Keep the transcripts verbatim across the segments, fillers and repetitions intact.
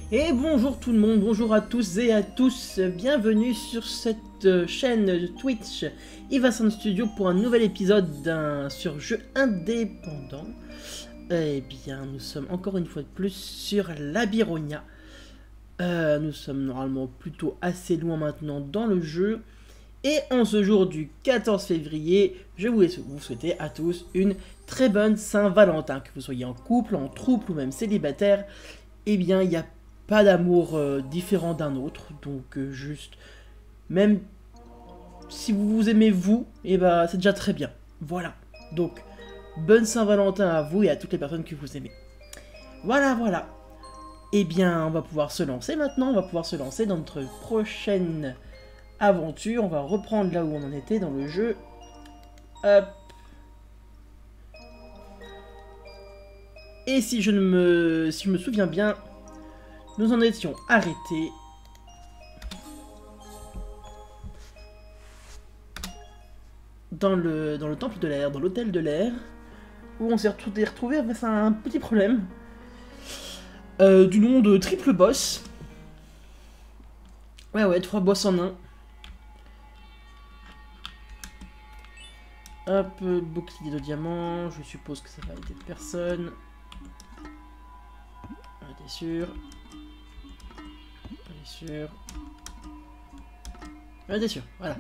Et bonjour tout le monde, bonjour à tous et à tous, bienvenue sur cette chaîne Twitch Ivasan Studio pour un nouvel épisode d'un sur jeu indépendant. Eh bien, nous sommes encore une fois de plus sur Labyronia. Euh, nous sommes normalement plutôt assez loin maintenant dans le jeu. Et en ce jour du quatorze février, je voulais vous souhaiter à tous une très bonne Saint-Valentin. Que vous soyez en couple, en trouble ou même célibataire, eh bien, il n'y a pas d'amour euh, différent d'un autre. Donc, euh, juste, même si vous vous aimez vous, eh ben, c'est déjà très bien. Voilà. Donc, bonne Saint-Valentin à vous et à toutes les personnes que vous aimez. Voilà, voilà. Eh bien, on va pouvoir se lancer maintenant. On va pouvoir se lancer dans notre prochaine aventure. On va reprendre là où on en était dans le jeu. Hop. Et si je ne me, si je me souviens bien, nous en étions arrêtés dans le, dans le temple de l'air, dans l'hôtel de l'air, où on s'est retrouvé avec un petit problème euh, du nom de triple boss. Ouais, ouais, trois boss en un. Hop, bouclier de diamant, je suppose que ça va aider personne. On était sûr. On est sûr. On était sûr, voilà.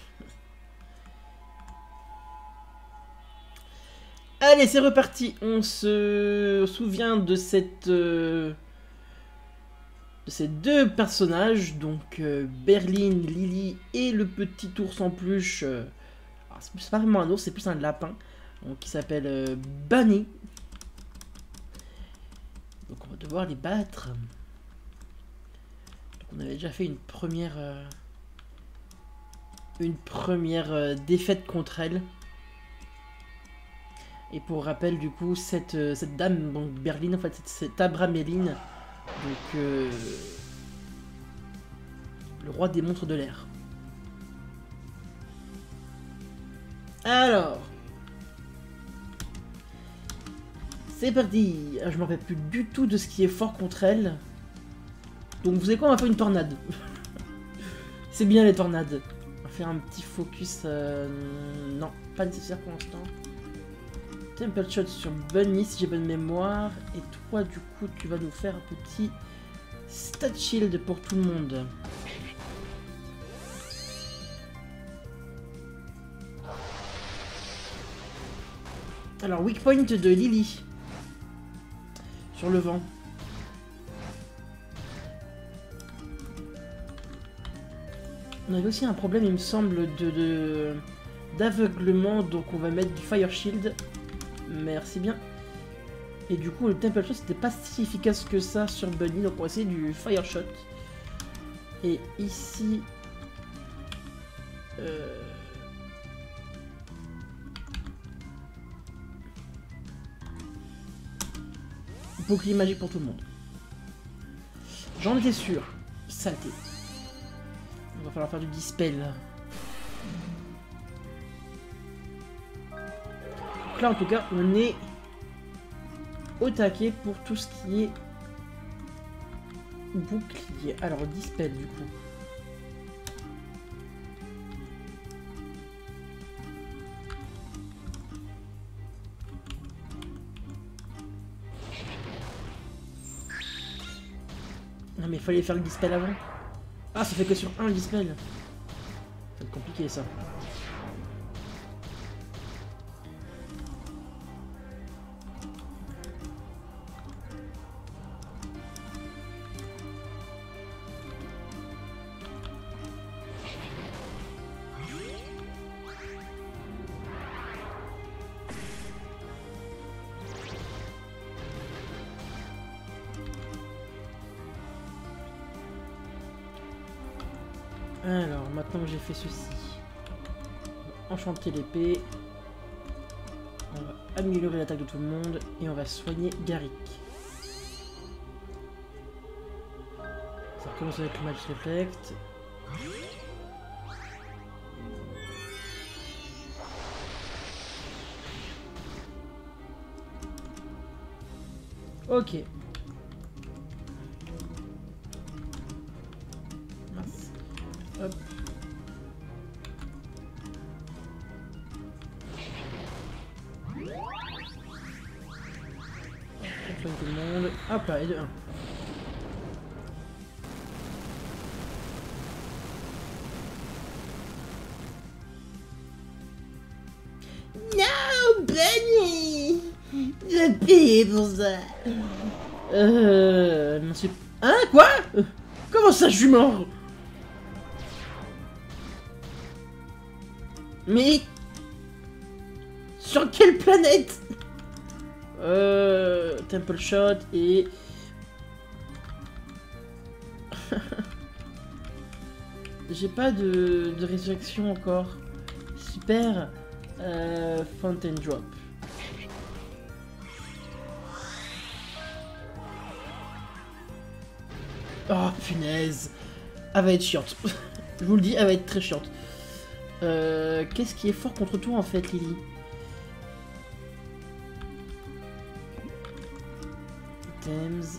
Allez, c'est reparti. On se souvient de cette... Euh, de ces deux personnages, donc euh, Berline, Lily et le petit ours en peluche... Euh, c'est pas vraiment un ours, c'est plus un lapin, donc, qui s'appelle euh, Bunny. Donc on va devoir les battre. Donc on avait déjà fait une première euh, une première euh, défaite contre elle. Et pour rappel, du coup, cette, euh, cette dame, donc Berline, en fait, c'est Abramelin, donc euh, le roi des monstres de l'air. Alors, c'est parti. Je me rappelle plus du tout de ce qui est fort contre elle. Donc vous savez quoi, on va faire une tornade. C'est bien les tornades. On va faire un petit focus. Euh... Non, pas nécessaire pour l'instant. Temple Shot sur Bunny si j'ai bonne mémoire. Et toi du coup tu vas nous faire un petit stat shield pour tout le monde. Alors, weak point de Lily. Sur le vent. On avait aussi un problème, il me semble, de d'aveuglement. Donc, on va mettre du Fire Shield. Merci bien. Et du coup, le Temple Shot, c'était pas si efficace que ça sur Bunny. Donc, on va essayer du Fire Shot. Et ici... Euh... Bouclier magique pour tout le monde. J'en étais sûr. Saleté. Il va falloir faire du dispel. Donc là, en tout cas, on est au taquet pour tout ce qui est bouclier. Alors, dispel, du coup. Non mais il fallait faire le dispel avant. Ah, ça fait que sur un dispel. Ça va être compliqué ça. Alors, maintenant que j'ai fait ceci, on va enchanter l'épée, on va améliorer l'attaque de tout le monde et on va soigner Garrick. Ça recommence avec le Magic Reflect. Ok. Hop. On soigne tout le monde. Hop là, et de un. Non, Bunny! J'ai payé pour ça. Euh... Non, c'est... Hein? Quoi? Comment ça, je suis mort? Mais... Sur quelle planète? Euh... Temple Shot et... J'ai pas de, de résurrection encore. Super. Euh... Fountain Drop. Oh, punaise. Elle va être chiante. Je vous le dis, elle va être très chiante. Euh, Qu'est-ce qui est fort contre toi, en fait, Lily? Items.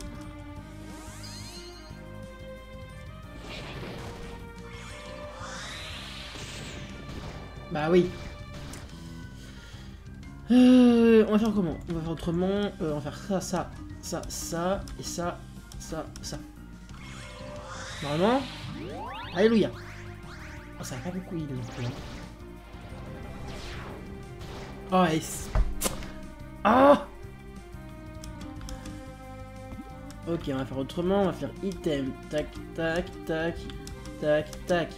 Bah oui. Euh, on va faire comment? On va faire autrement. Euh, on va faire ça, ça, ça, ça, et ça, ça, ça. Normalement. Alléluia. Oh, ça va pas beaucoup heal non plus. Oh, et... Ah. Ok, on va faire autrement. On va faire item. Tac, tac, tac, tac, tac.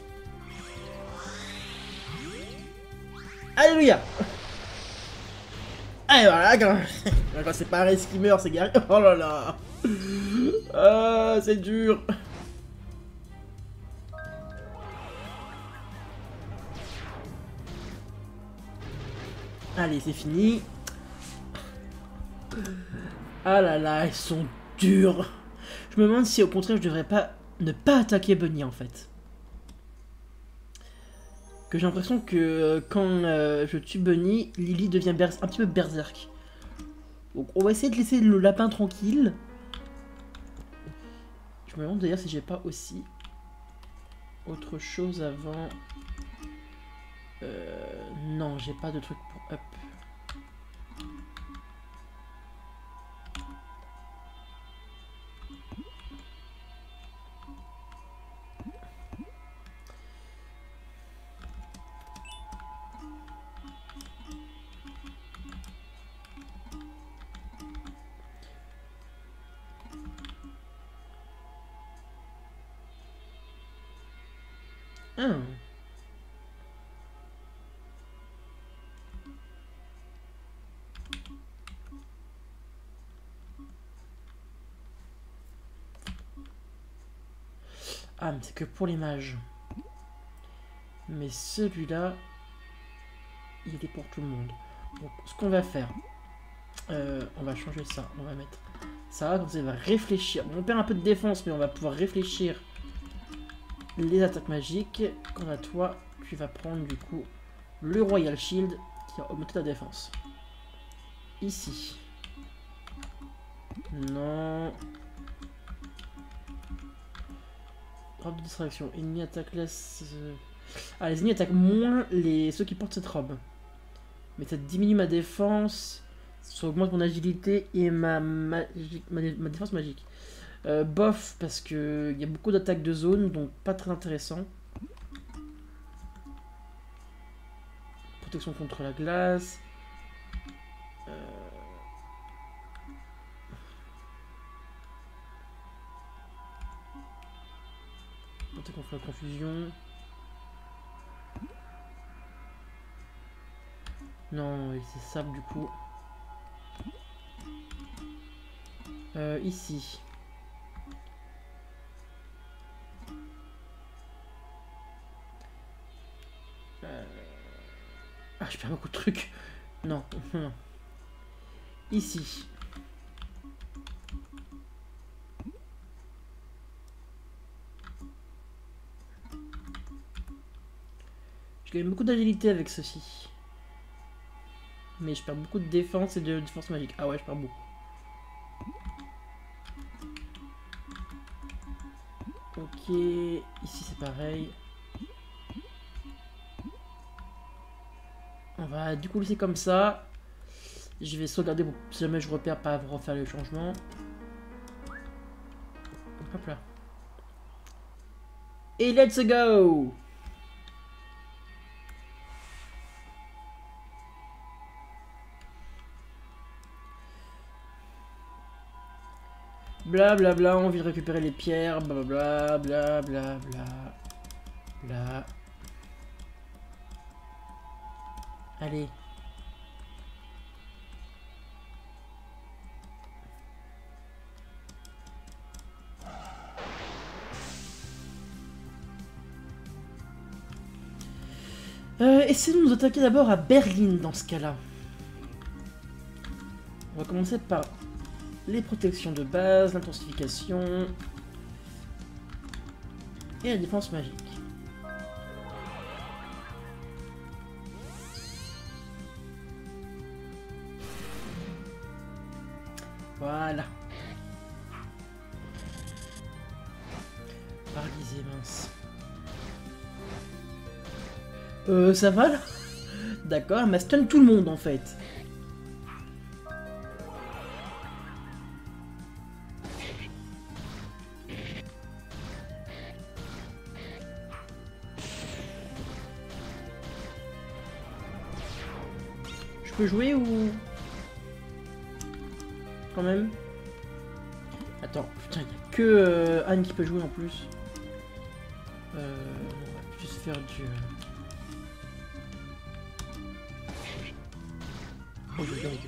Alléluia. Allez, voilà, quand, quand c'est pas Ares qui meurt, c'est Gary. Oh là là. Ah, c'est dur. Allez, c'est fini. Ah là là, ils sont durs. Je me demande si au contraire je devrais pas ne pas attaquer Bunny en fait. Que j'ai l'impression que quand euh, je tue Bunny, Lily devient un petit peu berserk. Donc on va essayer de laisser le lapin tranquille. Je me demande d'ailleurs si j'ai pas aussi autre chose avant. Euh, non, j'ai pas de truc pour up. Ah. Ah, mais c'est que pour les mages. Mais celui-là, il est pour tout le monde. Donc, ce qu'on va faire, euh, on va changer ça. On va mettre ça, donc ça va réfléchir. On perd un peu de défense, mais on va pouvoir réfléchir les attaques magiques. Quant à toi, tu vas prendre du coup le Royal Shield qui va augmenter ta défense. Ici. Non. Robe de distraction. Ennemi attaque less. Euh... Ah, les ennemis attaquent moins les ceux qui portent cette robe. Mais ça diminue ma défense. Ça augmente mon agilité et ma, magi... ma, ma défense magique. Euh, bof, parce que il y a beaucoup d'attaques de zone, donc pas très intéressant. Protection contre la glace. Euh... Protection contre la confusion. Non, c'est sable du coup. Euh, ici. Euh... Ah, je perds beaucoup de trucs. Non, non. Ici. Je gagne beaucoup d'agilité avec ceci. Mais je perds beaucoup de défense et de défense magique. Ah ouais, je perds beaucoup. Ok, ici c'est pareil. On va du coup laisser comme ça. Je vais sauvegarder pour si jamais je repère pas refaire le changement. Hop là. Et let's go! Bla bla bla, on vient de récupérer les pierres, bla bla bla bla bla bla. Allez. Euh, essayons de nous attaquer d'abord à Berlin dans ce cas-là. On va commencer par les protections de base, l'intensification et la défense magique. Voilà. Paralysé, mince. Euh, ça va là? D'accord, elle m'a stun tout le monde en fait. Je peux jouer ou... Quand même? Attends, putain, il n'y a que euh, Anne qui peut jouer en plus. Euh, on va juste faire du... Oh, je vais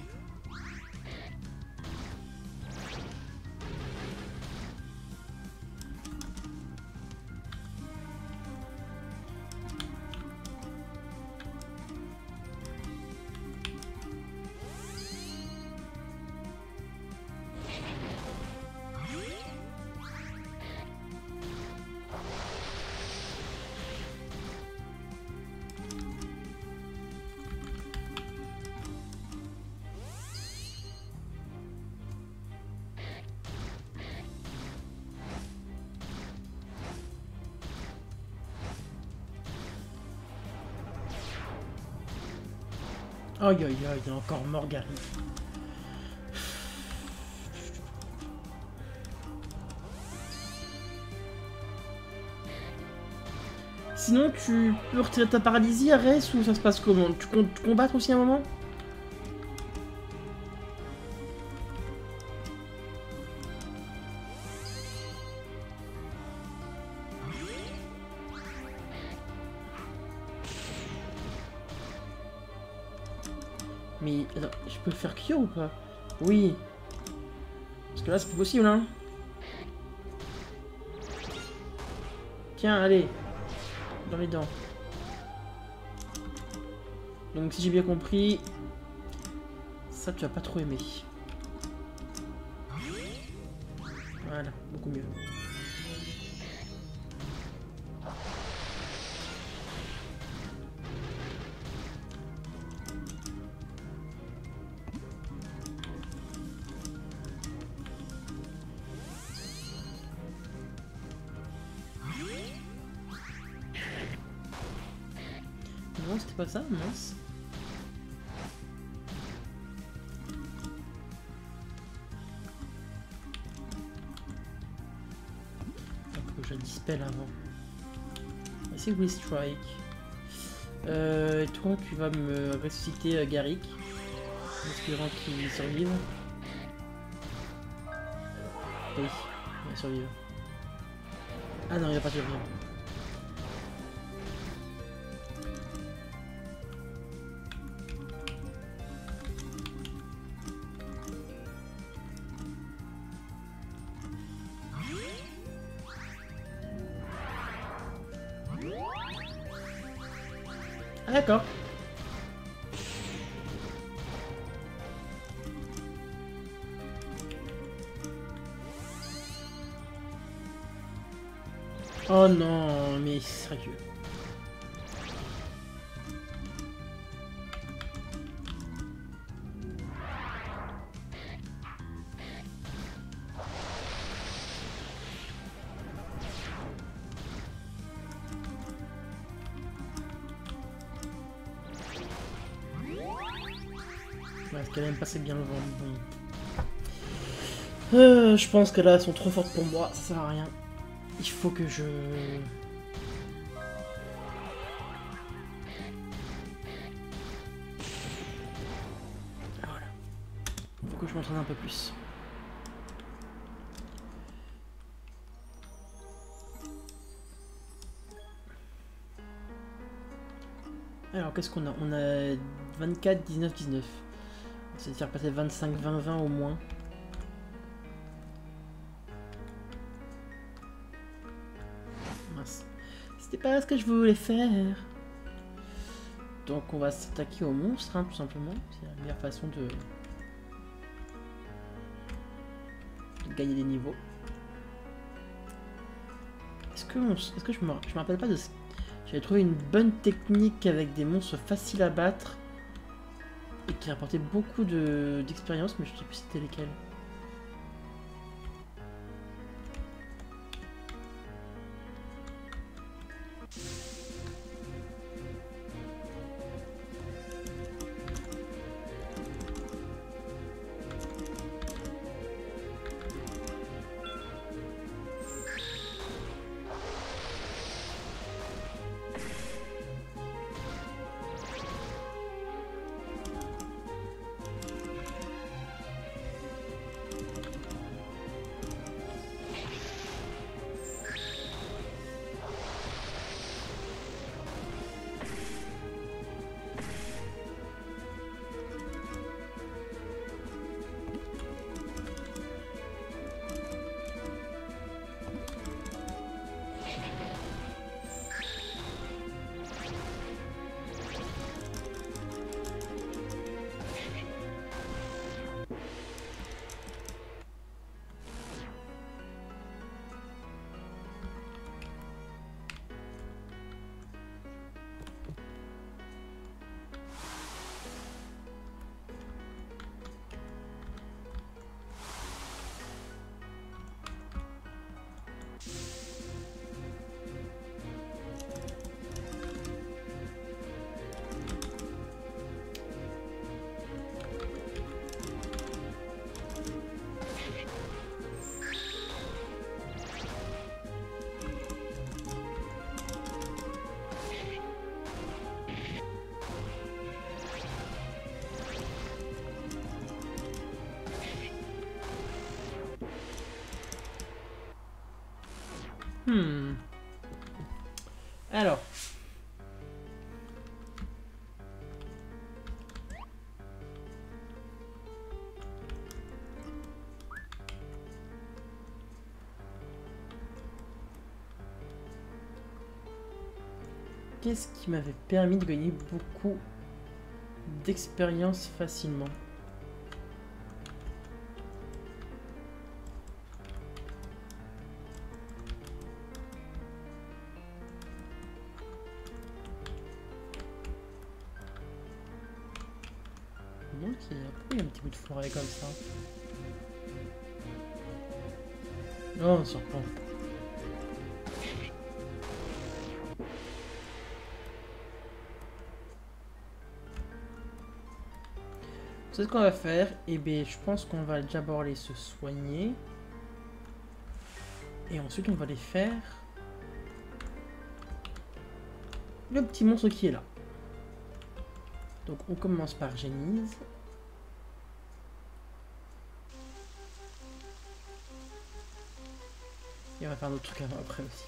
Aïe aïe aïe, il y a encore Morgari. Sinon, tu peux retirer ta paralysie, Arès, ou ça se passe comment? Tu comptes combattre aussi à un moment? Mais attends, je peux faire Kyo ou pas? Oui. Parce que là, c'est plus possible, hein. Tiens, allez. Dans les dents. Donc, si j'ai bien compris, ça, tu vas pas trop aimer. Voilà, beaucoup mieux. Non, c'était pas ça, mince. Faut que je dispelle avant. C'est Will Strike. Euh, toi, tu vas me ressusciter euh, Garrick. En espérant qu'il survive. Oui, il va survivre. Ah non, il va pas survivre. Ah d'accord. Oh non, mais sérieux. Ouais, ce qu'elle aime passer bien le vent. Bon. Euh, je pense que là, elles sont trop fortes pour moi. Ça sert à rien. Il faut que je... Voilà. Il faut que je m'entraîne un peu plus. Alors, qu'est-ce qu'on a? On a vingt-quatre, dix-neuf, dix-neuf. C'est-à-dire passer vingt-cinq, vingt, vingt au moins. Mince. C'était pas ce que je voulais faire. Donc on va s'attaquer au monstre, hein, tout simplement. C'est la meilleure façon de... de gagner des niveaux. Est-ce que, on... Est-ce que je me... je me rappelle pas de... J'avais trouvé une bonne technique avec des monstres faciles à battre et qui rapportaient beaucoup de... d'expérience, mais je sais plus c'était lesquels. Hmm. Alors. Qu'est-ce qui m'avait permis de gagner beaucoup d'expérience facilement? Donc il y a pourquoi il y a un petit bout de forêt comme ça. Oh, un serpent. C'est ce qu'on va faire. Et bien, je pense qu'on va d'abord aller se soigner. Et ensuite, on va aller faire le petit monstre qui est là. Donc, on commence par Génise. Et on va faire d'autres trucs après aussi.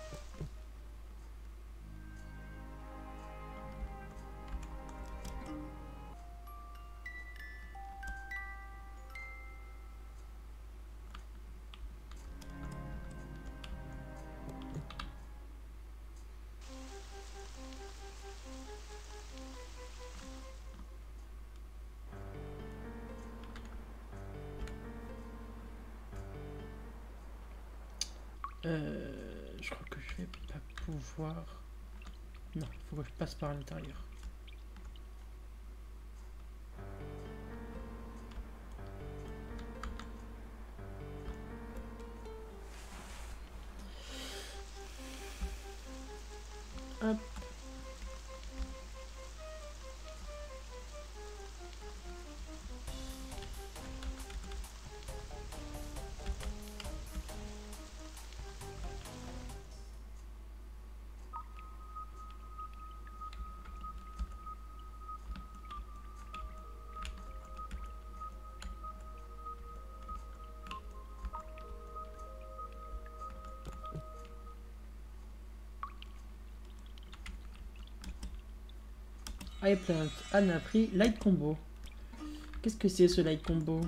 Euh, je crois que je vais pas pouvoir... Non, il faut que je passe par l'intérieur. Hop. High Plant. Anne a pris Light Combo. Qu'est-ce que c'est ce Light Combo?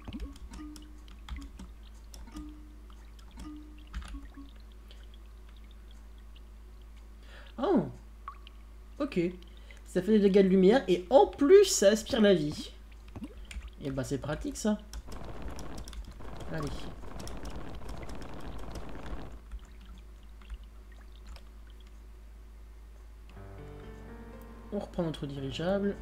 Oh, ok. Ça fait des dégâts de lumière et en plus ça aspire la vie. Et bah c'est pratique ça. Allez. On reprend notre dirigeable.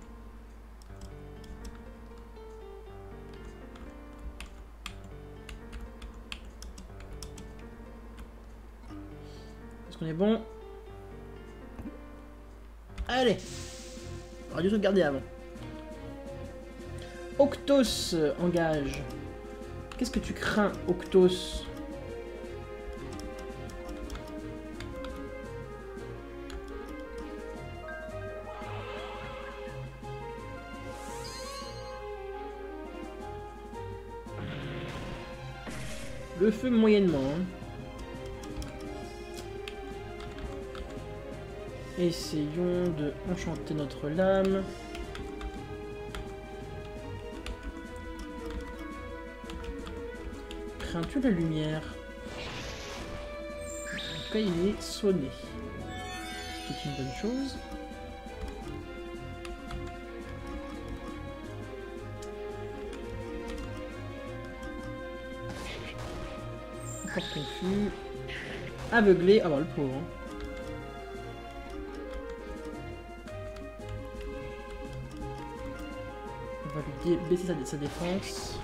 Est-ce qu'on est bon? Allez, on aurait dû regarder avant. Octos euh, engage. Qu'est-ce que tu crains, Octos? Le feu moyennement. Hein. Essayons de enchanter notre lame. Crains-tu la lumière? En tout cas, il est sonné. C'est une bonne chose. Encore confus. Aveuglé. Ah bah le pauvre. Hein. On va lui baisser sa, sa défense.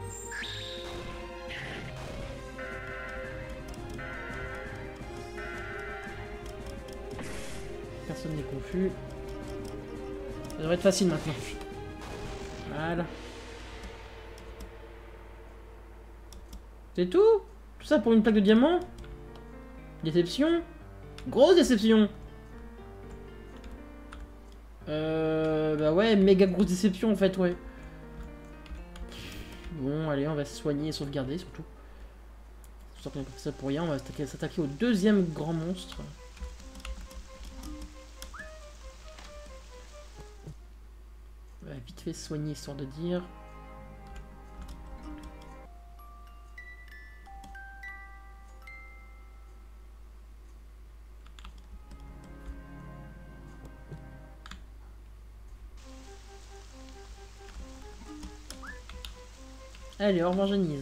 Personne n'est confus. Ça devrait être facile maintenant. Voilà. C'est tout? Tout ça pour une plaque de diamant? Déception? Grosse déception! Euh... Bah ouais, méga grosse déception en fait, ouais. Bon, allez, on va se soigner et sauvegarder surtout. Surtout qu'on a fait ça pour rien, on va s'attaquer au deuxième grand monstre. On va vite fait soigner histoire de dire. Allez, au revoir Janise.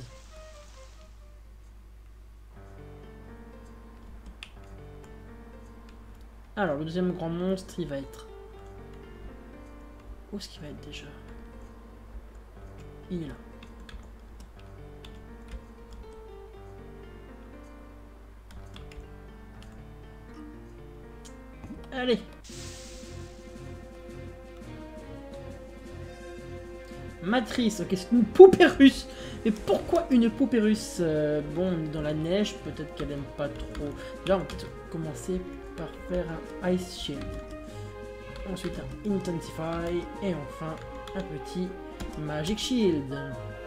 Alors, le deuxième grand monstre, il va être... Où est-ce qu'il va être déjà? Il est là. Allez. Matrice, ok, c'est une poupée russe. Mais pourquoi une poupée russe? euh, Bon, dans la neige, peut-être qu'elle aime pas trop. Déjà, on va peut-être commencer par faire un Ice Shield. Ensuite un Intensify. Et enfin, un petit Magic Shield.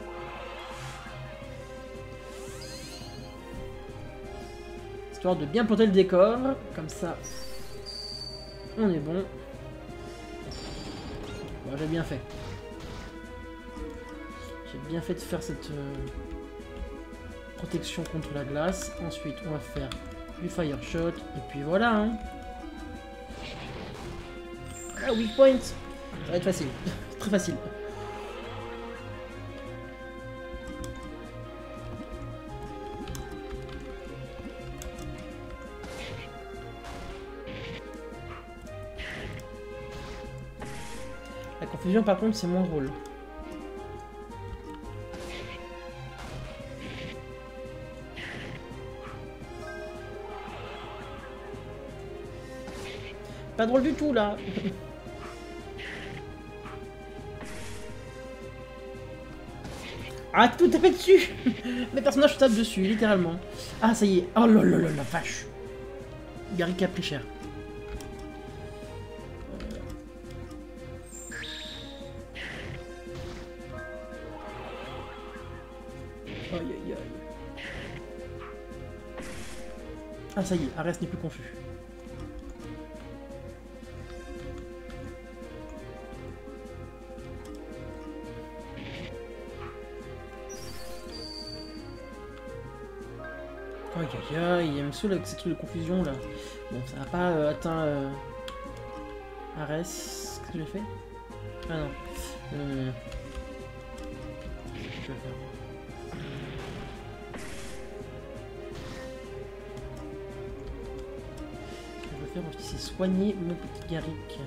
Histoire de bien planter le décor. Comme ça, on est bon. Bon, j'ai bien fait. J'ai bien fait de faire cette euh, protection contre la glace. Ensuite, on va faire du Fire Shot. Et puis voilà. Hein. Ah, weak point. Ça va être facile. Très facile. La confusion, par contre, c'est moins drôle. Pas drôle du tout là. Ah, tout tapé dessus. Mes personnages tapent dessus, littéralement. Ah, ça y est. Oh là là là la vache. Garrick a pris cher. Aïe aïe aïe. Ah, ça y est, Arès n'est plus confus. Aïe aïe aïe, il me saoule avec ces trucs de confusion là. Bon, ça n'a pas euh, atteint euh... Ares. Qu'est-ce que j'ai fait? Ah non. Non, non, non. Qu'est-ce que je vais faire? Ce que je vais faire aussi, c'est soigner mon petit Garrick.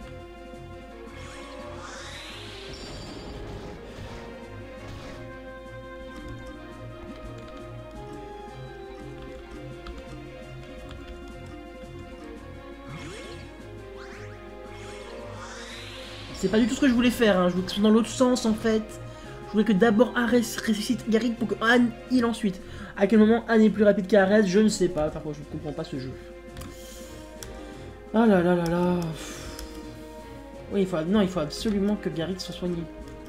C'est pas du tout ce que je voulais faire, hein. Je voulais que ce soit dans l'autre sens en fait. Je voulais que d'abord Ares ressuscite Garrick pour que Anne heal ensuite. À quel moment Anne est plus rapide qu'Ares, je ne sais pas. Parfois je ne comprends pas ce jeu. Ah là là là là. Oui, il faut, non, il faut absolument que Garrick soit soigné.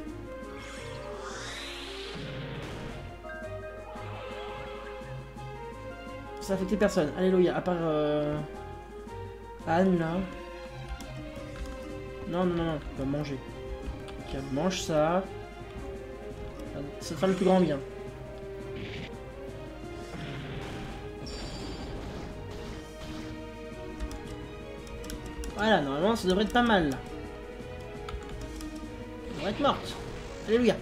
Ça a affecté personne. Alléluia, à part euh... Anne là. Non, non, non, on va manger. Ok, mange ça. Ça te fera le plus grand bien. Voilà, normalement ça devrait être pas mal là. Elle devrait être morte. Alléluia.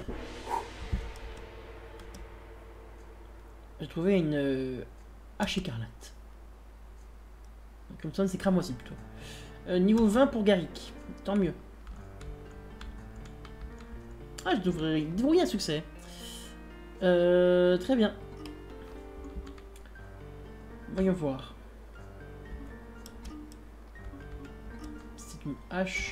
J'ai trouvé une euh, hache écarlate. Comme ça, c'est cramoisi plutôt. Euh, niveau vingt pour Garrick. Tant mieux. Ah, je devrais débrouiller un succès. Euh, très bien. Voyons voir. C'est une hache.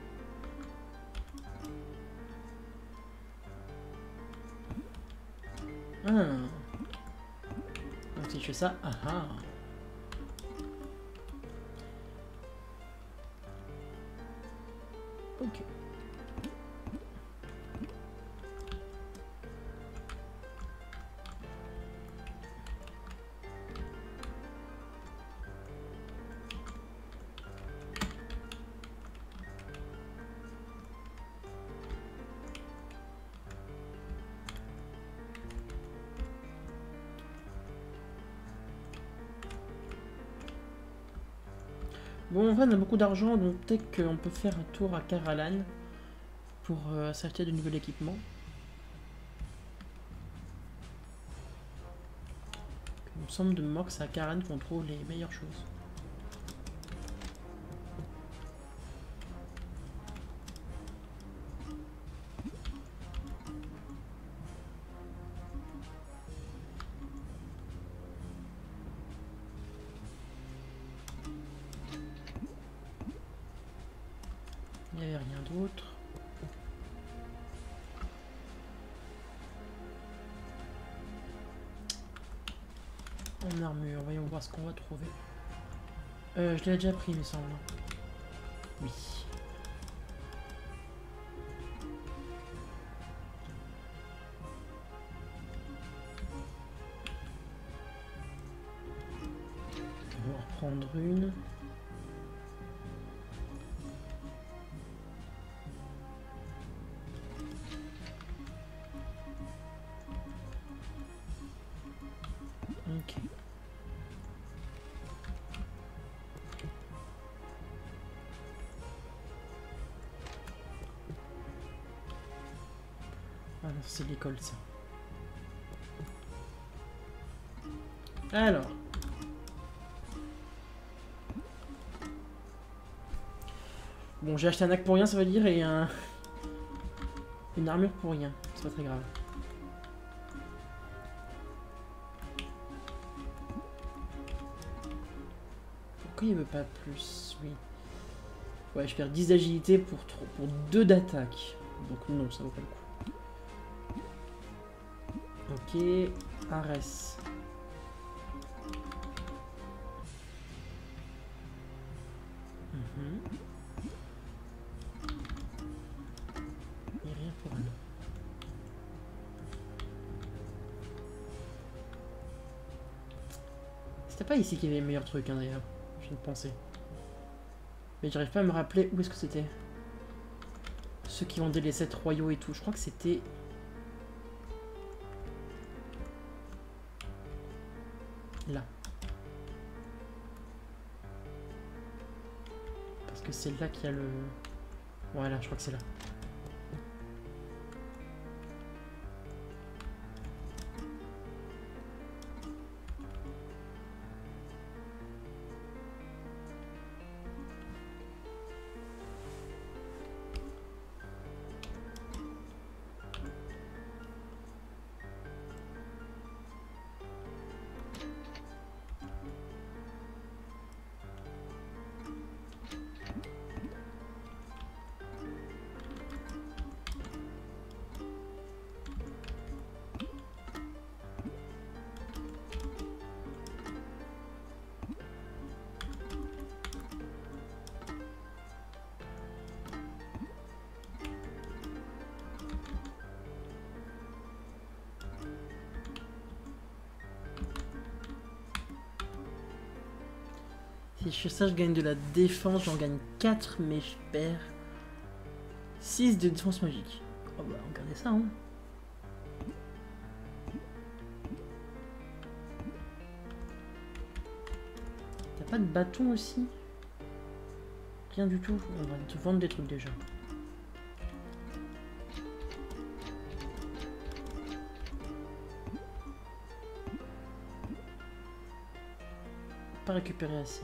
Ah. Donc si je fais ça, ah ah. Ok. Bon, en vrai, on a beaucoup d'argent, donc peut-être qu'on peut faire un tour à Karalan pour euh, s'acheter de nouvel équipement. Il me semble de mémoire que c'est à Karalan qu'on trouve les meilleures choses. Il n'y avait rien d'autre. En armure, voyons voir ce qu'on va trouver. Euh, je l'ai déjà pris, il me semble. Oui. On va en reprendre une. Ok. Ah non, c'est l'école ça. Alors. Bon, j'ai acheté un arc pour rien, ça veut dire, et un... une armure pour rien. C'est pas très grave. Pourquoi il veut pas plus? Oui. Ouais, je perds dix d'agilité pour, pour deux d'attaque. Donc non, ça vaut pas le coup. Ok. Ares. Mhm. Et rien pour un. C'était pas ici qu'il y avait les meilleurs trucs, hein, d'ailleurs. Je viens de penser. Mais j'arrive pas à me rappeler où est-ce que c'était. Ceux qui vendaient les sept royaux et tout. Je crois que c'était... Là. Parce que c'est là qu'il y a le... Voilà, je crois que c'est là. Si je fais ça, je gagne de la défense, j'en gagne quatre, mais je perds six de défense magique. Oh bah, regardez ça, hein. T'as pas de bâton aussi? Rien du tout. On va te vendre des trucs déjà. Pas récupérer assez.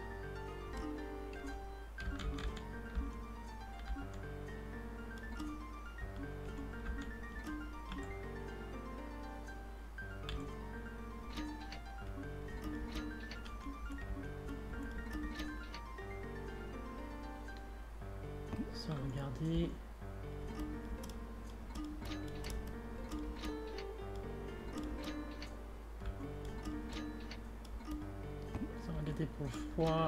Sans regarder. Sans regarder pour le froid.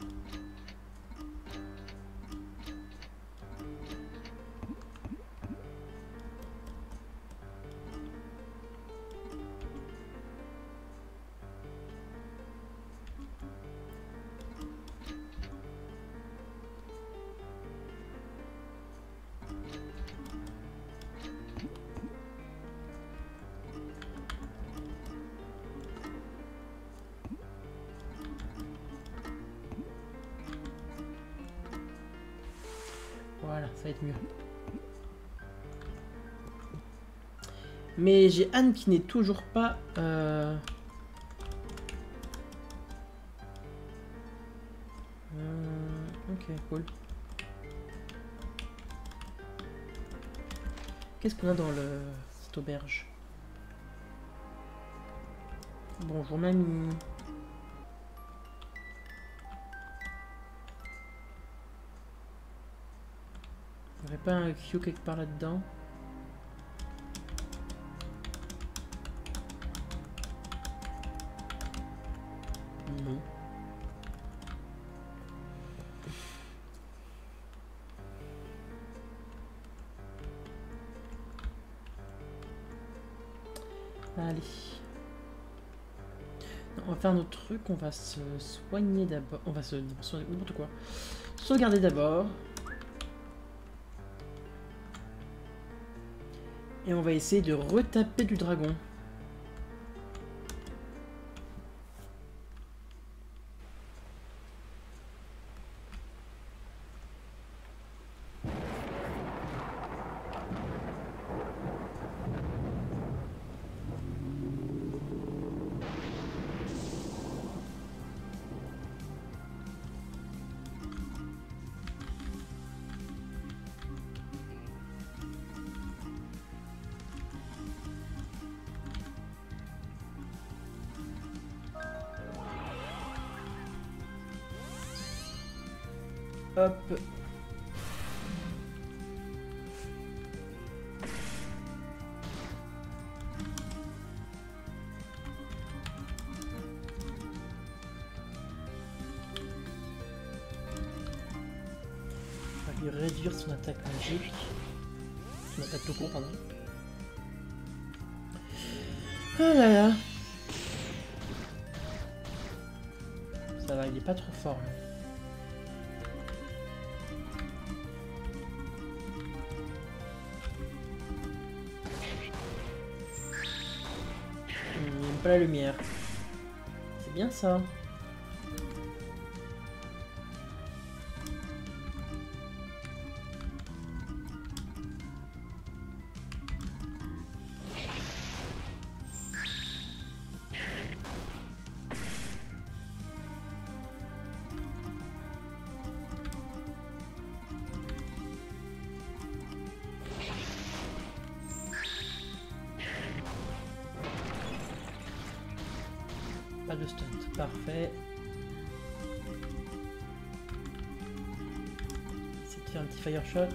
Voilà, ça va être mieux. Mais j'ai Anne qui n'est toujours pas... Euh... Euh... Ok, cool. Qu'est-ce qu'on a dans le... cette auberge? Bonjour mamie. Il n'y aurait pas un Q quelque part là-dedans? Non. Allez. Non, on va faire notre truc, on va se soigner d'abord. On va se... soigner n'importe quoi. Sauvegarder d'abord. Et on va essayer de retaper du dragon. Hop. On va lui réduire son attaque magique. Son attaque tout court, pardon. Ah là là. Ça va, il est pas trop fort là. Pas la lumière. C'est bien ça. Pas de stunt, parfait. C'est de faire un petit fire shot.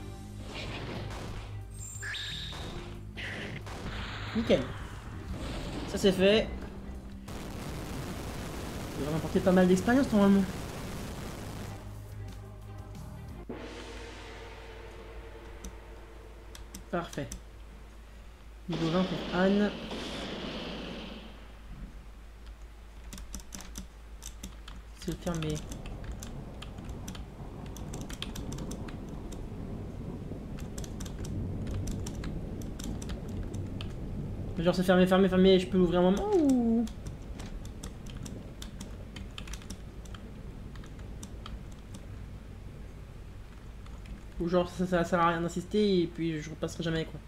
Nickel. Ça c'est fait. Il va m'apporter pas mal d'expérience normalement. Parfait. Niveau vingt pour Anne. C'est le fermer. Genre c'est fermé, fermé, fermé, je peux l'ouvrir un moment ou... Ou genre ça, ça sert à rien d'insister et puis je repasserai jamais quoi.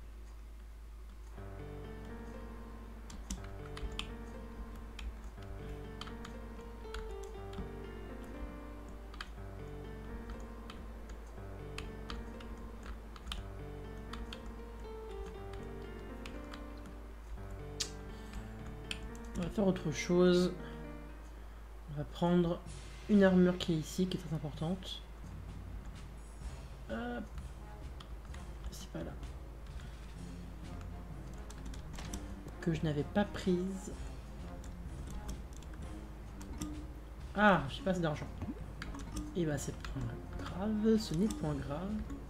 On va faire autre chose. On va prendre une armure qui est ici, qui est très importante. Hop. C'est pas là. Que je n'avais pas prise. Ah, j'ai pas assez d'argent. Et bah c'est point grave, ce n'est point grave.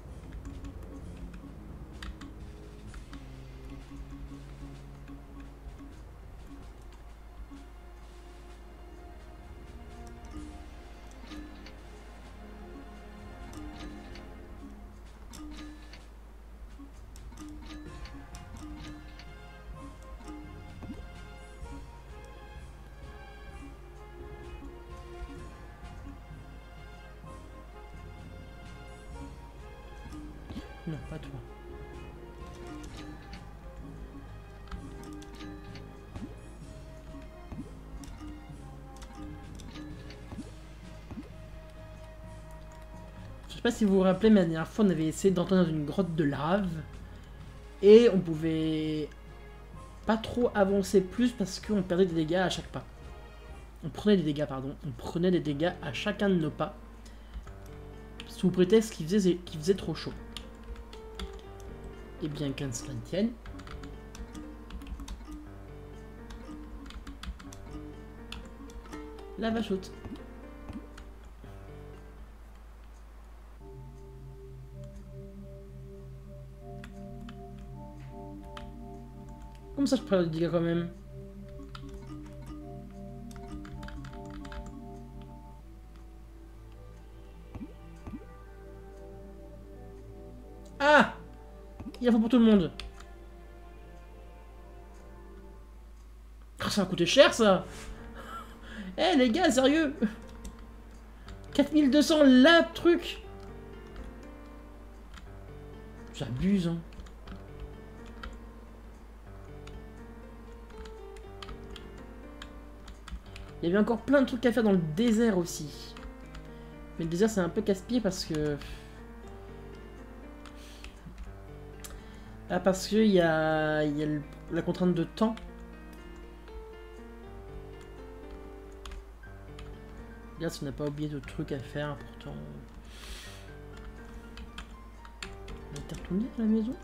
Non, pas toi. Je sais pas si vous vous rappelez, mais la dernière fois, on avait essayé d'entrer dans une grotte de lave. Et on pouvait pas trop avancer plus parce qu'on perdait des dégâts à chaque pas. On prenait des dégâts, pardon. On prenait des dégâts à chacun de nos pas. Sous prétexte qu'il faisait, qu'il faisait trop chaud. Et bien qu'un cela ne tienne. La vache haute. Comme ça je prends le dégâts quand même. Ah! Il y a pas pour tout le monde. Oh, ça va coûter cher ça. Eh hey, les gars, sérieux, quatre mille deux cents la truc. J'abuse hein. Il y avait encore plein de trucs à faire dans le désert aussi. Mais le désert c'est un peu casse-pied parce que... Ah parce que il y a, y a le... la contrainte de temps. Regarde si on n'a pas oublié de trucs à faire pourtant. On était retourné à la maison.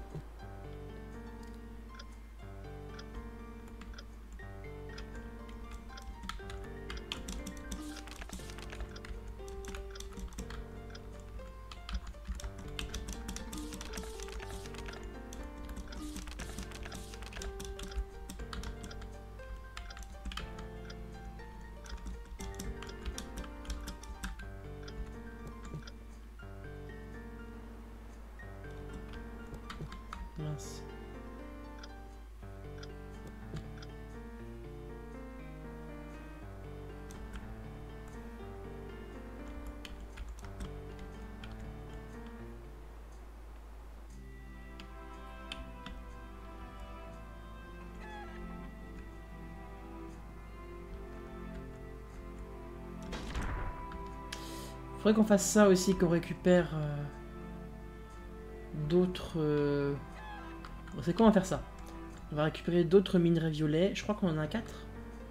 Faudrait qu'on fasse ça aussi, qu'on récupère euh, d'autres... Euh... Bon, c'est quoi, on va faire ça. On va récupérer d'autres minerais violets. Je crois qu'on en a quatre.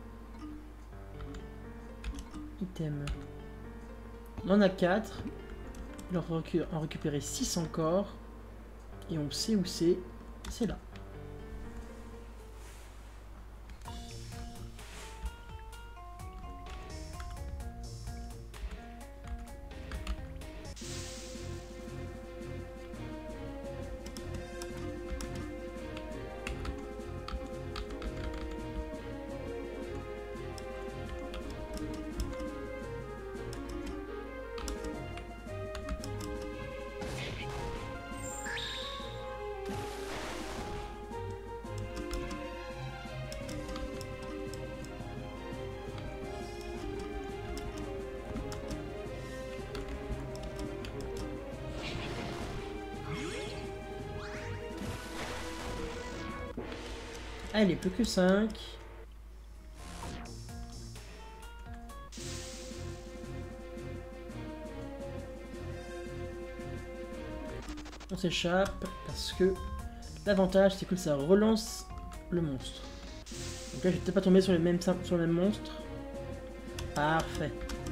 Item. On en a quatre. On va en récupérer six encore. Et on sait où c'est. C'est là. Allez, plus que cinq. On s'échappe parce que l'avantage c'est que ça relance le monstre. Donc là je vais peut-être pas tomber sur les mêmes sur le même monstre. Parfait.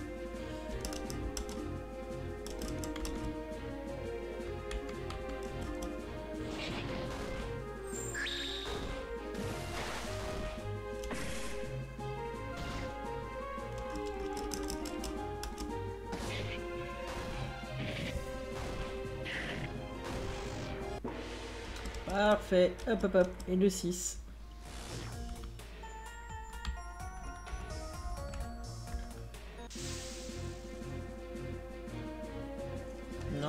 Parfait, hop hop hop, et le six. Non.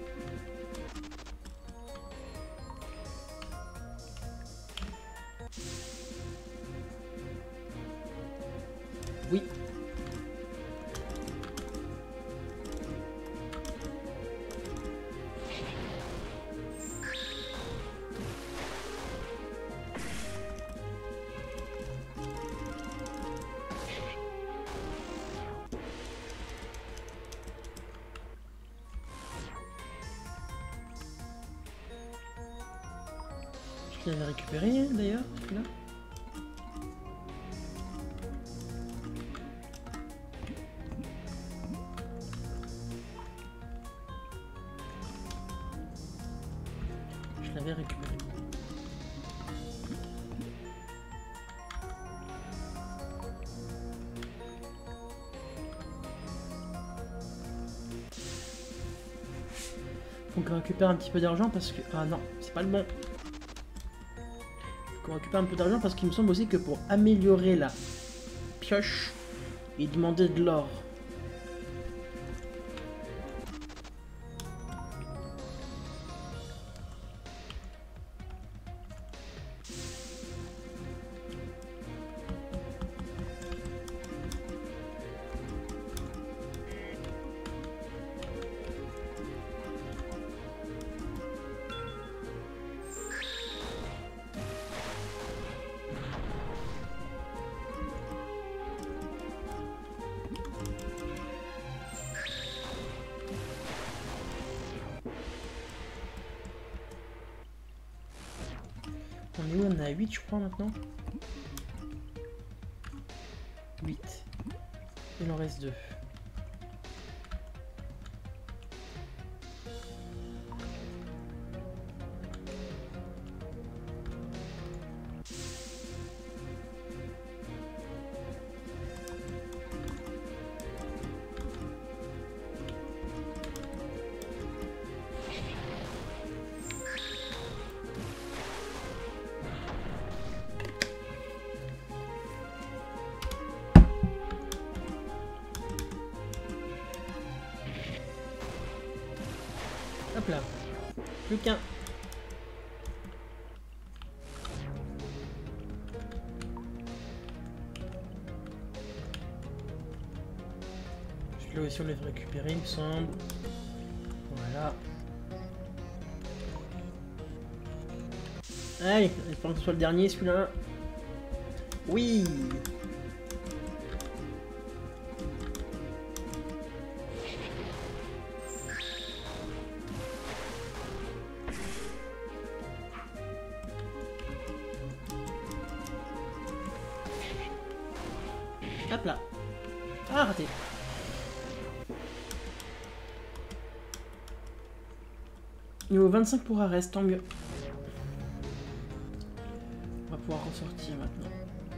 Oui. Je l'avais récupéré d'ailleurs, là. Je l'avais récupéré. Faut qu'on récupère un petit peu d'argent parce que... Ah non, c'est pas le bon. On récupère un peu d'argent parce qu'il me semble aussi que pour améliorer la pioche, il demandait de l'or. On est où? On est à huit je crois maintenant. huit. Il en reste deux. Hop là. Plus qu'un. Celui-là aussi on l'avait récupéré il me semble. Voilà. Allez, j'espère que ce soit le dernier celui-là. Oui. Hop là. Ah, raté. Niveau vingt-cinq pour Arès, tant mieux. On va pouvoir ressortir maintenant.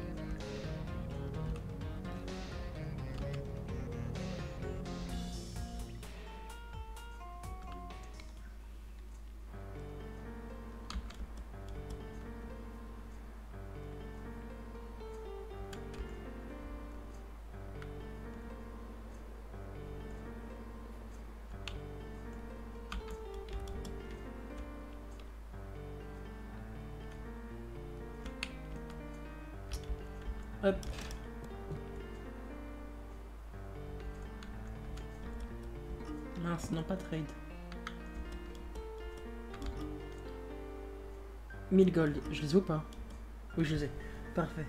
Hop. Mince, non pas trade. mille gold, je les ai ou pas? Oui, je les ai. Parfait.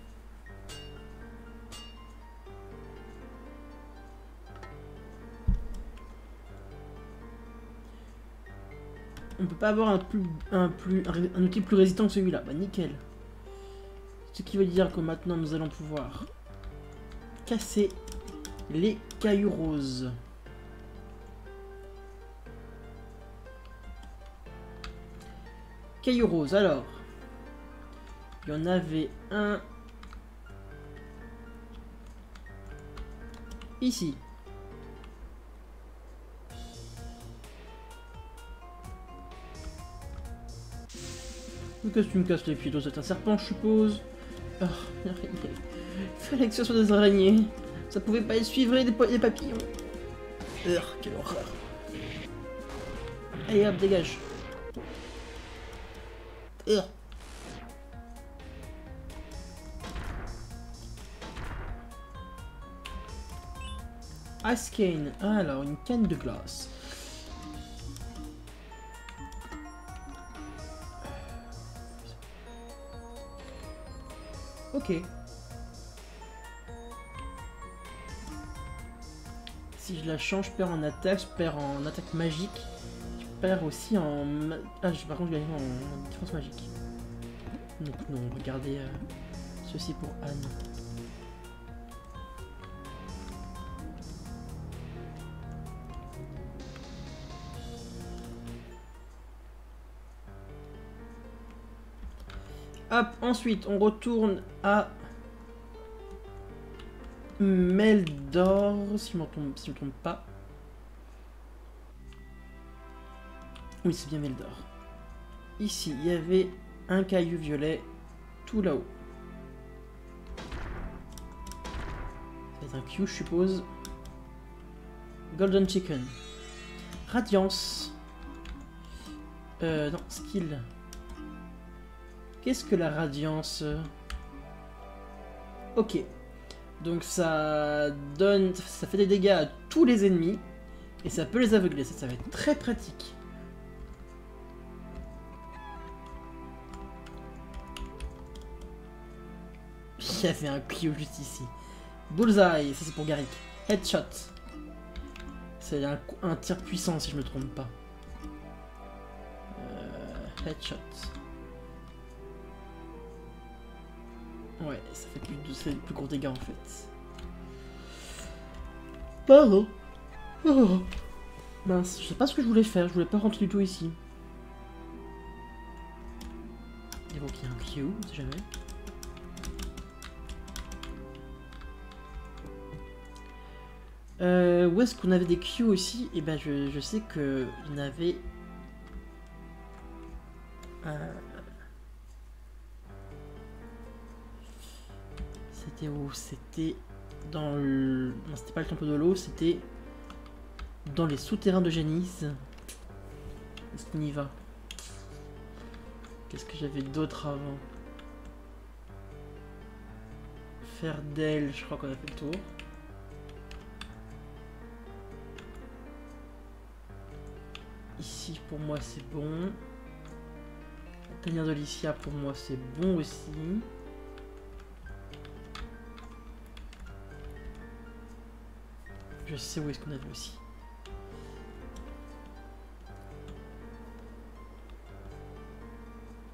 On peut pas avoir un plus un plus un, un outil plus résistant que celui-là. Bah nickel. Ce qui veut dire que maintenant nous allons pouvoir casser les cailloux roses. Cailloux roses, alors. Il y en avait un ici. Qu'est-ce que tu me casses les pieds? C'est un serpent, je suppose. Oh, araignée. Fallait que ce soit des araignées. Ça pouvait pas être suivre des, des papillons. Urgh, quelle horreur. Allez hop, dégage. Urgh. Ice cane. Alors, une canne de glace. Ok. Si je la change, je perds en attaque, je perds en attaque magique. Je perds aussi en... Ah, je, par contre, je gagne en défense magique. Donc non, regardez euh, ceci pour Anne. Hop, ensuite, on retourne à Meldor, si je ne me trompe, si je me trompe pas. Oui, c'est bien Meldor. Ici, il y avait un caillou violet tout là-haut. C'est un Q, je suppose. Golden Chicken. Radiance. Euh, non, skill. Qu'est-ce que la radiance? Ok. Donc ça donne... ça fait des dégâts à tous les ennemis. Et ça peut les aveugler. Ça, ça va être très pratique. Il y avait un Q juste ici. Bullseye, ça c'est pour Garrick. Headshot. C'est un, un tir puissant si je me trompe pas. Euh, headshot. Ouais, ça fait plus de plus gros dégâts en fait. Pardon. Oh. Mince, je sais pas ce que je voulais faire, je voulais pas rentrer du tout ici. Évoquer un Q, si jamais. Euh, où est-ce qu'on avait des Q aussi? Et eh ben je, je sais que il y en avait... Euh... C'était où? C'était dans le... Non, c'était pas le temple de l'eau, c'était dans les souterrains de Génisse. Est-ce qu'on y va? Qu'est-ce que j'avais d'autre avant? Faire d'elle, je crois qu'on a fait le tour. Ici, pour moi, c'est bon. La tanière de Lycia, pour moi, c'est bon aussi. Je sais où est-ce qu'on avait aussi.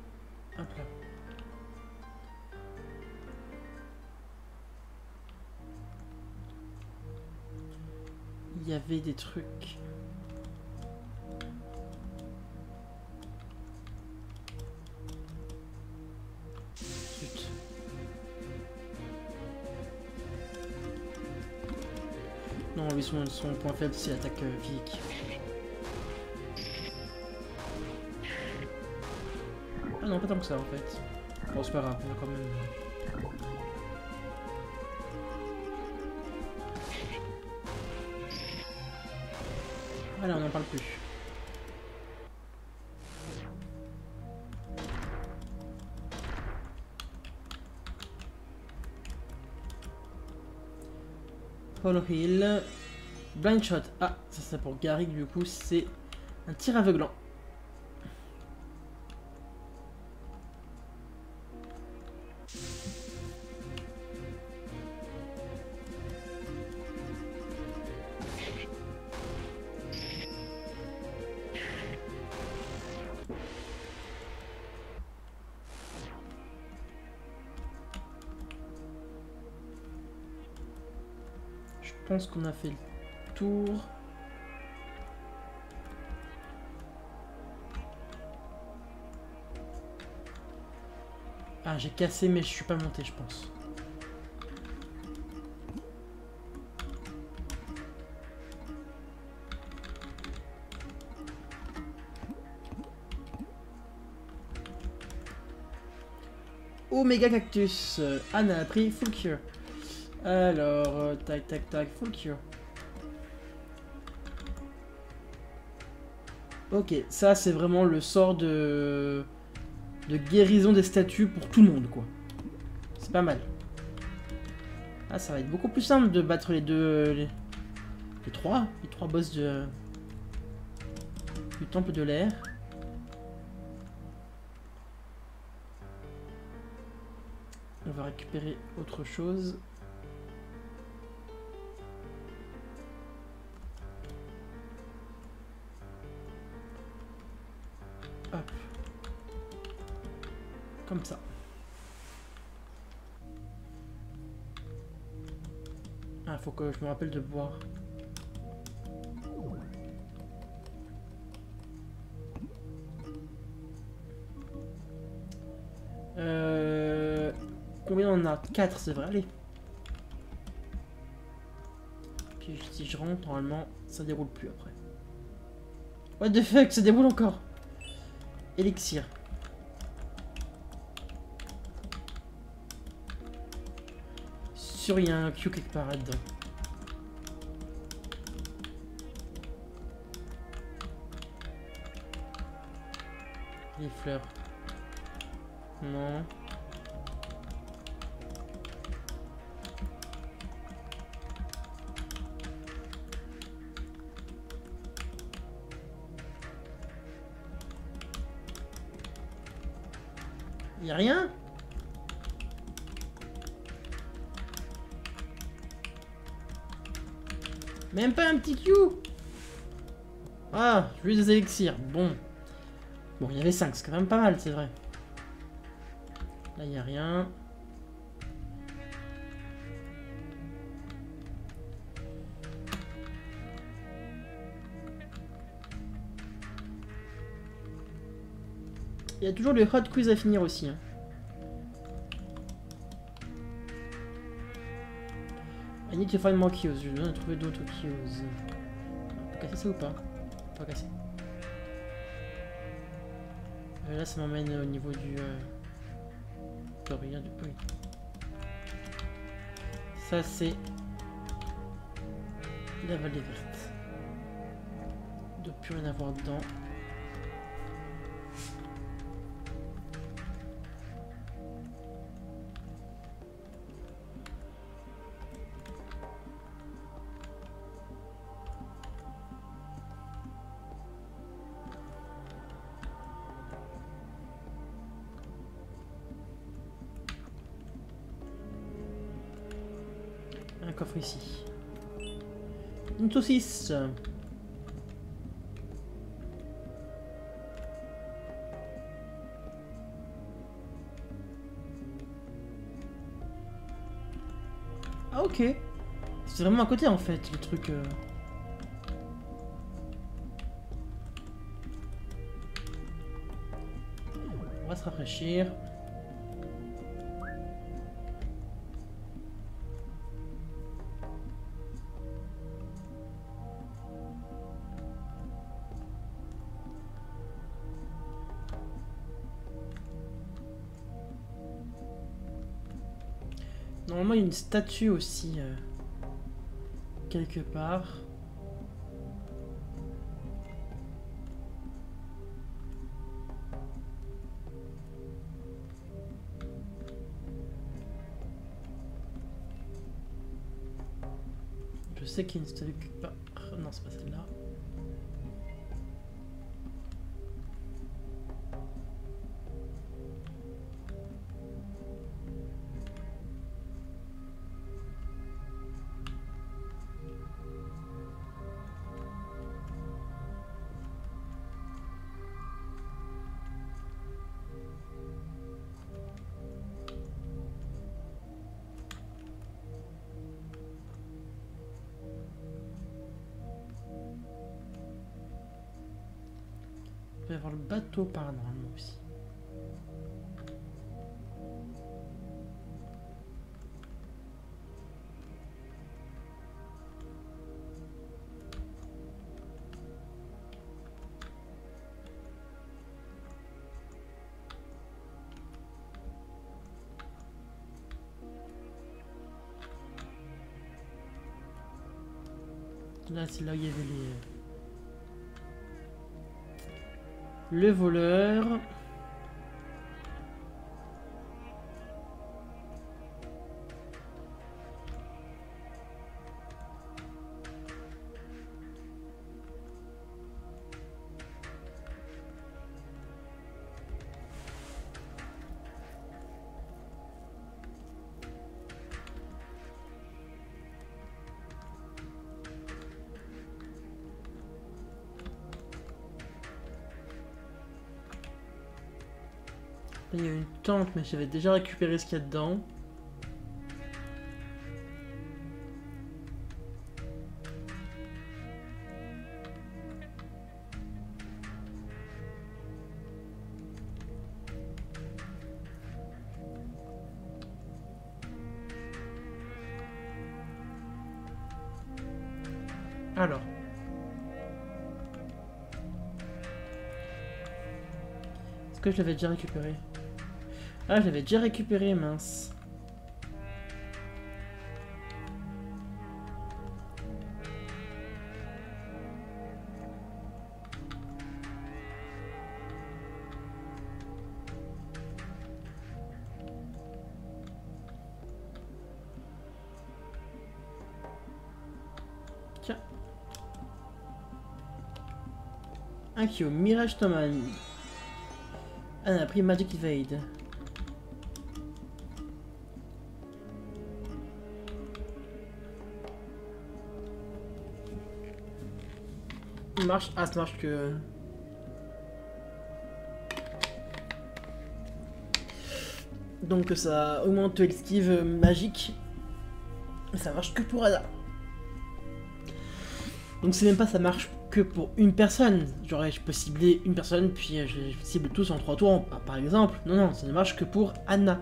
Hop là. Il y avait des trucs. Zut. Non, lui, son, son point faible, c'est l'attaque euh, physique. Ah non, pas tant que ça en fait. Bon, c'est pas grave, on a quand même. Voilà, on n'en parle plus. Hollow Hill. Blind Shot. Ah, ça c'est pour Garrick, du coup, c'est un tir aveuglant. Je pense qu'on a fait le tour. Ah, j'ai cassé, mais je suis pas monté, je pense. Omega Cactus. Euh, Anna a pris full cure. Alors, euh, tac tac tac, full cure. Ok, ça c'est vraiment le sort de... de guérison des statues pour tout le monde, quoi. C'est pas mal. Ah, ça va être beaucoup plus simple de battre les deux... les, les trois, les trois boss de... du temple de l'air. On va récupérer autre chose. Hop. Comme ça. Ah, faut que je me rappelle de boire. Euh... Combien on a? Quatre, c'est vrai, allez. Puis si je rentre, normalement, ça déroule plus après. What the fuck, ça déroule encore. Élixir. Sûr, il y a un Q quelque part là-dedans. Les fleurs. Non. Y a rien? Même pas un petit Q? Ah, juste des élixirs. Bon. Bon, il y avait cinq, c'est quand même pas mal, c'est vrai. Là, il n'y a rien. Il y a toujours le hot quiz à finir aussi. Hein. I need to find more cues. Je dois trouver d'autres cues. On peut casser ça ou pas? Pas casser. Euh, là, ça m'emmène au niveau du... Euh... Tutoriel. Oui. Ça, c'est... la vallée verte. Il ne doit plus rien avoir dedans. Un coffre ici. Une saucisse. Ah ok. C'est vraiment à côté en fait le truc. Euh... va se rafraîchir. Normalement, il y a une statue aussi, euh, quelque part. Je sais qu'il y a une statue quelque part. Non, c'est pas celle-là. Il peut y avoir le bateau par là, normalement aussi. Là, c'est là où il y avait les... Le voleur. Là, il y a une tente, mais j'avais déjà récupéré ce qu'il y a dedans. Alors. Est-ce que je l'avais déjà récupéré? Ah, je l'avais déjà récupéré, mince. Tiens. Un qui est au Mirage Toman. Ah, on a pris Magic Evade. Il marche. Ah, ça marche que... Donc ça augmente l'esquive magique. Ça marche que pour Ada. Donc c'est même pas ça marche que pour une personne. Genre je peux cibler une personne puis je cible tous en trois tours par exemple. Non non, ça ne marche que pour Anna.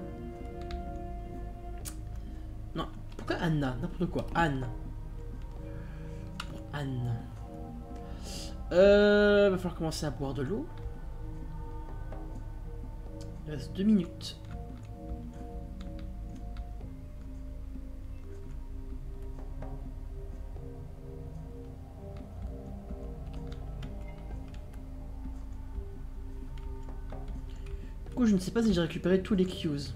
Non, pourquoi Anna? N'importe quoi. Anne. Pour Anne. Euh, va falloir commencer à boire de l'eau. Il reste deux minutes. Du coup, je ne sais pas si j'ai récupéré tous les cues.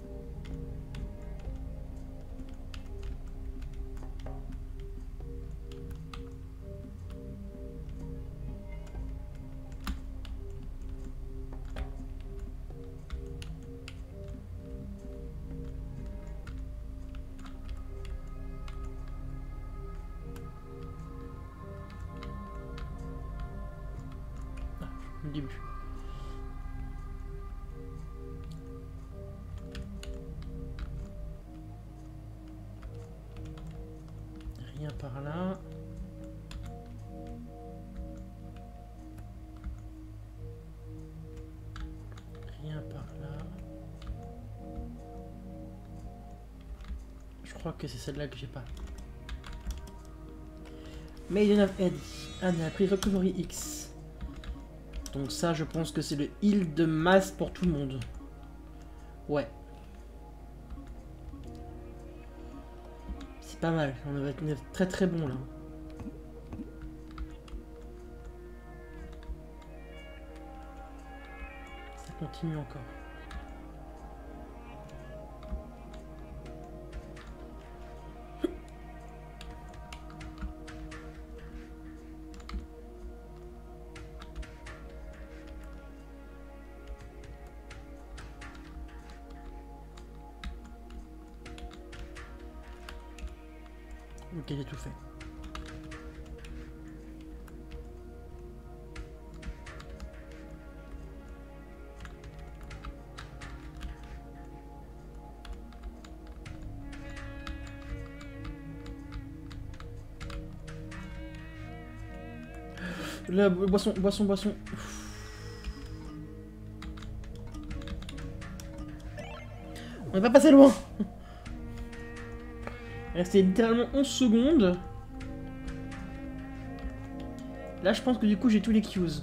Le début. Rien par là. Rien crois que c'est celle-là que j'ai pas. Maiden of Eddie. Ah, on a pris Recovery X. Donc ça, je pense que c'est le heal de masse pour tout le monde. Ouais. C'est pas mal. On va être très très bon là. Ça continue encore. Ok, j'ai tout fait. La boisson, boisson, boisson. On n'est pas passé loin. Il restait littéralement onze secondes. Là, je pense que du coup, j'ai tous les cues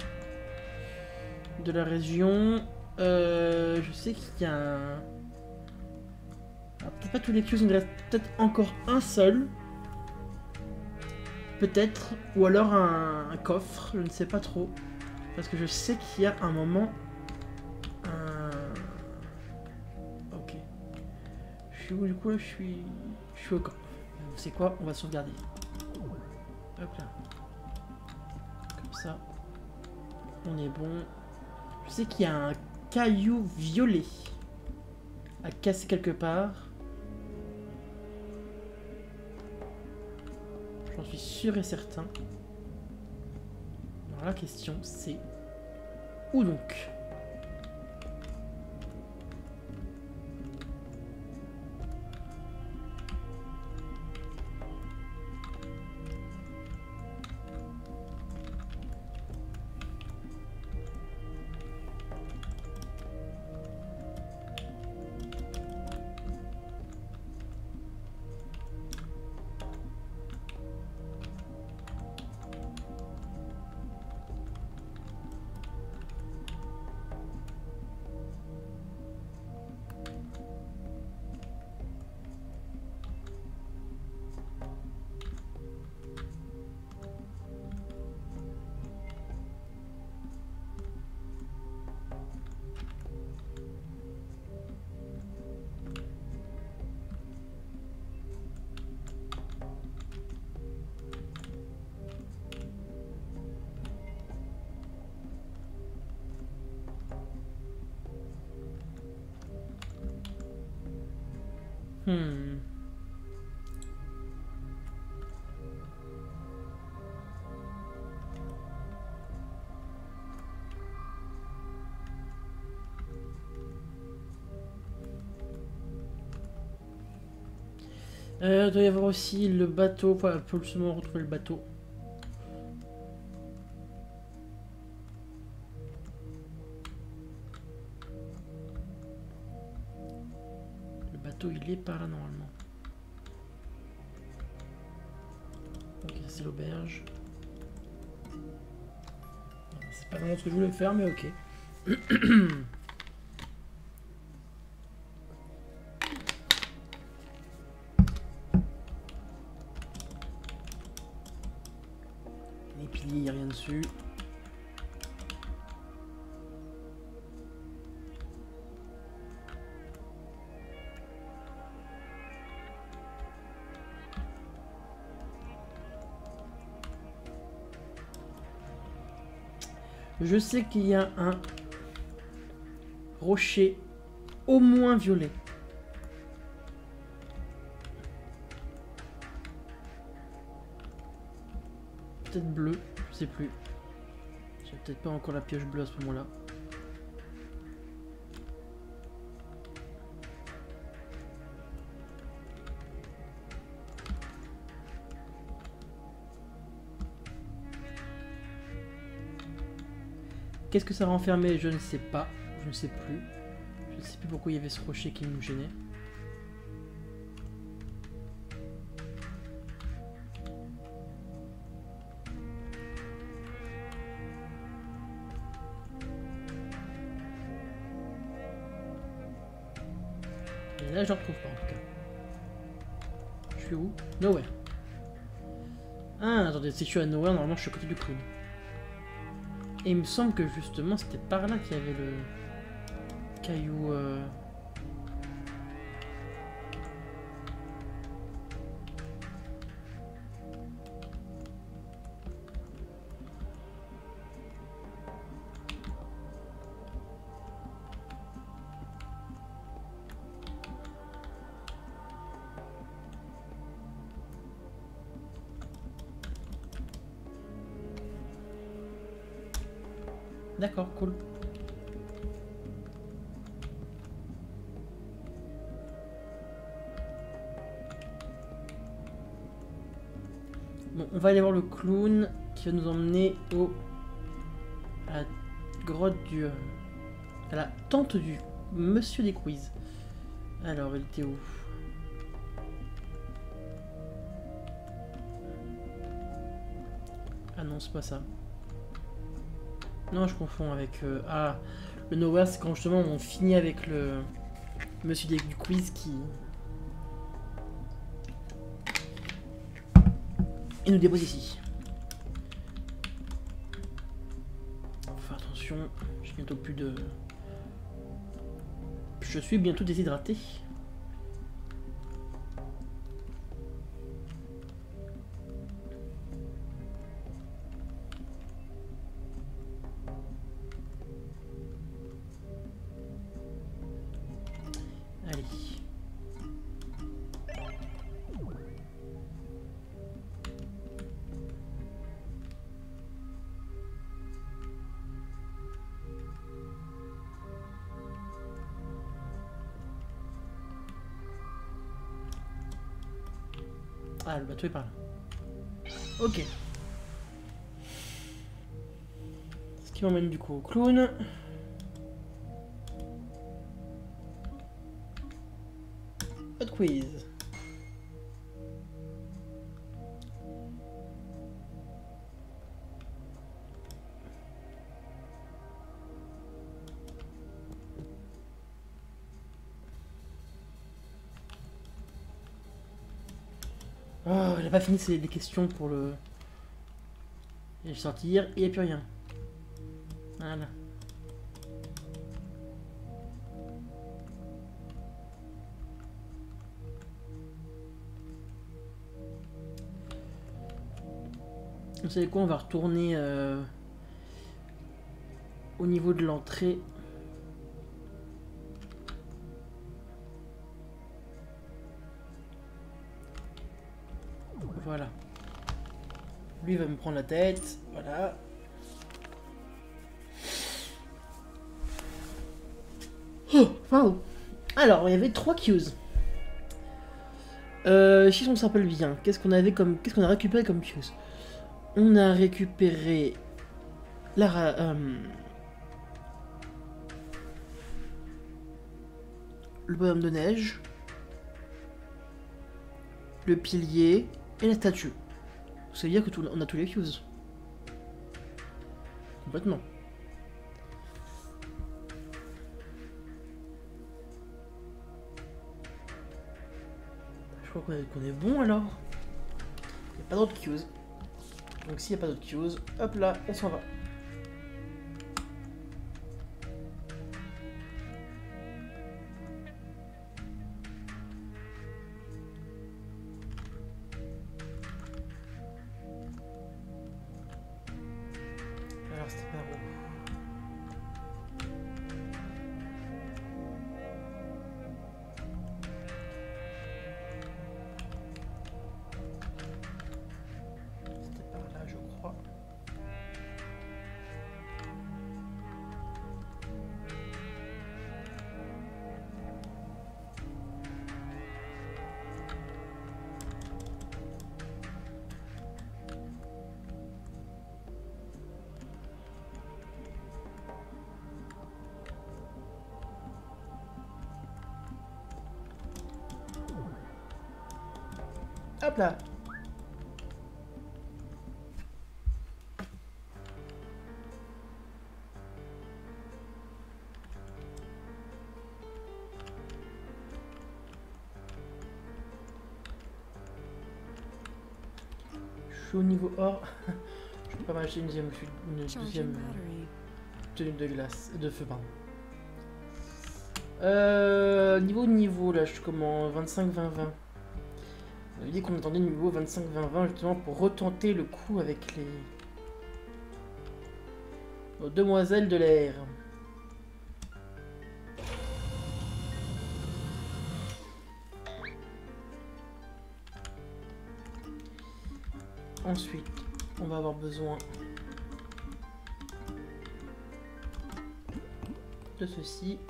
de la région. Euh, je sais qu'il y a un... Peut-être pas tous les cues, il me reste peut-être encore un seul. Peut-être. Ou alors un, un coffre, je ne sais pas trop. Parce que je sais qu'il y a un moment... Un... Ok. Je suis où du coup là? Je suis... Je suis au camp. C'est quoi? On va sauvegarder. Hop là. Comme ça. On est bon. Je sais qu'il y a un caillou violet à casser quelque part. J'en suis sûr et certain. Alors la question c'est... Où donc? Hmm. Euh, il doit y avoir aussi le bateau. Enfin, il faut absolument retrouver le bateau. Le bateau, il est par là normalement. Ok, c'est l'auberge. C'est pas vraiment ce que je voulais faire, mais ok. Les piliers, il n'y a rien dessus. Je sais qu'il y a un rocher au moins violet. Peut-être bleu, je sais plus. J'ai peut-être pas encore la pioche bleue à ce moment-là. Qu'est-ce que ça renfermait? Je ne sais pas. Je ne sais plus. Je ne sais plus pourquoi il y avait ce rocher qui nous gênait. Et là, je ne retrouve pas en tout cas. Je suis où? Nowhere. Ah, attendez, si je suis à Nowhere, normalement je suis à côté du clown. Et il me semble que justement, c'était par là qu'il y avait le caillou... Euh... D'accord, cool. Bon, on va aller voir le clown qui va nous emmener au... à la grotte du... euh, à la tente du monsieur des quiz. Alors, il était où? Ah non, c'est pas ça. Non, je confonds avec... Euh, ah, le Nowhere, c'est quand justement on finit avec le monsieur du quiz qui... Il nous dépose ici. Faut faire attention, j'ai bientôt plus de... Je suis bientôt déshydraté. Allez. Ah, le bateau est par là. Ok. Ce qui m'emmène du coup au clown. Hot quiz. Oh, il a pas fini les questions pour le... Et je sortir, il n'y a plus rien. Voilà. Vous savez quoi, on va retourner euh, au niveau de l'entrée. Voilà. Lui va me prendre la tête. Voilà. Oh, wow. Alors, il y avait trois cues. Euh, si on se rappelle bien, qu'est-ce qu'on avait comme, qu'est-ce qu'on a récupéré comme cues? On a récupéré la euh, le bonhomme de neige, le pilier et la statue. Ça veut dire que tout, on a tous les cues. Complètement. Je crois qu'on est, qu'on est bon alors. Il n'y a pas d'autres cues. Donc s'il n'y a pas d'autres cues, hop là, on s'en va. Alors c'était par où? C'était par là, je crois. Hop là. suis au niveau or. Je peux pas m'acheter une deuxième, une deuxième tenue de glace, de feu, pardon. Euh, niveau de niveau, là, je suis comment vingt-cinq vingt vingt. On avait dit qu'on attendait le niveau vingt-cinq vingt vingt justement pour retenter le coup avec les... Nos demoiselles de l'air. Ensuite, on va avoir besoin de ceci.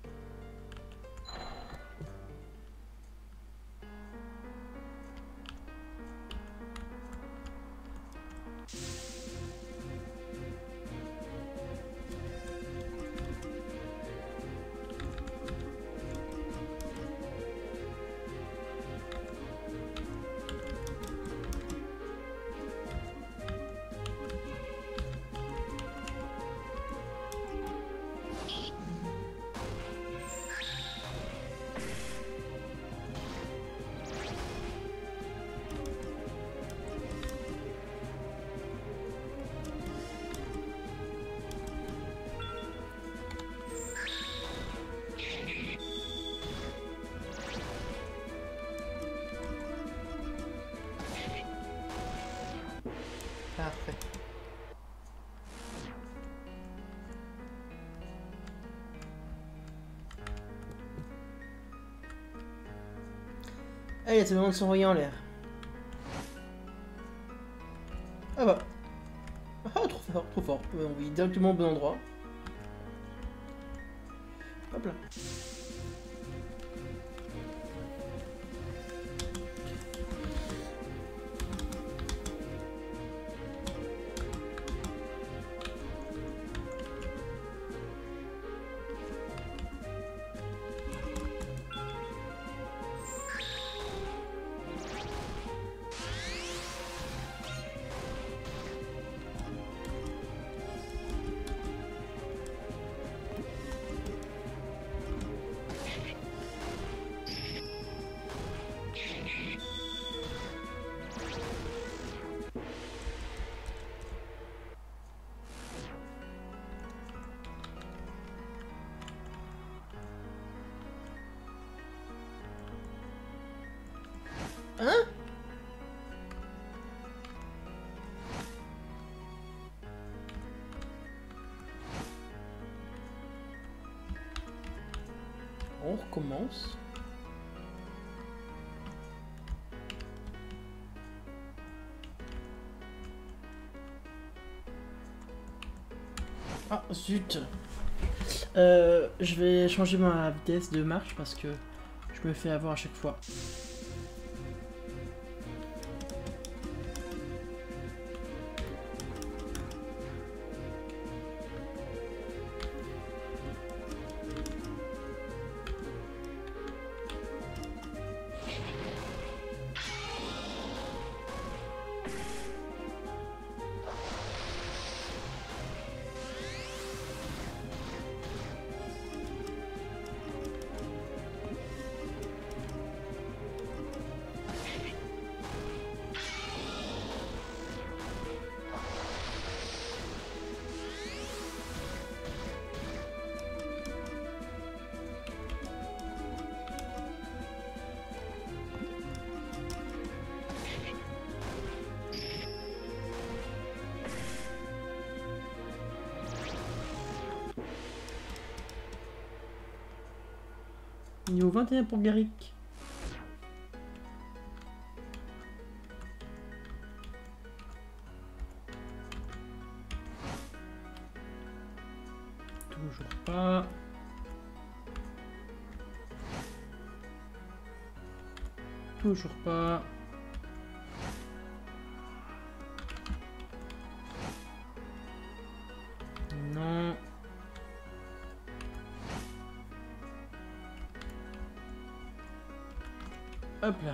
Parfait. Allez, c'est le moment de s'envoyer en l'air. Ah bah. Ah, trop fort, trop fort. Euh, oui, directement au bon endroit. Hop là. Hein? On recommence. Ah, zut. Euh, je vais changer ma vitesse de marche parce que je me fais avoir à chaque fois. Niveau vingt et un pour Garrick. Toujours pas. Toujours pas. Non. Hop là.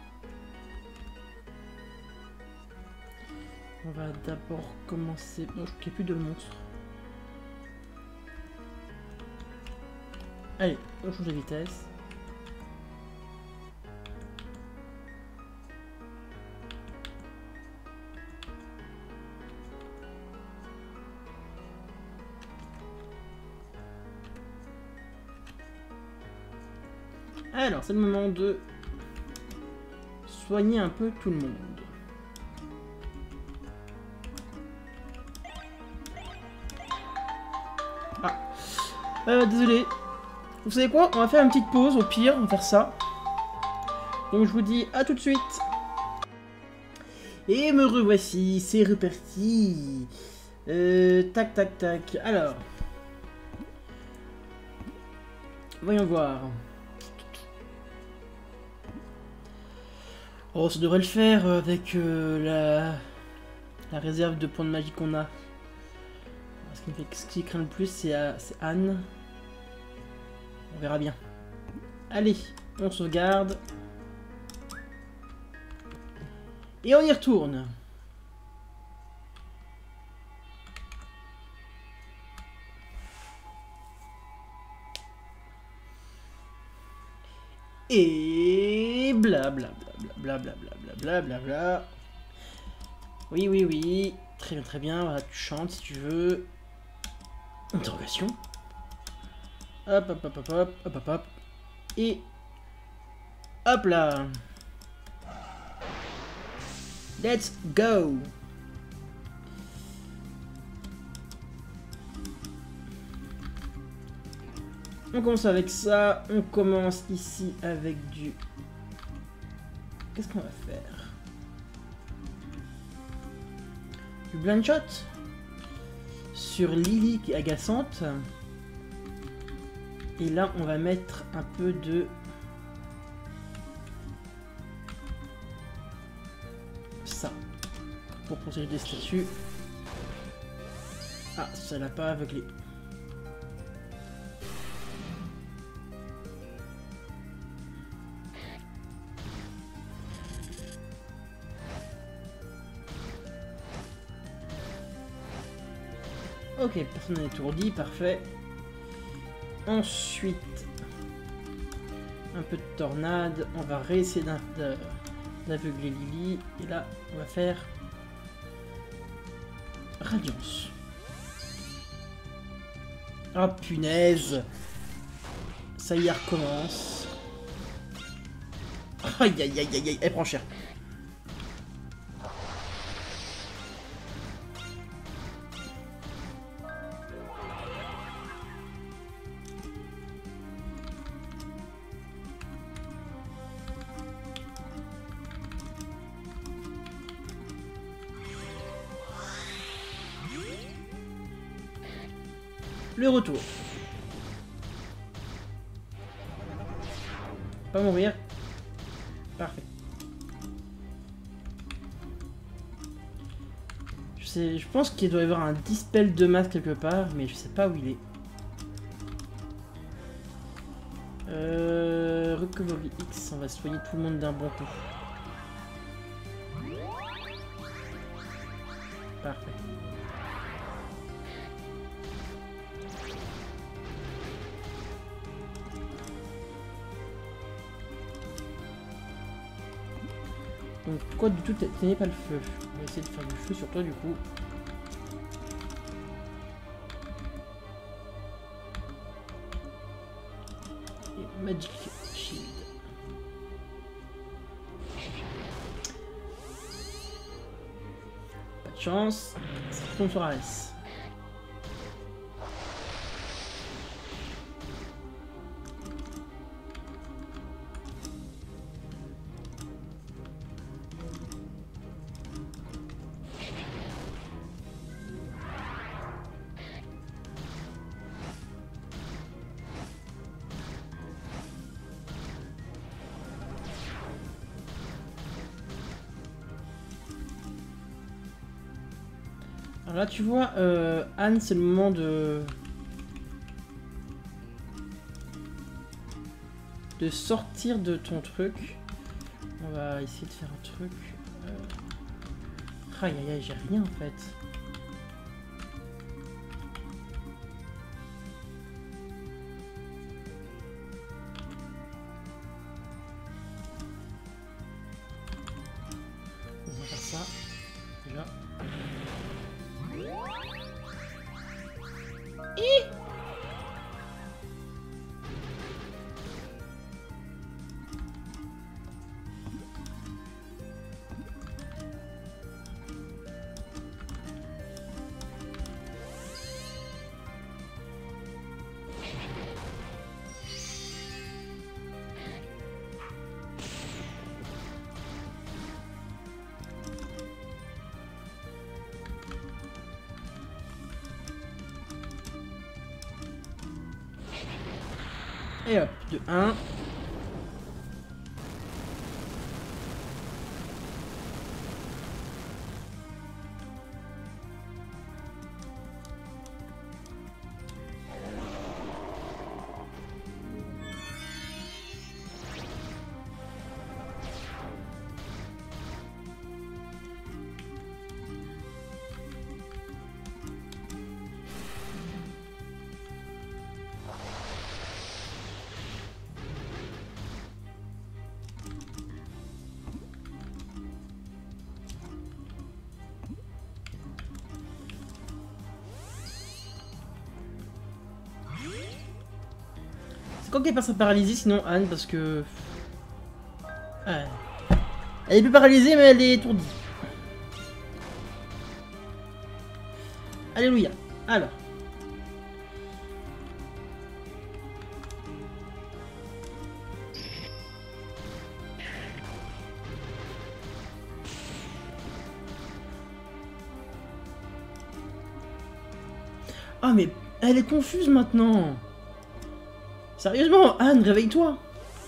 On va d'abord commencer... Non, je crois qu'il n'y a plus de monstres. Allez, on change de vitesse. Alors, c'est le moment de soigner un peu tout le monde. Ah, euh, désolé. Vous savez quoi? On va faire une petite pause, au pire, on va faire ça. Donc je vous dis à tout de suite. Et me revoici, c'est reparti. Euh, tac, tac, tac. Alors. Voyons voir. Oh, ça devrait le faire avec euh, la... la réserve de points de magie qu'on a. Ce qui me fait ce qui craint le plus, c'est Anne. On verra bien. Allez, on sauvegarde. Et on y retourne. Et bla bla bla bla bla bla bla bla bla. Oui, oui, oui. Très bien, très bien. Voilà, tu chantes si tu veux. Interrogation. Hop, hop, hop, hop, hop, hop, hop, hop. Et hop là. Let's go. On commence avec ça. On commence ici avec du... Qu'est-ce qu'on va faire? Du blind shot sur Lily qui est agaçante. Et là, on va mettre un peu de... ça. Pour protéger des statues. Ah, ça l'a pas aveuglé. Ok, personne n'est étourdi, parfait. Ensuite, un peu de tornade. On va réessayer d'aveugler Lily. Et là, on va faire Radiance. Oh punaise! Ça y est, elle recommence. Aïe aïe aïe aïe aïe, elle prend cher. Le retour. Pas mourir. Parfait. Je sais, je pense qu'il doit y avoir un dispel de masse quelque part, mais je sais pas où il est. Euh, Recovery X, on va soigner tout le monde d'un bon coup. Parfait. Donc pourquoi du tout t'aimais pas le feu? On va essayer de faire du feu sur toi du coup. Et Magic Shield. Pas de chance, ça tombe sur Ares. Alors là, tu vois, euh, Anne, c'est le moment de... de sortir de ton truc. On va essayer de faire un truc. Euh... Aïe aïe aïe, j'ai rien en fait. On va faire ça, déjà. Et hop, de un. C'est quand qu'elle passe à paralysie sinon Anne parce que... Ouais. Elle est plus paralysée mais elle est étourdie. Alléluia. Alors. Ah mais elle est confuse maintenant. Sérieusement, Anne, réveille-toi.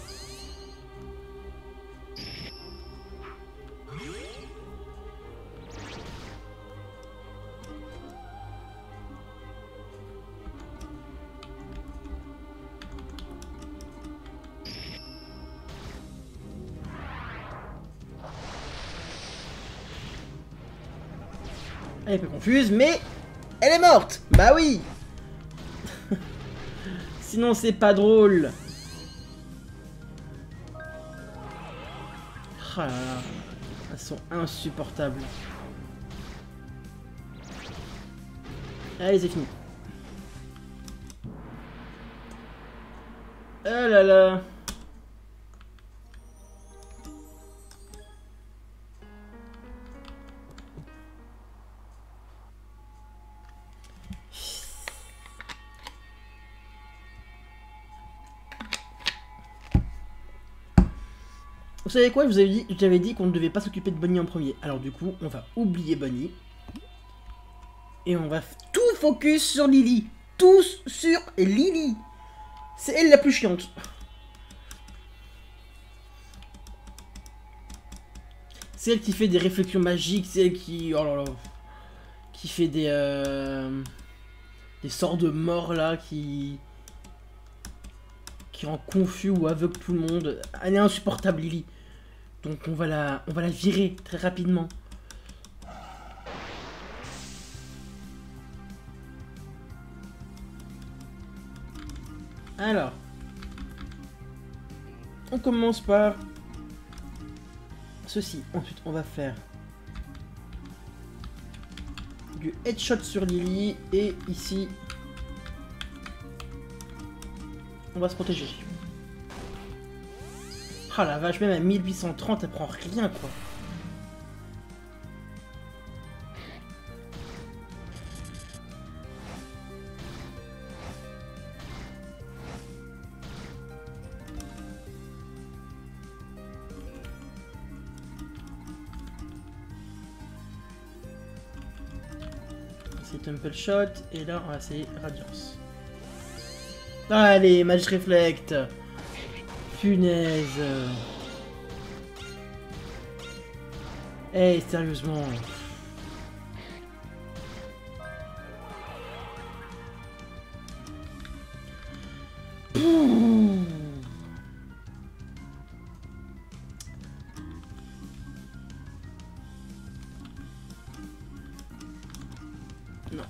Elle est un peu confuse, mais elle est morte. Bah oui. Sinon c'est pas drôle. Oh là là. Elles sont insupportables. Allez, c'est fini. Oh là là. Vous savez quoi, je vous avais dit, j'avais dit qu'on ne devait pas s'occuper de Bonnie en premier. Alors du coup, on va oublier Bonnie. Et on va tout focus sur Lily. Tous sur Lily. C'est elle la plus chiante. C'est elle qui fait des réflexions magiques, c'est elle qui... Oh là là. Qui fait des... Euh, des sorts de mort là, qui... Qui rend confus ou aveugle tout le monde. Elle est insupportable, Lily. Donc on va la, on va la virer très rapidement. Alors, on commence par ceci. Ensuite, on va faire du headshot sur Lily et ici, on va se protéger. Ah la vache, même à mille huit cent trente, elle prend rien quoi. C'est Temple Shot et là on va essayer Radiance. Allez, Mage Reflect. Punaise. Eh, hey, sérieusement. Pouh. Non.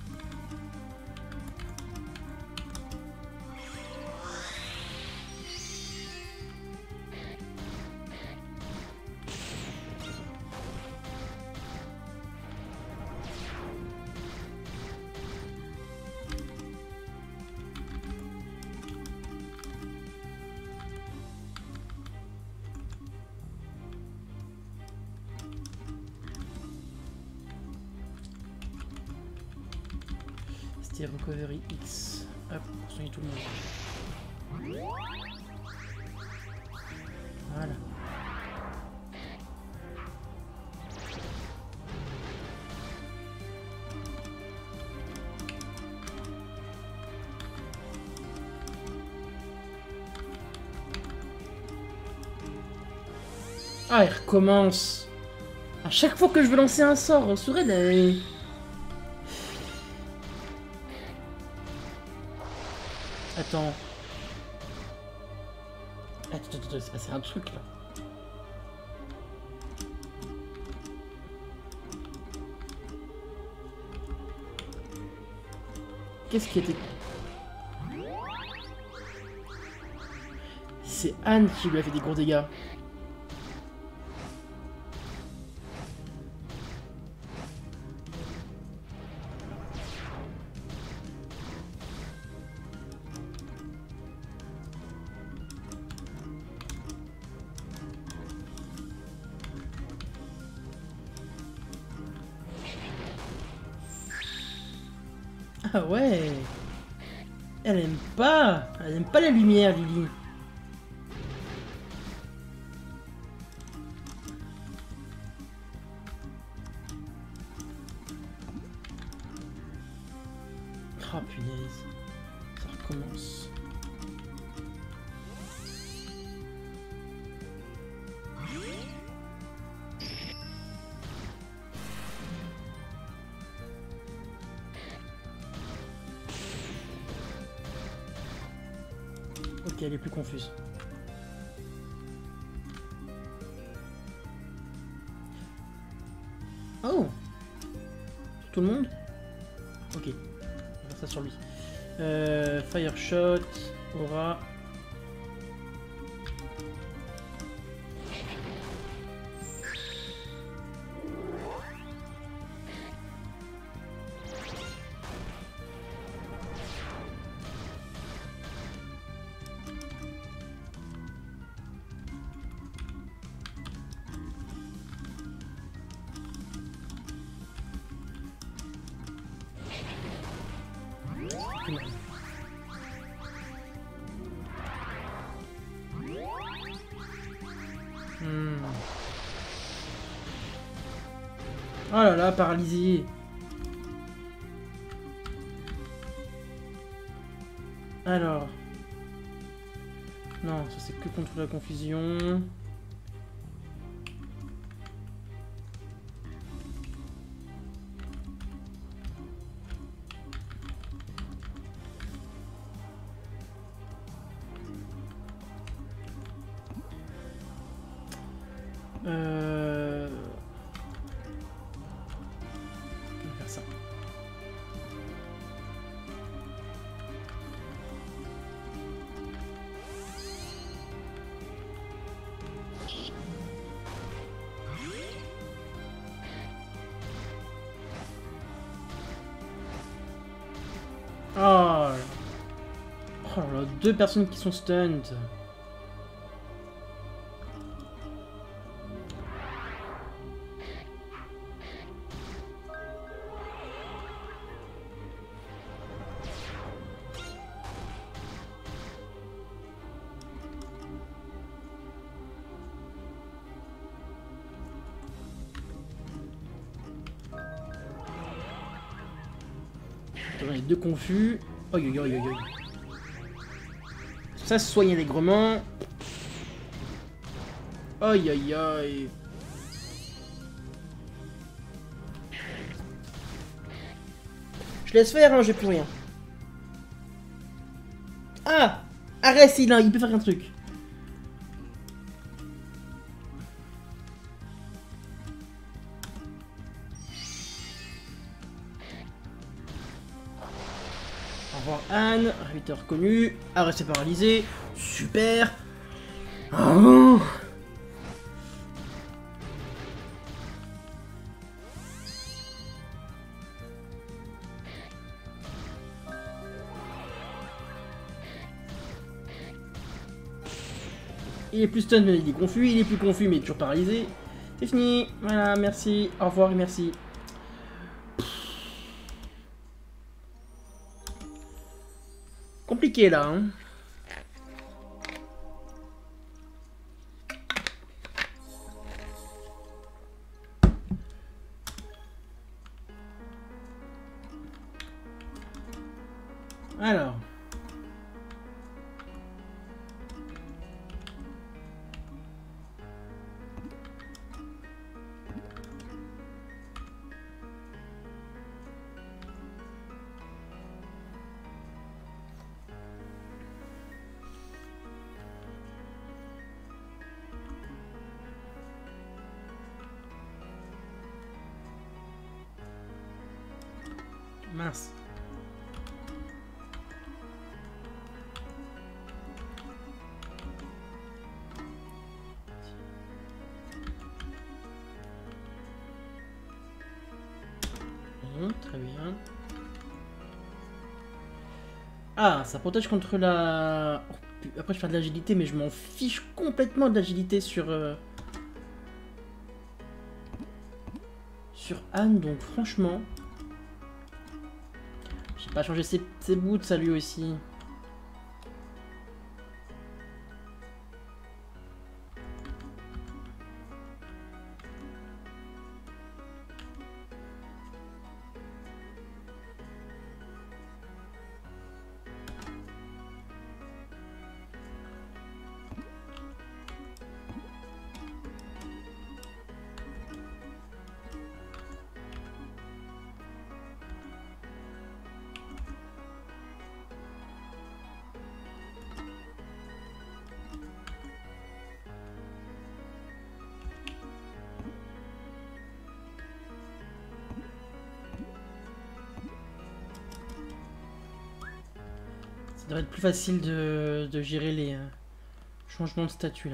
Recovery X. Hop, pour soigner tout le monde. Voilà. Ah, il recommence. À chaque fois que je veux lancer un sort, Soren, elle... Attends. Attends, attends, attends, c'est passé un truc là. Qu'est-ce qui était... C'est Anne qui lui a fait des gros dégâts. Ah ouais. Elle aime pas. Elle aime pas la lumière, Lily. Ah punaise. Ça recommence. Ok, elle est plus confuse. Oh! Sur tout le monde? Ok. On va faire ça sur lui. Euh, Fire Shot, Aura. Hmm. Oh là là, paralysé. Alors. Non, ça c'est que contre la confusion. Euh... On va faire ça. Oh, oh là là, deux personnes qui sont stunned. Attends, les deux confus. Oi, oi, oi, oi, oi. Ça se soigne allègrement. Aïe, aïe, aïe. Je laisse faire, hein, j'ai plus rien. Ah! Arrête, il, il peut faire un truc. Au revoir Anne, Rita reconnu, ah rester paralysé, super. Oh. Il est plus stun mais il est confus, il est plus confus mais toujours paralysé. C'est fini, voilà, merci, au revoir et merci. Compliqué là, hein. Alors. mince. Bon, très bien. Ah, ça protège contre la... Oh, après, je fais de l'agilité, mais je m'en fiche complètement de l'agilité sur... Euh... Sur Anne, donc franchement... J'ai pas changé ses, ses boots, ça lui aussi. Ça devrait être plus facile de, de gérer les euh, changements de statut là.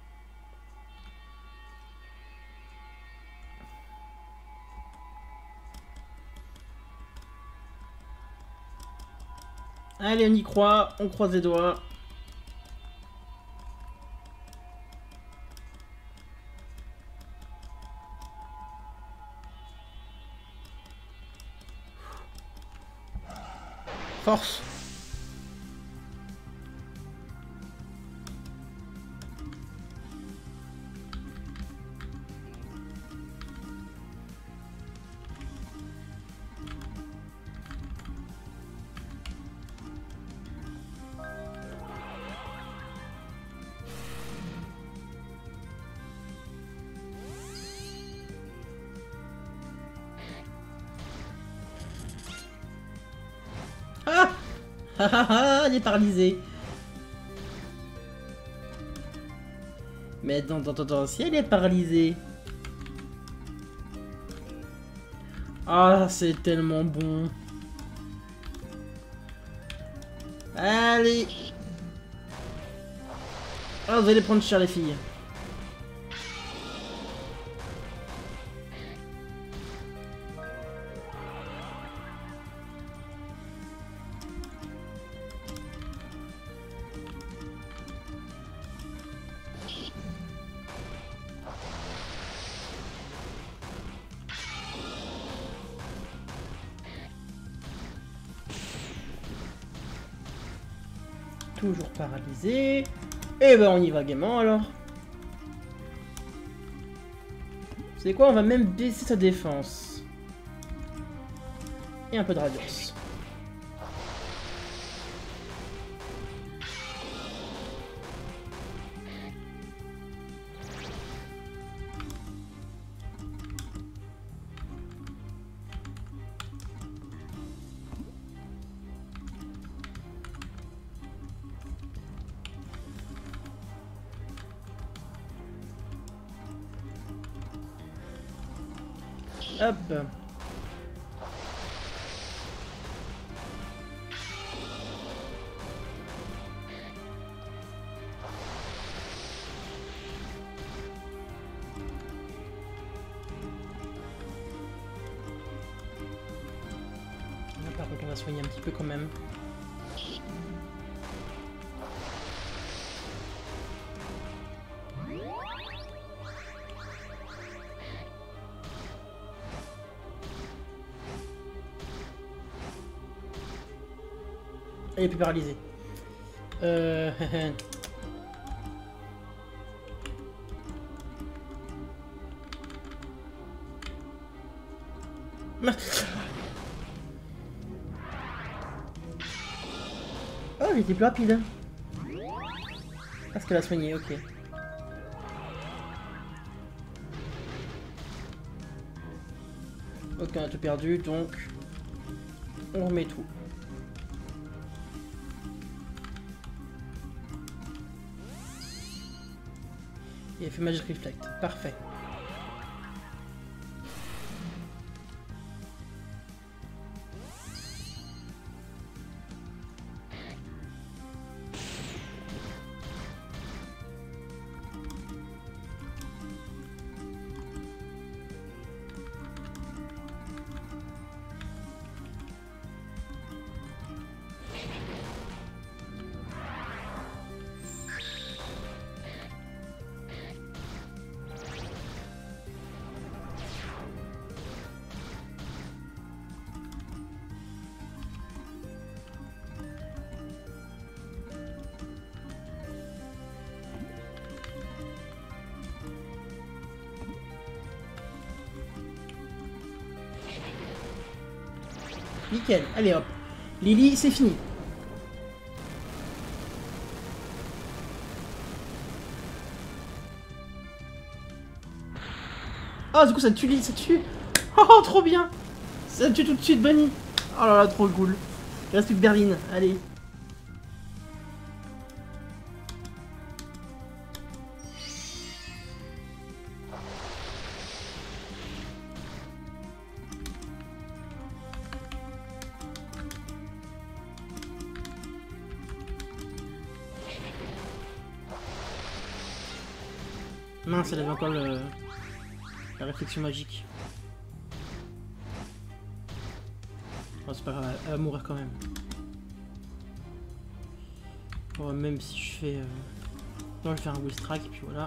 Allez, on y croit, on croise les doigts. Force. Ah ah ah ah, elle est paralysée. Mais attends, attends, attends, si elle est paralysée. Ah, c'est tellement bon. Allez. Ah, vous allez prendre cher les filles. Toujours paralysé. Et ben on y va gaiement alors. C'est quoi? On va même baisser sa défense. Et un peu de radiance. Hop. Là, par contre, on va soigner un petit peu quand même. Elle est plus paralysée. Euh... Oh, il était plus rapide. Parce qu'elle a soigné, ok. Ok, on a tout perdu, donc... On remet tout. Et fait Magic Reflect. Parfait. Nickel. Allez hop. Lily, c'est fini. Oh, du coup, ça tue Lily, ça tue. Oh, trop bien. Ça tue tout de suite Bunny. Oh là là, trop cool. Il reste plus que Berline. Allez. Mince, elle avait encore le... la réflexion magique. Oh, c'est pas grave, elle va mourir quand même. Oh, même si je fais... Euh... Non, je vais faire un Will Strike, et puis voilà.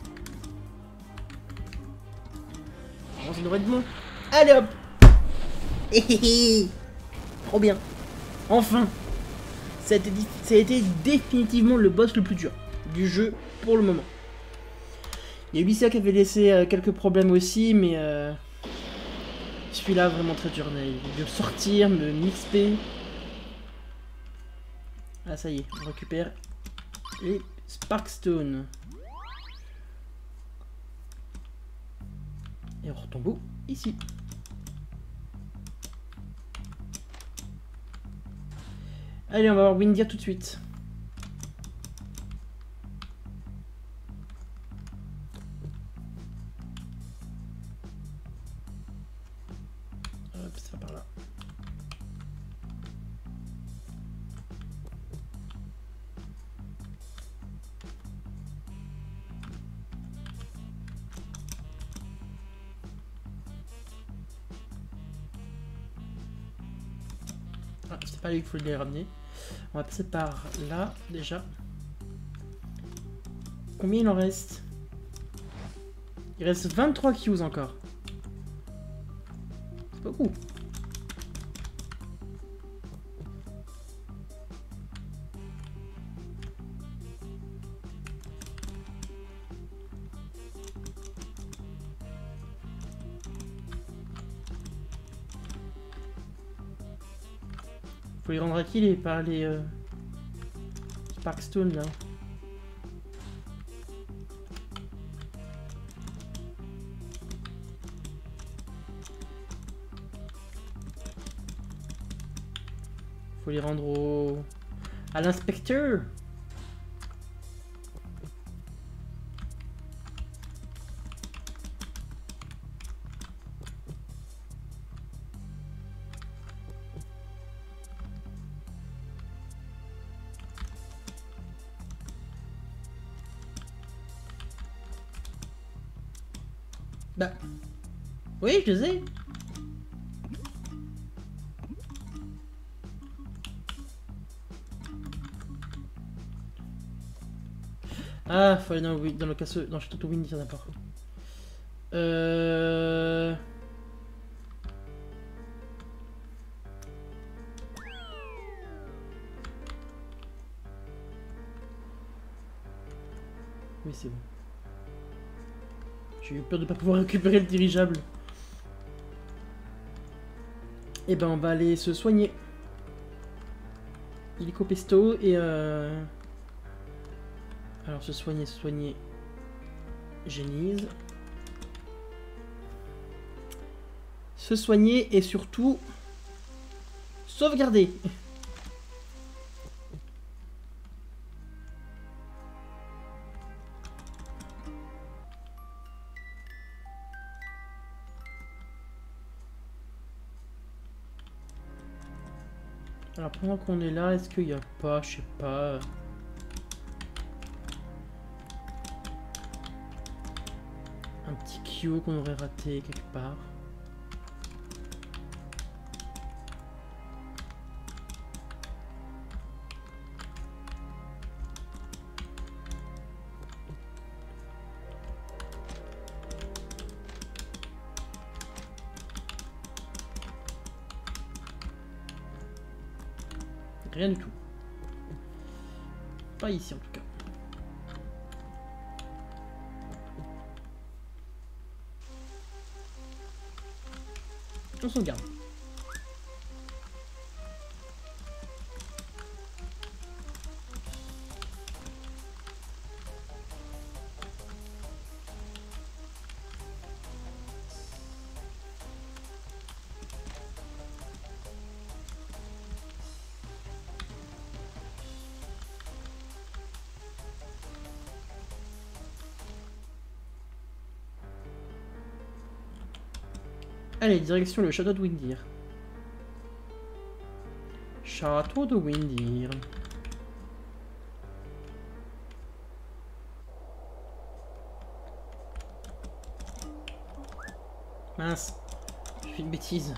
Bon, ça devrait être bon. Allez hop. Trop bien. Enfin. Ça a, été, ça a été définitivement le boss le plus dur du jeu pour le moment. Il y a Ulysses qui avait laissé euh, quelques problèmes aussi, mais euh, celui-là vraiment très dur. Il veut sortir, me X P. Ah ça y est, on récupère les Sparkstone. Et on retombe où? Ici. Allez, on va voir Windir tout de suite. Hop, ça par là. Ah, c'est pas lui qu'il faut les ramener. On va passer par là, déjà. Combien il en reste? Il reste vingt-trois queues encore. C'est beaucoup. Faut les rendre à qui les par les euh, Sparkstone là? Faut les rendre au... à l'inspecteur. Bah... Oui, je les ai. Ah, faut aller dans le, dans le casseux, dans le château Windy, d'abord. Euh... Oui, c'est bon. J'ai eu peur de ne pas pouvoir récupérer le dirigeable. Et ben, on va aller se soigner. Illico Pesto et euh... alors, se soigner, se soigner. Génise. Se soigner et surtout... sauvegarder. Alors, pendant qu'on est là, est-ce qu'il n'y a pas, je sais pas... un petit Q qu'on aurait raté quelque part? Rien du tout. Pas ici en tout cas. On s'en garde. Allez, direction le château de Windir. Château de Windir. Mince, j'ai fait une bêtise.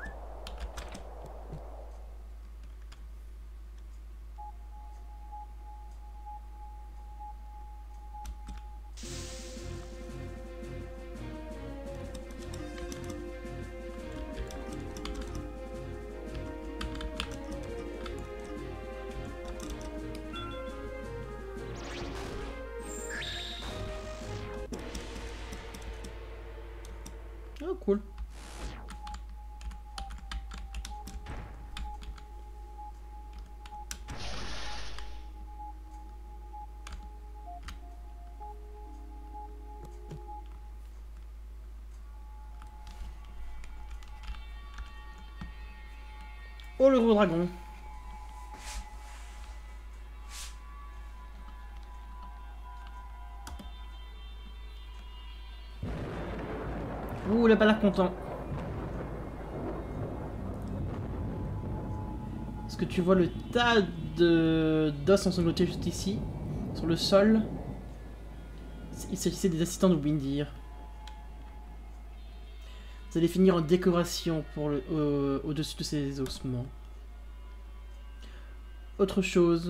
Oh, cool. Oh, le gros dragon. Ouh, il a pas l'air content. Est-ce que tu vois le tas de d'os ensanglantés juste ici, sur le sol? Il s'agissait des assistants de Windir. Vous allez finir en décoration pour le euh, au-dessus de ces ossements. Autre chose.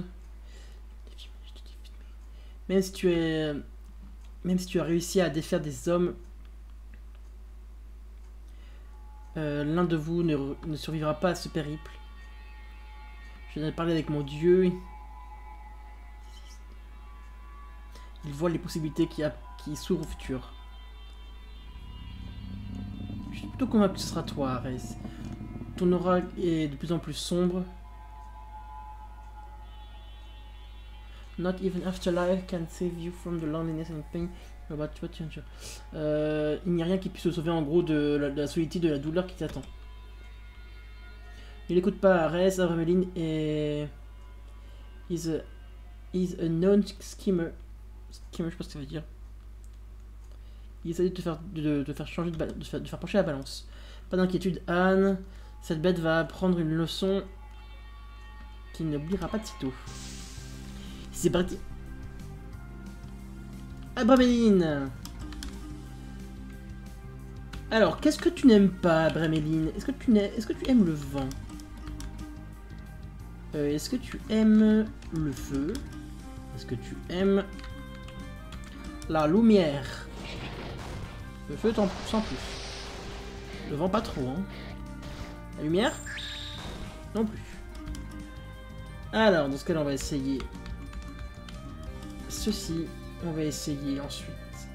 Même si tu es, même si tu as réussi à défaire des hommes, euh, l'un de vous ne, ne survivra pas à ce périple. Je viens de parler avec mon dieu. Il voit les possibilités qui, a, qui s'ouvrent au futur. Je suis plutôt convaincu que ce sera toi, Arès. Ton aura est de plus en plus sombre. Not even afterlife can save you from the loneliness and pain about what you endure. Euh, il n'y a rien qui puisse te sauver en gros de la, de la solitude et de la douleur qui t'attend. Il n'écoute pas Arès, Abramelin est... is a, is a known schemer. Schemer, je sais pas ce que ça veut dire. Il essaie de te faire, de, de faire changer de, de, faire, de faire pencher la balance. Pas d'inquiétude, Anne. Cette bête va apprendre une leçon qu'il n'oubliera pas de sitôt. C'est parti. Abramelin. Alors, qu'est-ce que tu n'aimes pas, Abramelin? Est-ce que tu est-ce que tu aimes le vent? euh, Est-ce que tu aimes le feu? Est-ce que tu aimes la lumière? Le feu sans plus. Le vent pas trop, hein. La lumière? Non plus. Alors, dans ce cas-là, on va essayer ceci. On va essayer ensuite.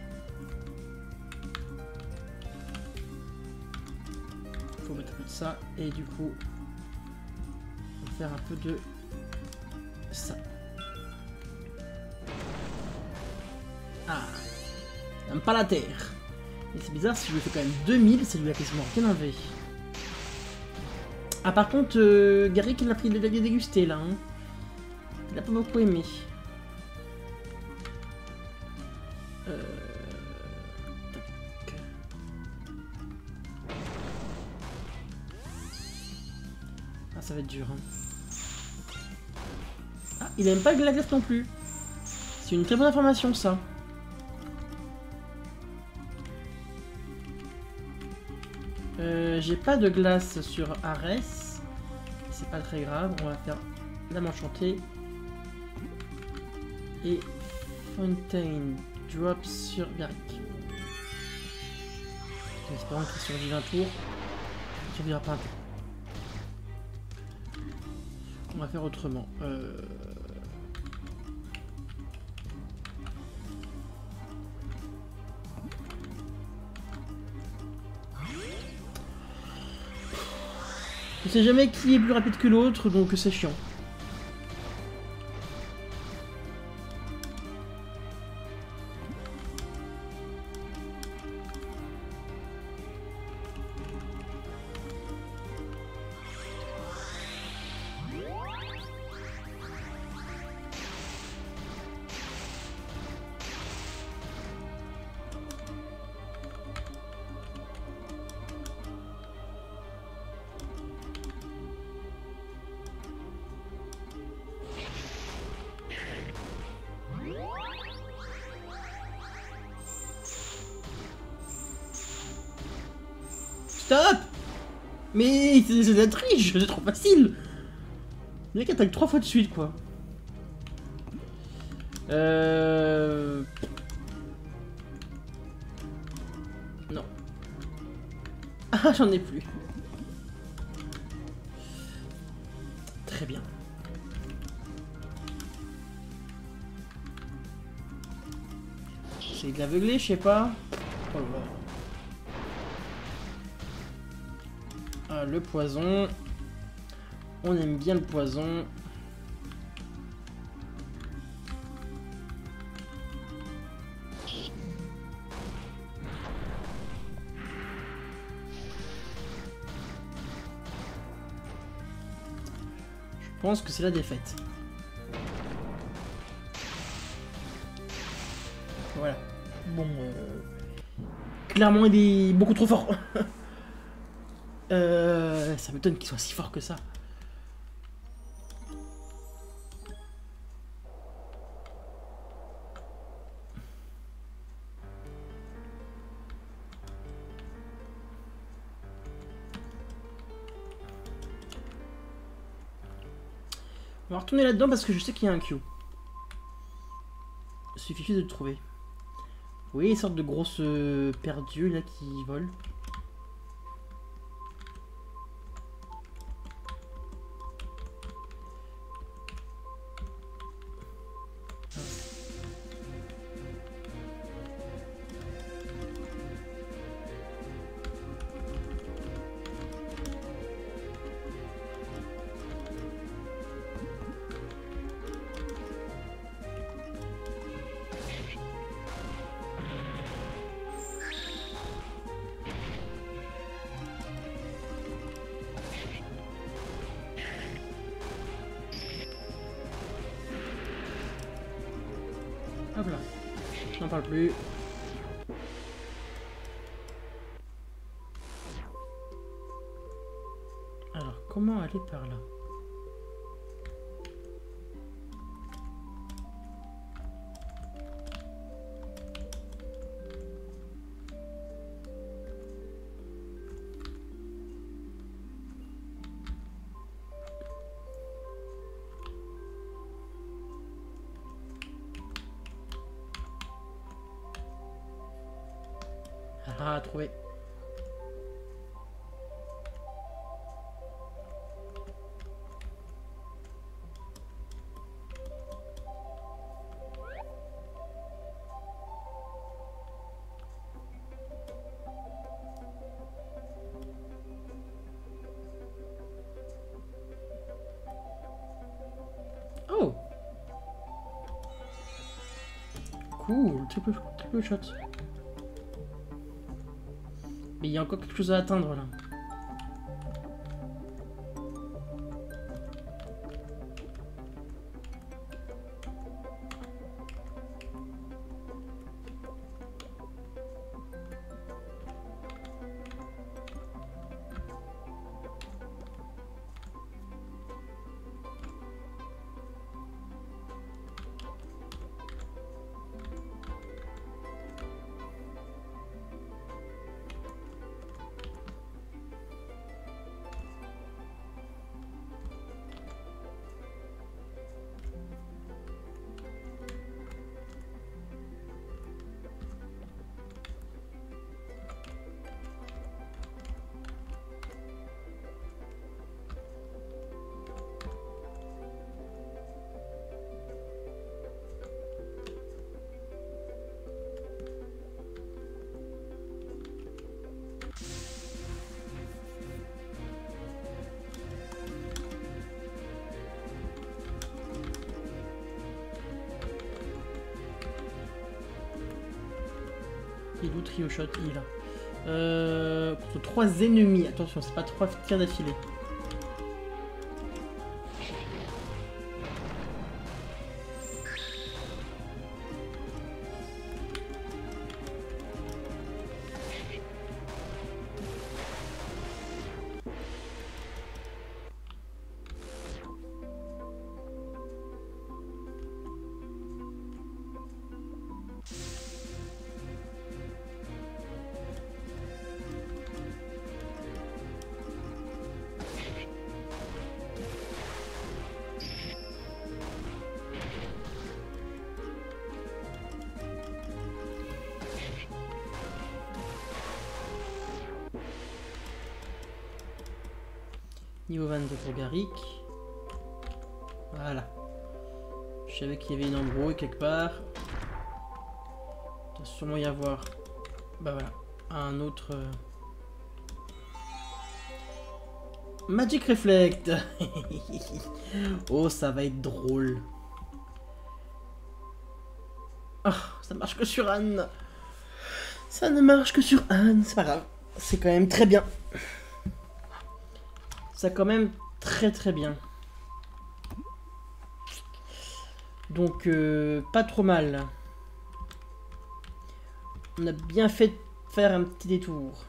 Il faut mettre un peu de ça. Et du coup, on va faire un peu de ça. Ah, il n'aime pas la terre. Mais c'est bizarre, si je lui fais quand même deux mille, ça lui a quasiment rien enlevé. Ah, par contre, euh, Garrick, il a pris de la dégusté là. Hein. Il a pas beaucoup aimé. Euh... Ah, ça va être dur. Hein. Ah, il aime pas la glace non plus. C'est une très bonne information, ça. Euh, J'ai pas de glace sur Arès. C'est pas très grave. On va faire l'âme enchantée. Et Fontaine drop sur Garrick. En espérant qu'il survive un tour. Il survivra pas un tour. On va faire autrement. Euh... Je sais jamais qui est plus rapide que l'autre, donc c'est chiant. stop! Mais c'est de la triche, c'est trop facile! Le mec attaque trois fois de suite, quoi. Euh... Non. Ah, j'en ai plus. Très bien. J'essaie de l'aveugler, je sais pas. Oh là. Ah, le poison. On aime bien le poison. Je pense que c'est la défaite. Voilà. Bon, euh... clairement il est beaucoup trop fort. euh... Ça m'étonne qu'il soit si fort que ça. On va retourner là-dedans parce que je sais qu'il y a un Q. Il suffit de le trouver. Vous voyez les sortes de grosses euh, perdus là qui volent. Hop là. Je n'en parle plus. Alors, comment aller par là? Ah, trouvé. Oh! Cool, triple, triple shot. Mais il y a encore quelque chose à atteindre là. Il est où Trio Shot? Il est là. Euh, contre trois ennemis. Attention, c'est pas trois tirs d'affilée. Niveau vingt-deux pour Garrick. Voilà. Je savais qu'il y avait une embrouille quelque part. Il doit sûrement y avoir... Bah voilà. Un autre... Euh... Magic Reflect. Oh, ça va être drôle. Oh, ça marche que sur Anne. Ça ne marche que sur Anne. C'est pas grave. C'est quand même très bien. C'est quand même très très bien. Donc, euh, pas trop mal. On a bien fait de faire un petit détour.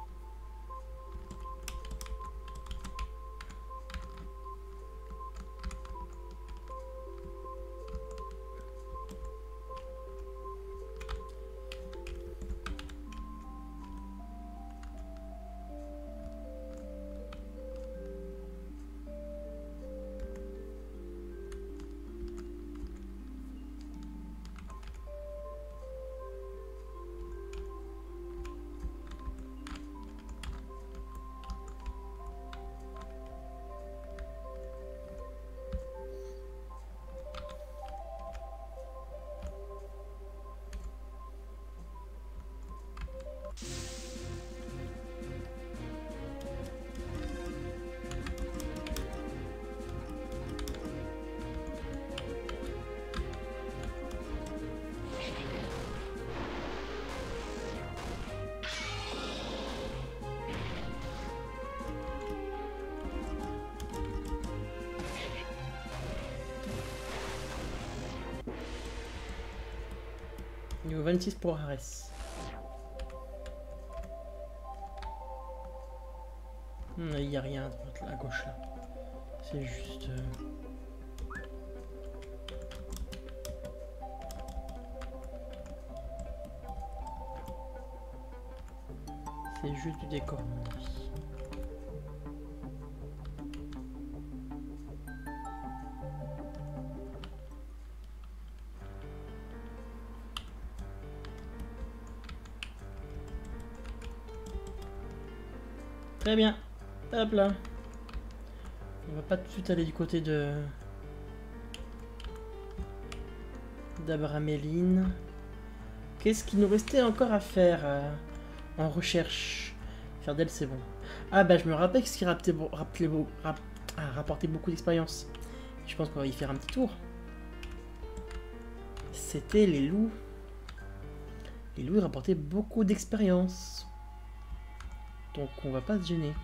Niveau vingt-six pour Ares. Il hmm, n'y a rien à droite là, à gauche là. C'est juste... Euh... C'est juste du décor, à mon avis. Très bien. Hop là. On va pas tout de suite aller du côté de... d'Abrameline. Qu'est-ce qu'il nous restait encore à faire euh, en recherche? Faire d'elle, c'est bon. Ah bah je me rappelle ce qui rapportait, rappelait, rap, ah, rapportait beaucoup d'expérience. Je pense qu'on va y faire un petit tour. C'était les loups. Les loups ils rapportaient beaucoup d'expérience. Donc on va pas se gêner.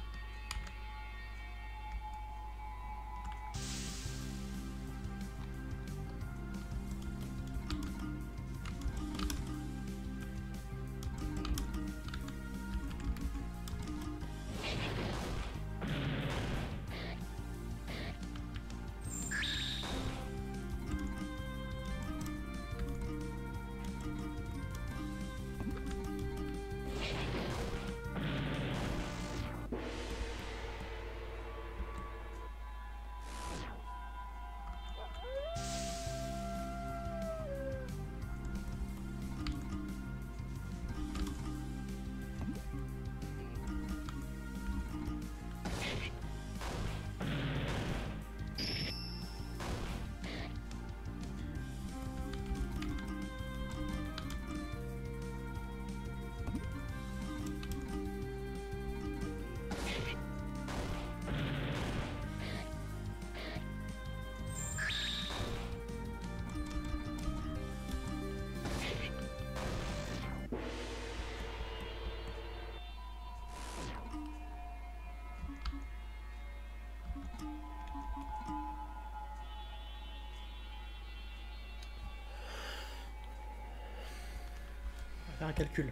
Un calcul.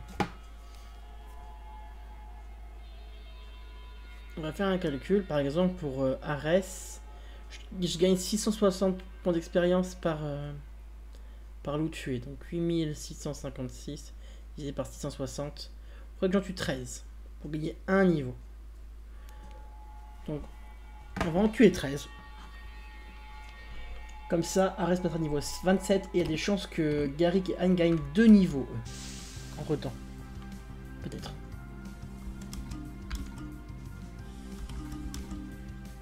On va faire un calcul, par exemple pour euh, Ares, je, je gagne six cent soixante points d'expérience par, euh, par loup tué, donc huit mille six cent cinquante-six divisé par six cent soixante, il faudrait que j'en tue treize pour gagner un niveau. Donc on va en tuer treize. Comme ça, Ares passera niveau vingt-sept et il y a des chances que Garrick et Anne gagnent deux niveaux. Eux. Entre temps, peut-être.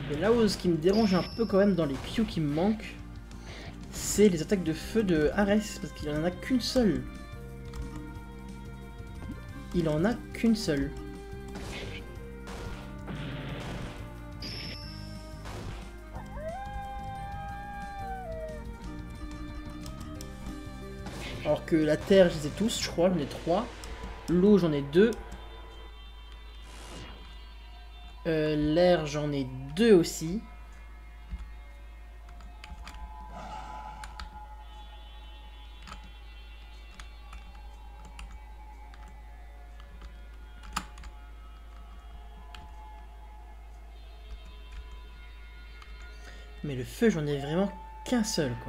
Mais là où ce qui me dérange un peu quand même dans les Q qui me manquent, c'est les attaques de feu de Ares, parce qu'il en a qu'une seule. Il en a qu'une seule. Alors que la terre, je les ai tous, je crois, j'en ai trois. L'eau, j'en ai deux. Euh, l'air, j'en ai deux aussi. Mais le feu, j'en ai vraiment qu'un seul, quoi.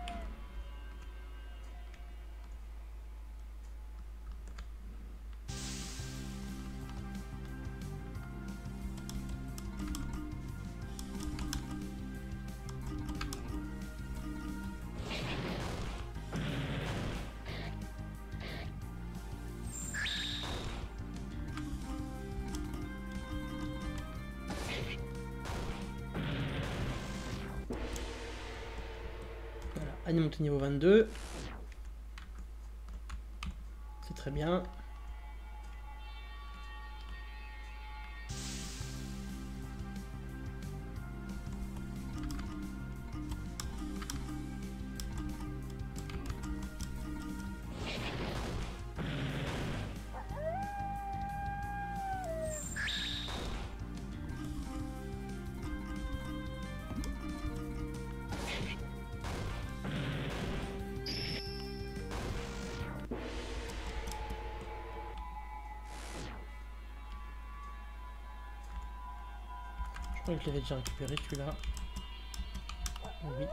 Annie monte au niveau vingt-deux. C'est très bien. Je crois que je l'avais déjà récupéré celui-là. Oui.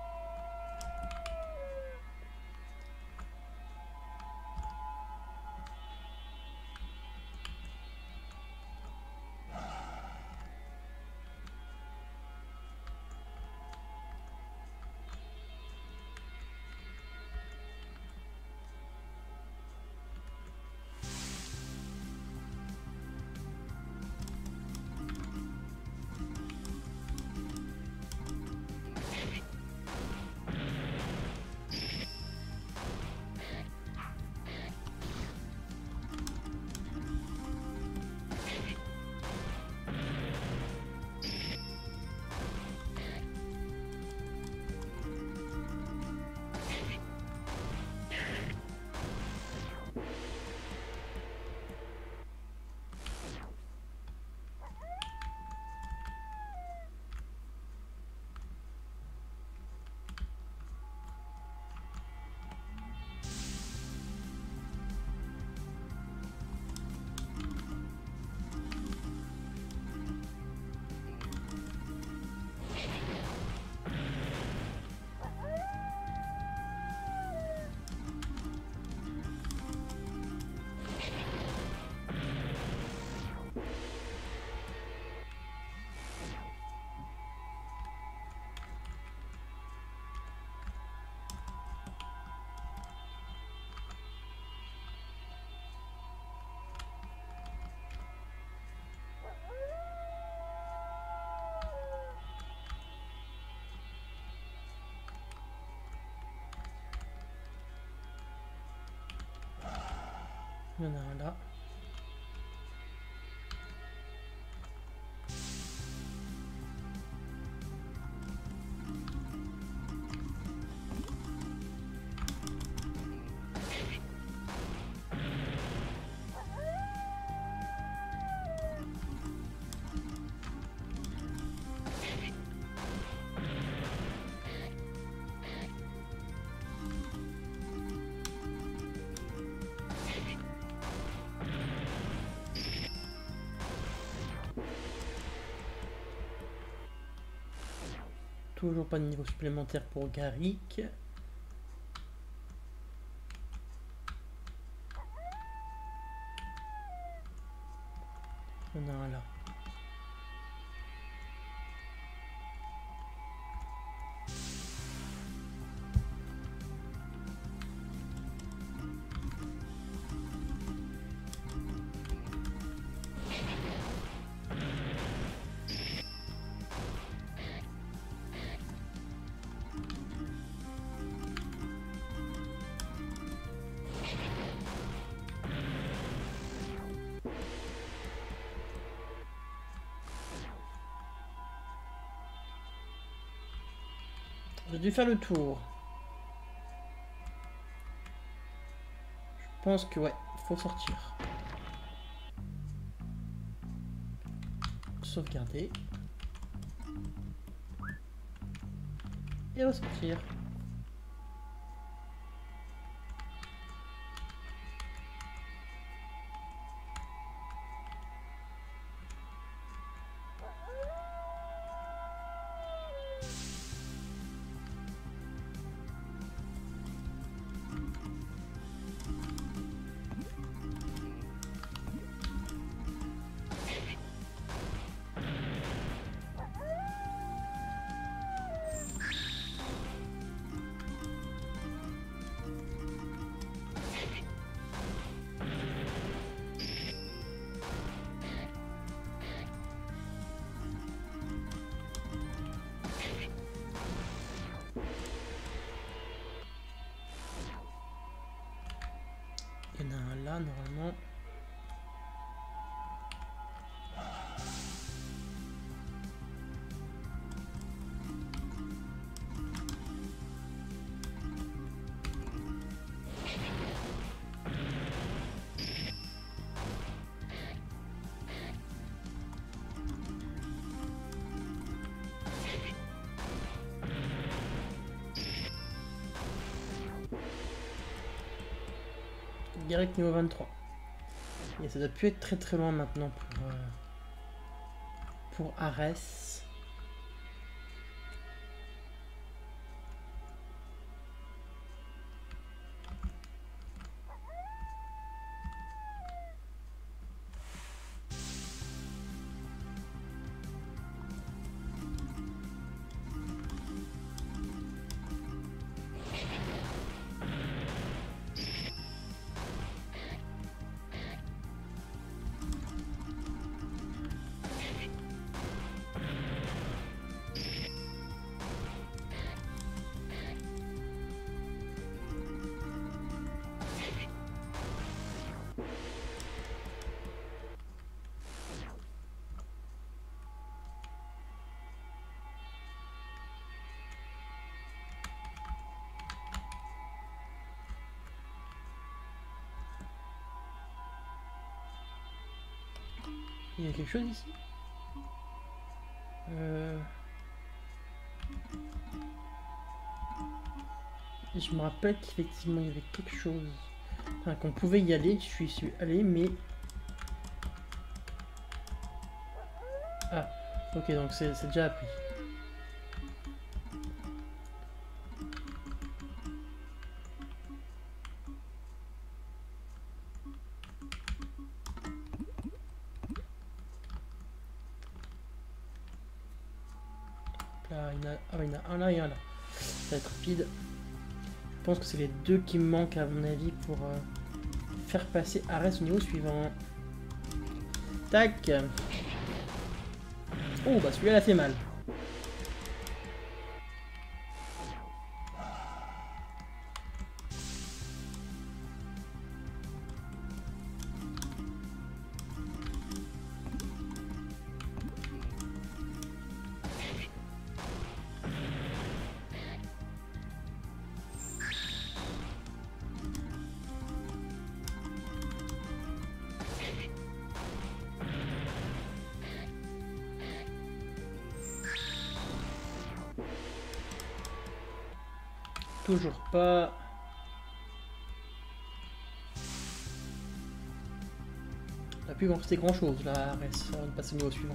Il y en a un là. Toujours pas de niveau supplémentaire pour Garrick. Il y en a un là. J'ai dû faire le tour. Je pense que ouais, faut sortir. Sauvegarder. Et ressortir. Il y en a un là, normalement. Direct niveau vingt-trois. Et ça doit plus être très très loin maintenant pour, euh, pour Arès. Il y a quelque chose ici euh... Je me rappelle qu'effectivement il y avait quelque chose. Enfin, qu'on pouvait y aller, je suis allé, mais... Ah, ok, donc c'est déjà appris. Là, il y en a... Ah, il y en a un là et un là. Ça va être rapide. Je pense que c'est les deux qui me manquent à mon avis pour euh, faire passer Arès au niveau suivant. Tac. Oh bah celui-là a fait mal. Toujours pas. Il n'a plus resté grand chose là, reste avant de passer au niveau suivant.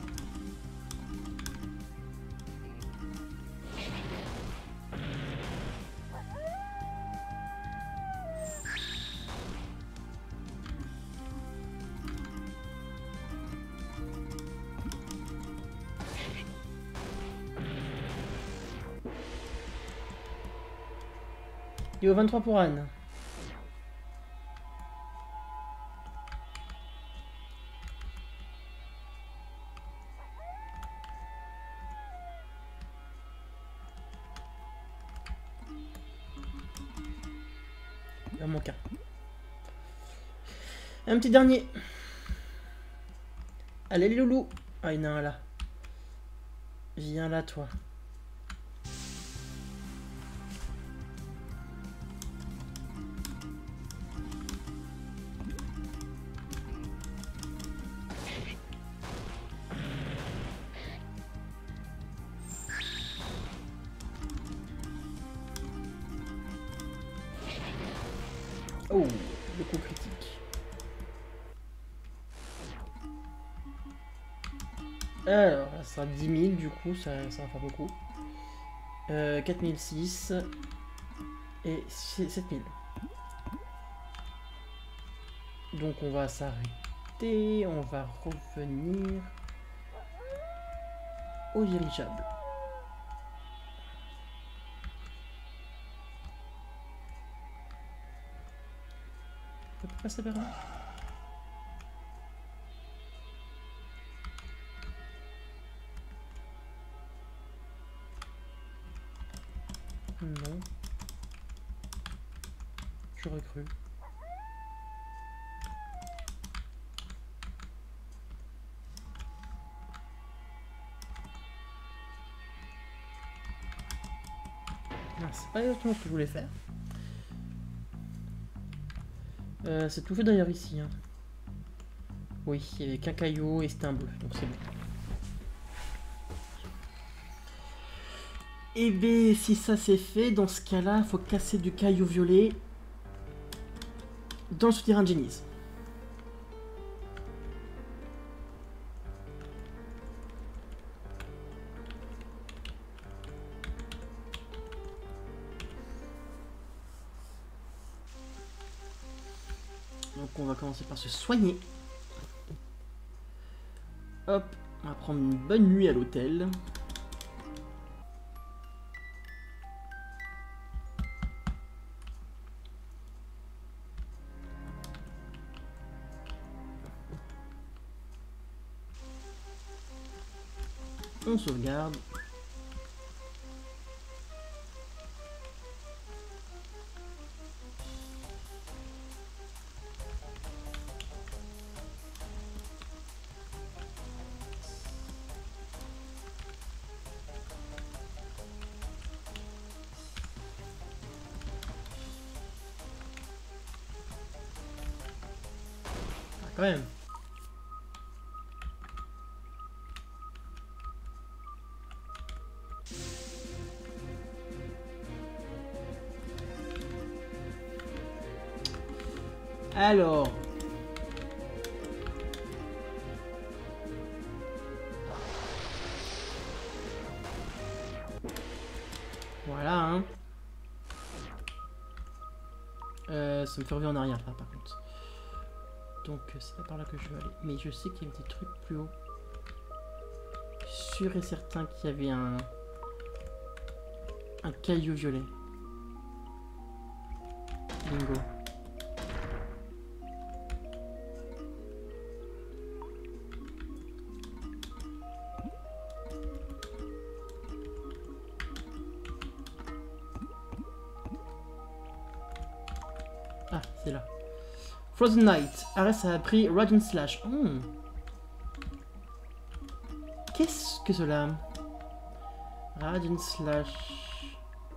Et au vingt-trois pour Anne. Il en manque un. Un petit dernier. Allez les loulous. Ah, il y en a un là. Viens là toi. Oh, le coup critique. Alors, ça sera dix mille du coup, ça, ça va faire beaucoup. Euh, quatre mille six et sept mille. Donc on va s'arrêter, on va revenir au dirigeable. On peut passer par là? Non. J'aurais cru. Non, c'est pas exactement ce que je voulais faire. Euh, c'est tout fait d'ailleurs ici. Hein. Oui, il y avait qu'un caillou et c'était un bleu, donc c'est bon. Et bien, si ça c'est fait, dans ce cas-là, il faut casser du caillou violet dans le souterrain de Génise. Donc on va commencer par se soigner. Hop, on va prendre une bonne nuit à l'hôtel. On sauvegarde. Ah, quand même. Alors. Voilà, hein. Euh, ça me fait revenir en arrière, là, par contre. Donc, c'est pas par là que je veux aller. Mais je sais qu'il y a des trucs plus haut. Sûr et certain qu'il y avait un... Un caillou violet. Bingo. Ah, c'est là. Frozen Night. Arrête, ça a pris Radiant Slash. Hmm. Qu'est-ce que cela? Radiant Slash.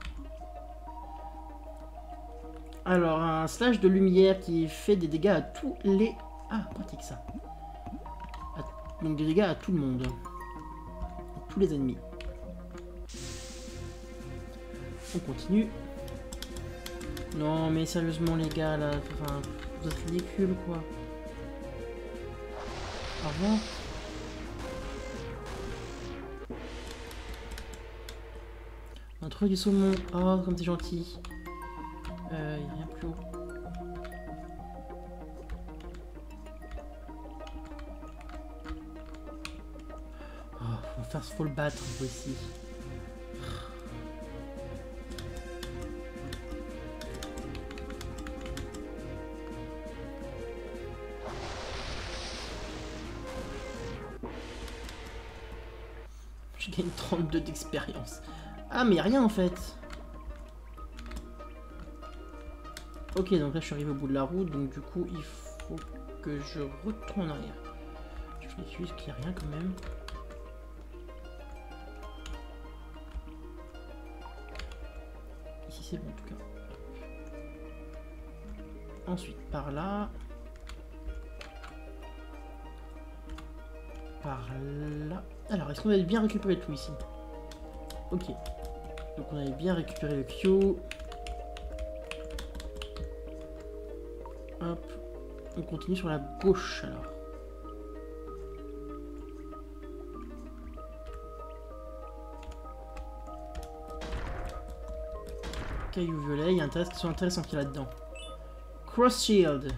Alors, un slash de lumière qui fait des dégâts à tous les... Ah, pratique ça. À... Donc des dégâts à tout le monde. À tous les ennemis. On continue. Non, mais sérieusement, les gars, là... Enfin, vous êtes ridicules, quoi. Au revoir. Un truc du saumon. Oh, comme c'est gentil. Euh, il n'y a rien plus haut. Oh, enfin, faut le battre, aussi. Je gagne trente-deux d'expérience. Ah, mais rien en fait. Ok, donc là je suis arrivé au bout de la route, donc du coup il faut que je retourne en arrière. Je vérifie juste qu'il n'y a rien quand même. Ici c'est bon en tout cas. Ensuite par là. Par là. Alors, est-ce qu'on avait bien récupéré tout ici? Ok. Donc on avait bien récupéré le Q. Hop. On continue sur la gauche alors. Caillou violet, il y a un intéressant qui sont intéressants qu'il y a là-dedans. Cross Shield.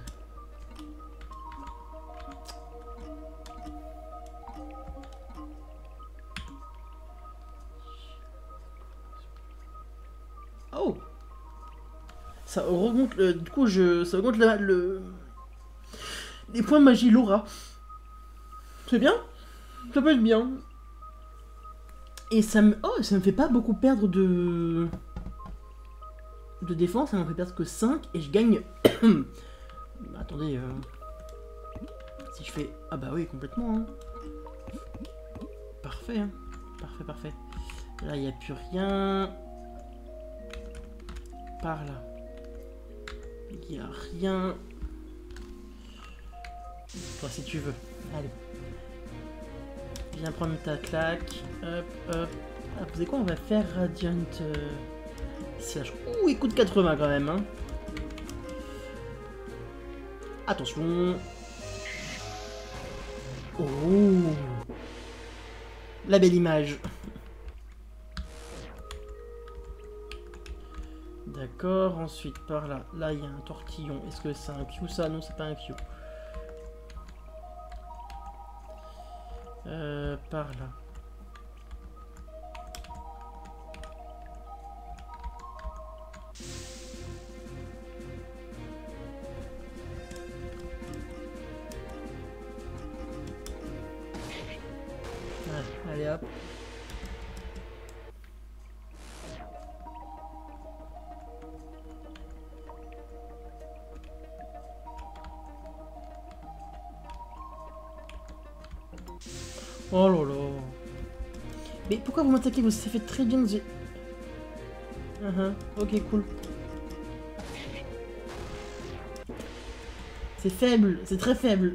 Oh, ça augmente le, du coup je ça augmente la, le les points de magie Laura. C'est bien, ça peut être bien. Et ça me oh ça me fait pas beaucoup perdre de de défense, ça m'en fait perdre que cinq et je gagne. Attendez, euh... si je fais ah bah oui complètement. Hein. Parfait, hein. Parfait, parfait. Là il n'y a plus rien. Par là. Il n'y a rien. Toi si tu veux. Allez. Viens prendre ta claque. Hop, hop. Ah, vous savez quoi, on va faire Radiant euh... Slash. Ouh, il coûte quatre-vingts quand même. Hein. Attention. Oh. La belle image. D'accord, ensuite par là. Là, il y a un tortillon. Est-ce que c'est un Q ça? Non, c'est pas un Q. Euh, par là. Ouais, allez hop. Oh là là. Mais pourquoi vous m'attaquez? Vous, ça fait très bien que j'ai... Uh -huh. Ok, cool. C'est faible, c'est très faible.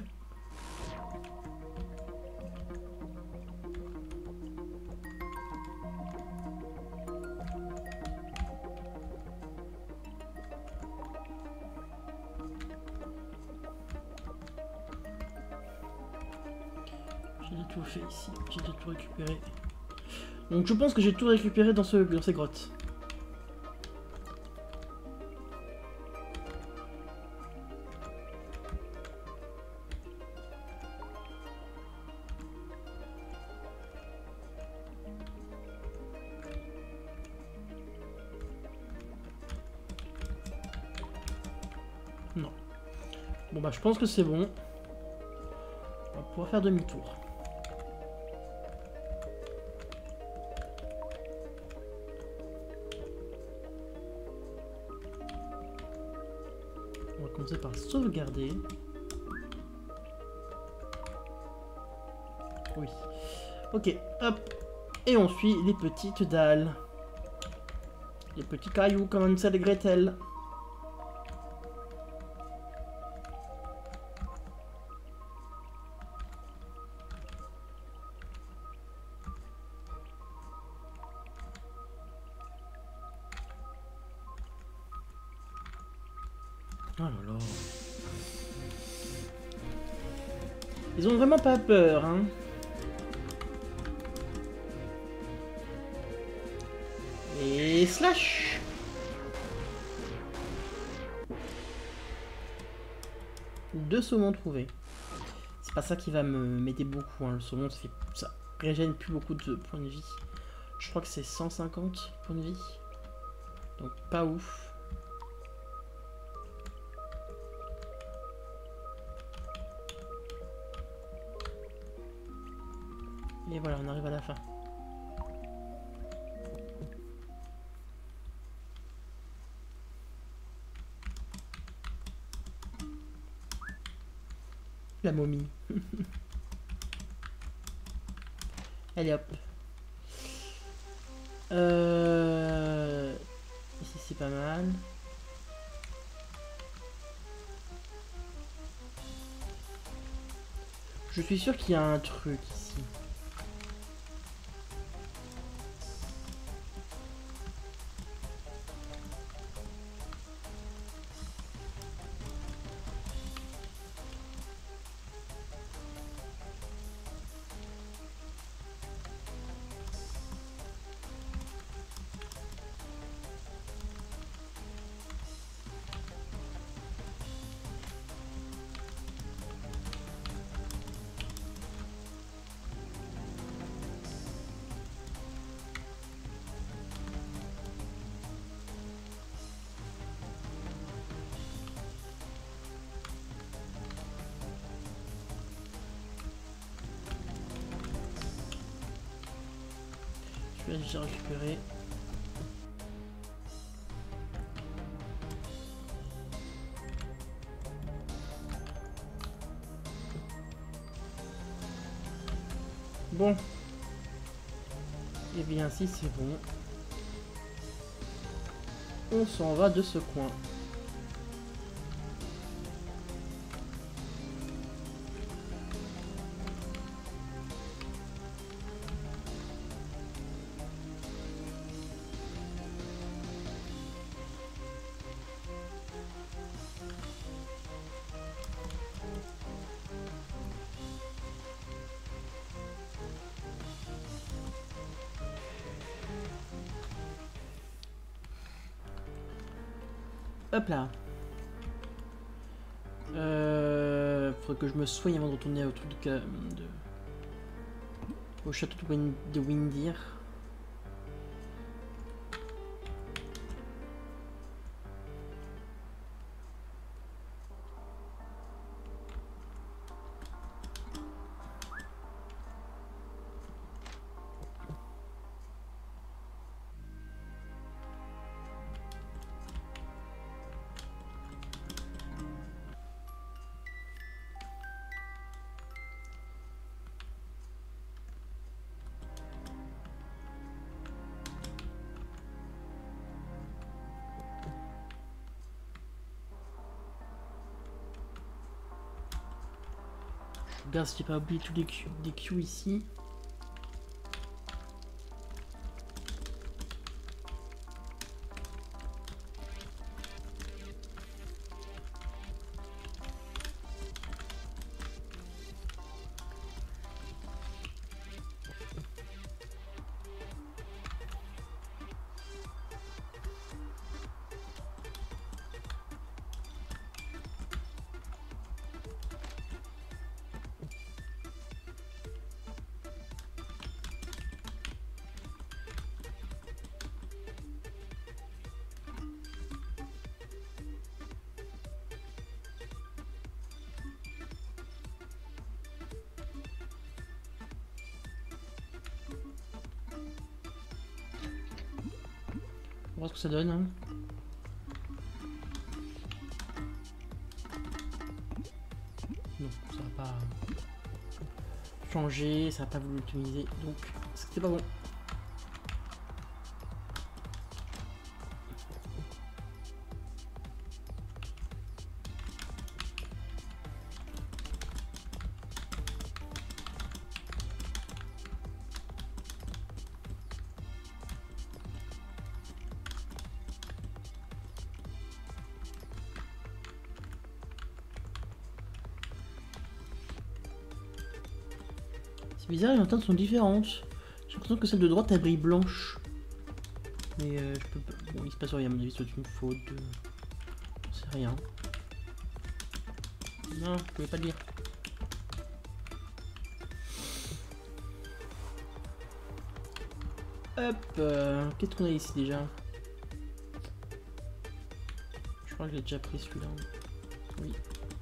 J'ai tout fait ici, j'ai tout récupéré. Donc je pense que j'ai tout récupéré dans, ce, dans ces grottes. Non. Bon bah je pense que c'est bon. On va pouvoir faire demi-tour. On va commencer par sauvegarder. Oui. Ok, hop. Et on suit les petites dalles. Les petits cailloux comme Hansel et Gretel. Oh là là. Ils ont vraiment pas peur, hein. Et slash. Deux saumons trouvés. C'est pas ça qui va me m'aider beaucoup, hein. Le saumon, ça, fait... ça régène plus beaucoup de points de vie. Je crois que c'est cent cinquante points de vie. Donc pas ouf. Et voilà, on arrive à la fin. La momie. Allez hop. Euh... Ici c'est pas mal. Je suis sûr qu'il y a un truc ici. Là j'ai récupéré. Bon. Et bien si c'est bon. On s'en va de ce coin. Hop là. Euh, faudrait que je me soigne avant de retourner au truc de, de au château de, Wind, de Windir. Regarde si j'ai pas oublié tous les Q, des Q ici. On va voir ce que ça donne. Hein. Non, ça va pas changer, ça va pas voulu l'optimiser, donc c'était pas bon. C'est bizarre, les teintes sont différentes. J'ai l'impression que celle de droite elle brille blanche. Mais euh, je peux pas. Bon, il se passe rien, à mon avis, c'est une faute. De... C'est rien. Non, je pouvais pas le lire. Hop, euh, qu'est-ce qu'on a ici déjà? Je crois que je l'ai déjà pris celui-là. Oui.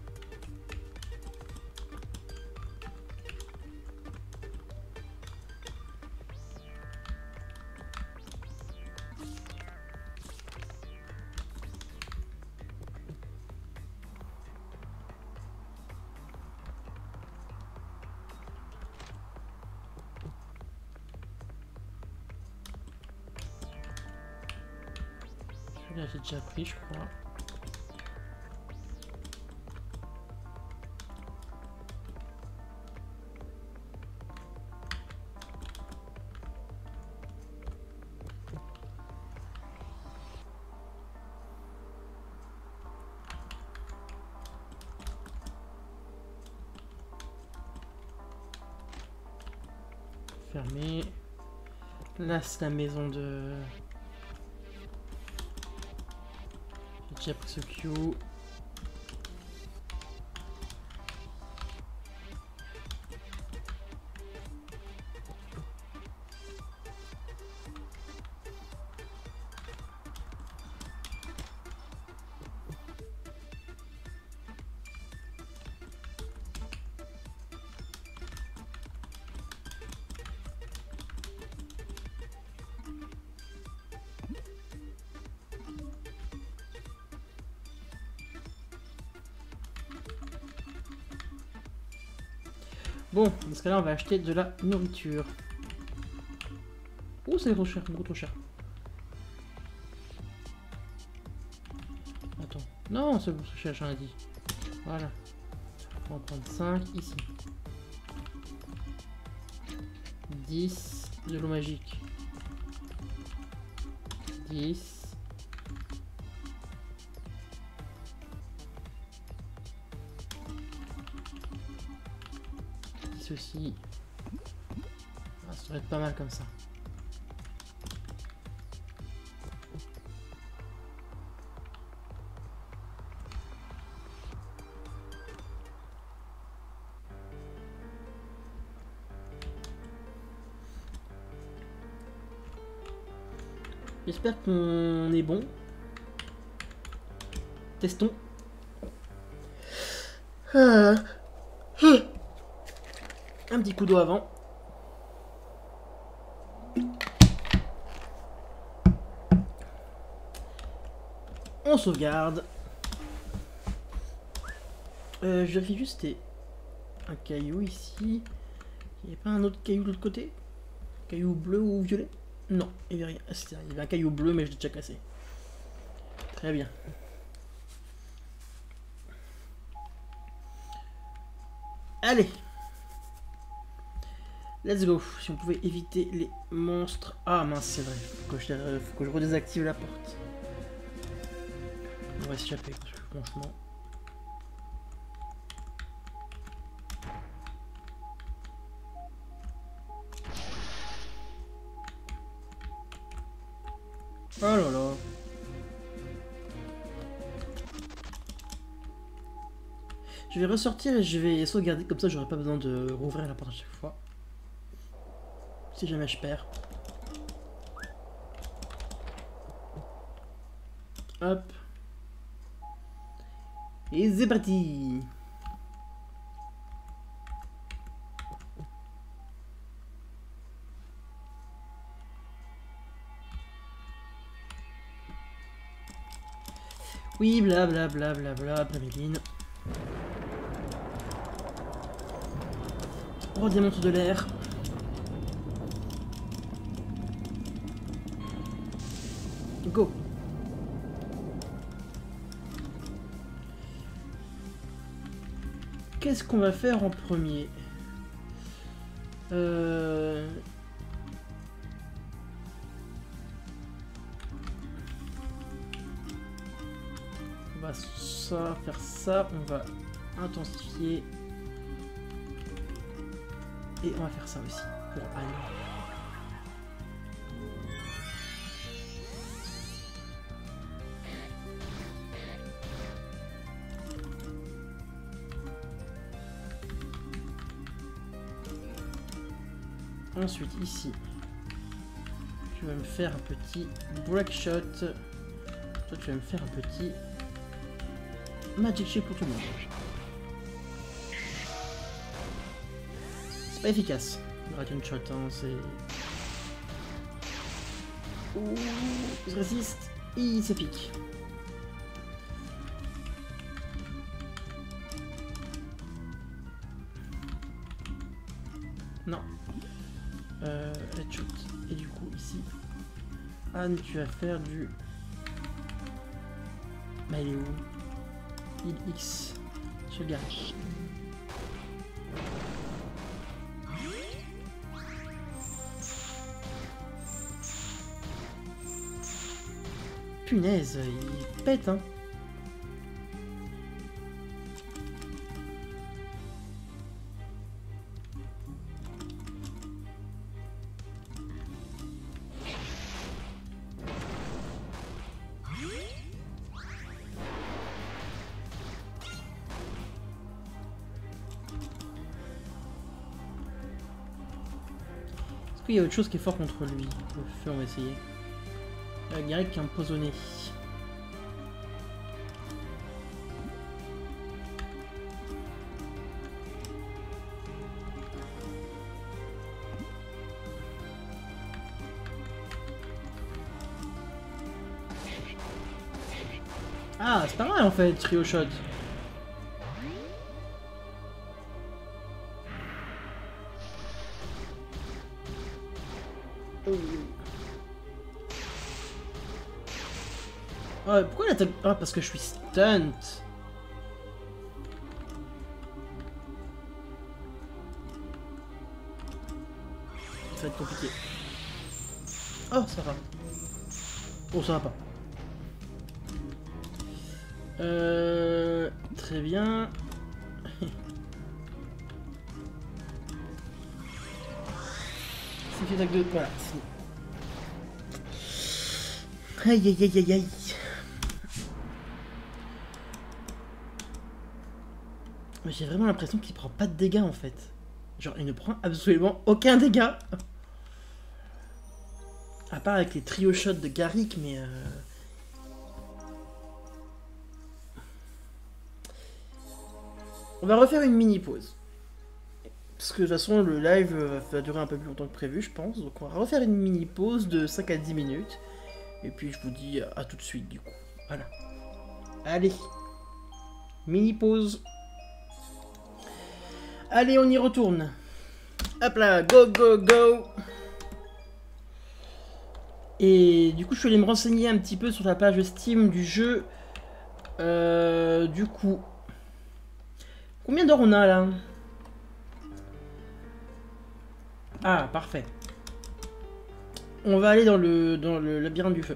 Celui-là j'ai déjà pris, je crois. Fermé. Là c'est la maison de... J'ai déjà pris ce Q. Bon, dans ce cas-là, on va acheter de la nourriture. Oh, c'est trop cher, beaucoup trop cher. Attends. Non, c'est bon, c'est cher, j'en ai dit. Voilà. On va prendre cinq ici. dix de l'eau magique. dix. dix aussi. Ah, ça devrait être pas mal comme ça. J'espère qu'on est bon. Testons. Ah. Un petit coup d'eau avant. On sauvegarde. Euh, je vérifie juste, c'était un caillou ici. Il n'y a pas un autre caillou de l'autre côté? Caillou bleu ou violet? Non, il n'y avait rien. Il y avait un caillou bleu, mais je l'ai déjà cassé. Très bien. Allez. Let's go. Si on pouvait éviter les monstres. Ah mince, c'est vrai. Faut que, je, faut que je redésactive la porte. On va s'échapper parce que franchement. Oh là là. Je vais ressortir et je vais sauvegarder, comme ça j'aurai pas besoin de rouvrir la porte à chaque fois. Si jamais je perds. Hop. Et c'est parti. Oui, blablabla, bla, bla, bla, Méline. Oh, diamant de l'air. Go. Qu'est-ce qu'on va faire en premier? Euh... On va ça, faire ça, on va intensifier. Et on va faire ça aussi pour Anne. Ensuite ici, je vais me faire un petit break shot. Toi tu vas me faire un petit magic shield pour tout le monde. C'est pas efficace. Dragon shot, hein, c'est. Ouh, il se résiste. Il se pique. Non. Euh, headshot. Et du coup, ici, Anne, tu vas faire du. Bah, il est où? Il X. Je garde. Punaise, il pète, hein. Est-ce qu'il y a autre chose qui est fort contre lui? Le feu, on va essayer. Euh, Garrick empoisonné. Ah, c'est pas mal en fait, trio shot. Oh. Ah, pourquoi l'attaque... Ah, parce que je suis stunt. Ça va être compliqué. Oh, ça va. Oh, ça va pas. Euh... Très bien. C'est fait attaque de... Voilà. Aïe aïe aïe aïe aïe. Mais j'ai vraiment l'impression qu'il prend pas de dégâts en fait. Genre il ne prend absolument aucun dégât. À part avec les trio shots de Garrick, mais... Euh... On va refaire une mini pause. Parce que de toute façon le live va durer un peu plus longtemps que prévu je pense. Donc on va refaire une mini pause de cinq à dix minutes. Et puis je vous dis à tout de suite du coup. Voilà. Allez. Mini pause. Allez, on y retourne. Hop là, go, go, go. Et du coup, je suis allé me renseigner un petit peu sur la page Steam du jeu. Euh, du coup, combien d'heures on a là? Ah, parfait. On va aller dans le, dans le labyrinthe du feu.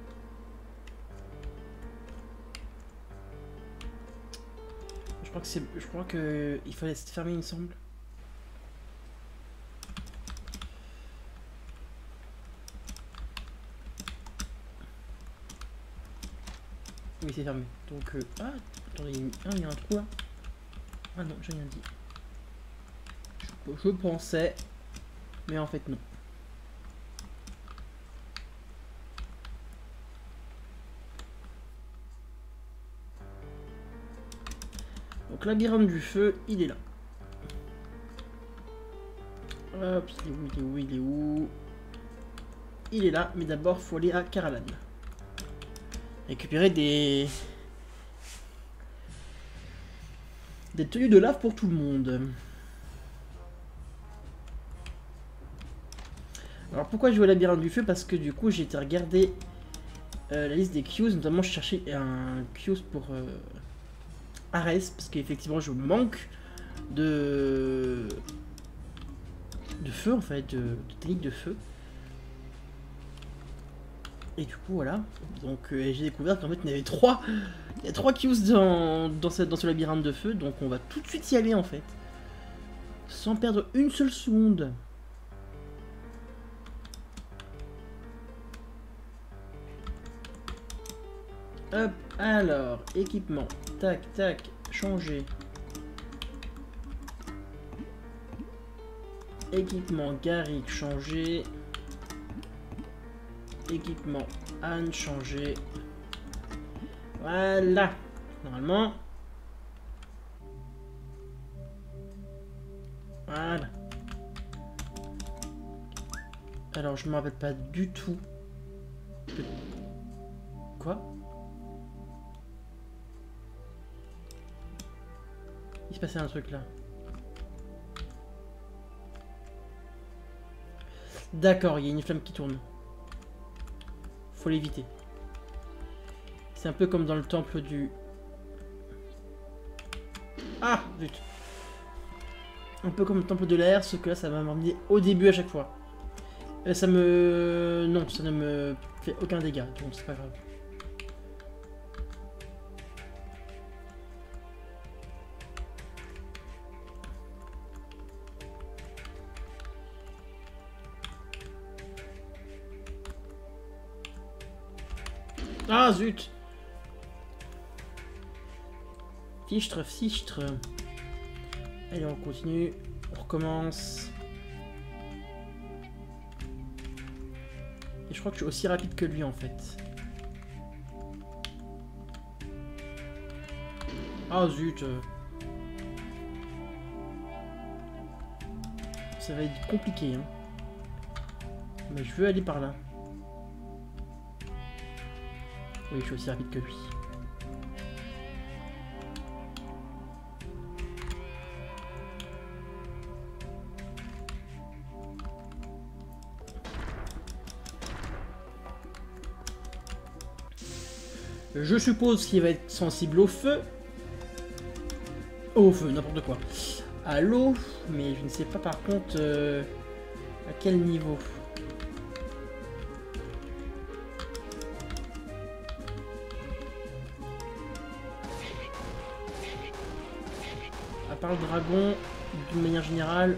Je crois que c'est, je crois que il fallait se fermer, il me semble. Oui, c'est fermé. Donc, euh, ah, attendez, il ah, il y a un trou là. Ah non, j'ai rien dit. Je, je pensais, mais en fait non. Donc labyrinthe du feu, il est là. Hop, il est où, il est où, il est où? Il est là, mais d'abord faut aller à Karalan. Récupérer des... Des tenues de lave pour tout le monde. Alors pourquoi je vais au labyrinthe du feu? Parce que du coup j'ai été regarder euh, la liste des queues, notamment je cherchais un queue pour euh, Ares, parce qu'effectivement je manque de... de feu en fait, de, de technique de feu. Et du coup voilà, donc euh, j'ai découvert qu'en fait il y avait trois, il y a trois queues dans, dans, cette, dans ce labyrinthe de feu, donc on va tout de suite y aller en fait. Sans perdre une seule seconde. Hop, alors, équipement, tac, tac, changer. Équipement, Garrick, changer. Équipement, Anne, changer. Voilà, normalement. Voilà. Alors, je me rappelle pas du tout. De... Quoi? Il se passait un truc là. D'accord, il y a une flamme qui tourne. Faut l'éviter. C'est un peu comme dans le temple du... Ah, zut. Un peu comme le temple de l'air, ce que là, ça m'a emmené au début à chaque fois. Euh, ça me... Non, ça ne me fait aucun dégât, donc c'est pas grave. Ah, zut. Fichtre, fichtre. Allez, on continue. On recommence. Et je crois que je suis aussi rapide que lui, en fait. Ah, zut. Ça va être compliqué, hein. Mais je veux aller par là. Oui, je suis aussi rapide que lui. Je suppose qu'il va être sensible au feu. Au feu, n'importe quoi. À l'eau, mais je ne sais pas par contre euh, à quel niveau. À part le dragon, d'une manière générale.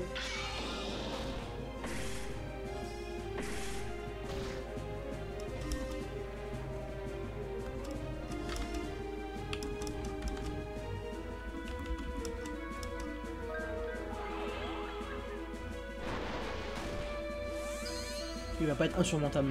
Il va pas être insurmontable.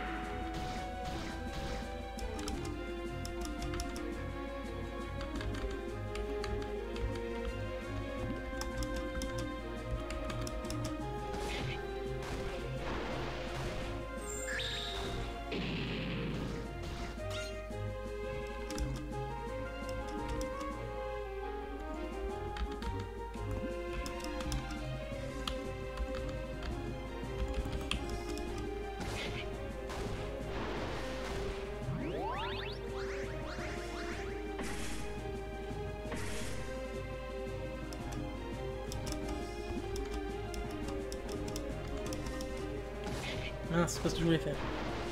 Ah, c'est pas ce que je voulais faire.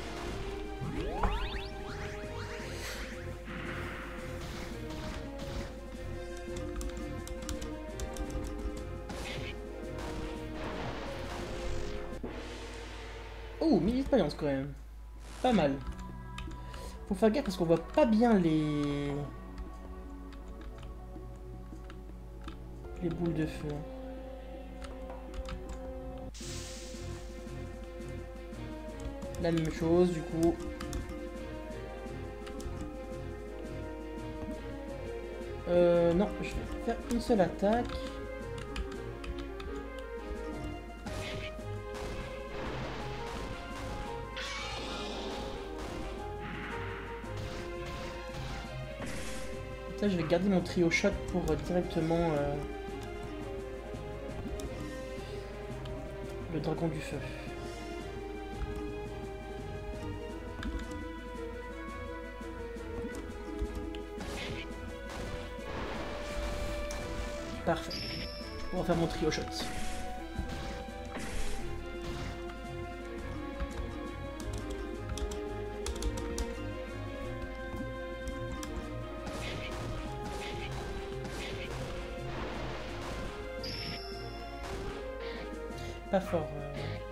Oh, mille expériences quand même. Pas mal. Faut faire gaffe parce qu'on voit pas bien les... les boules de feu. La même chose du coup. Euh, non, je vais faire une seule attaque. Ça, je vais garder mon trio shot pour euh, directement euh, le dragon du feu. Parfait. On va faire mon trio shot. Pas fort. Euh...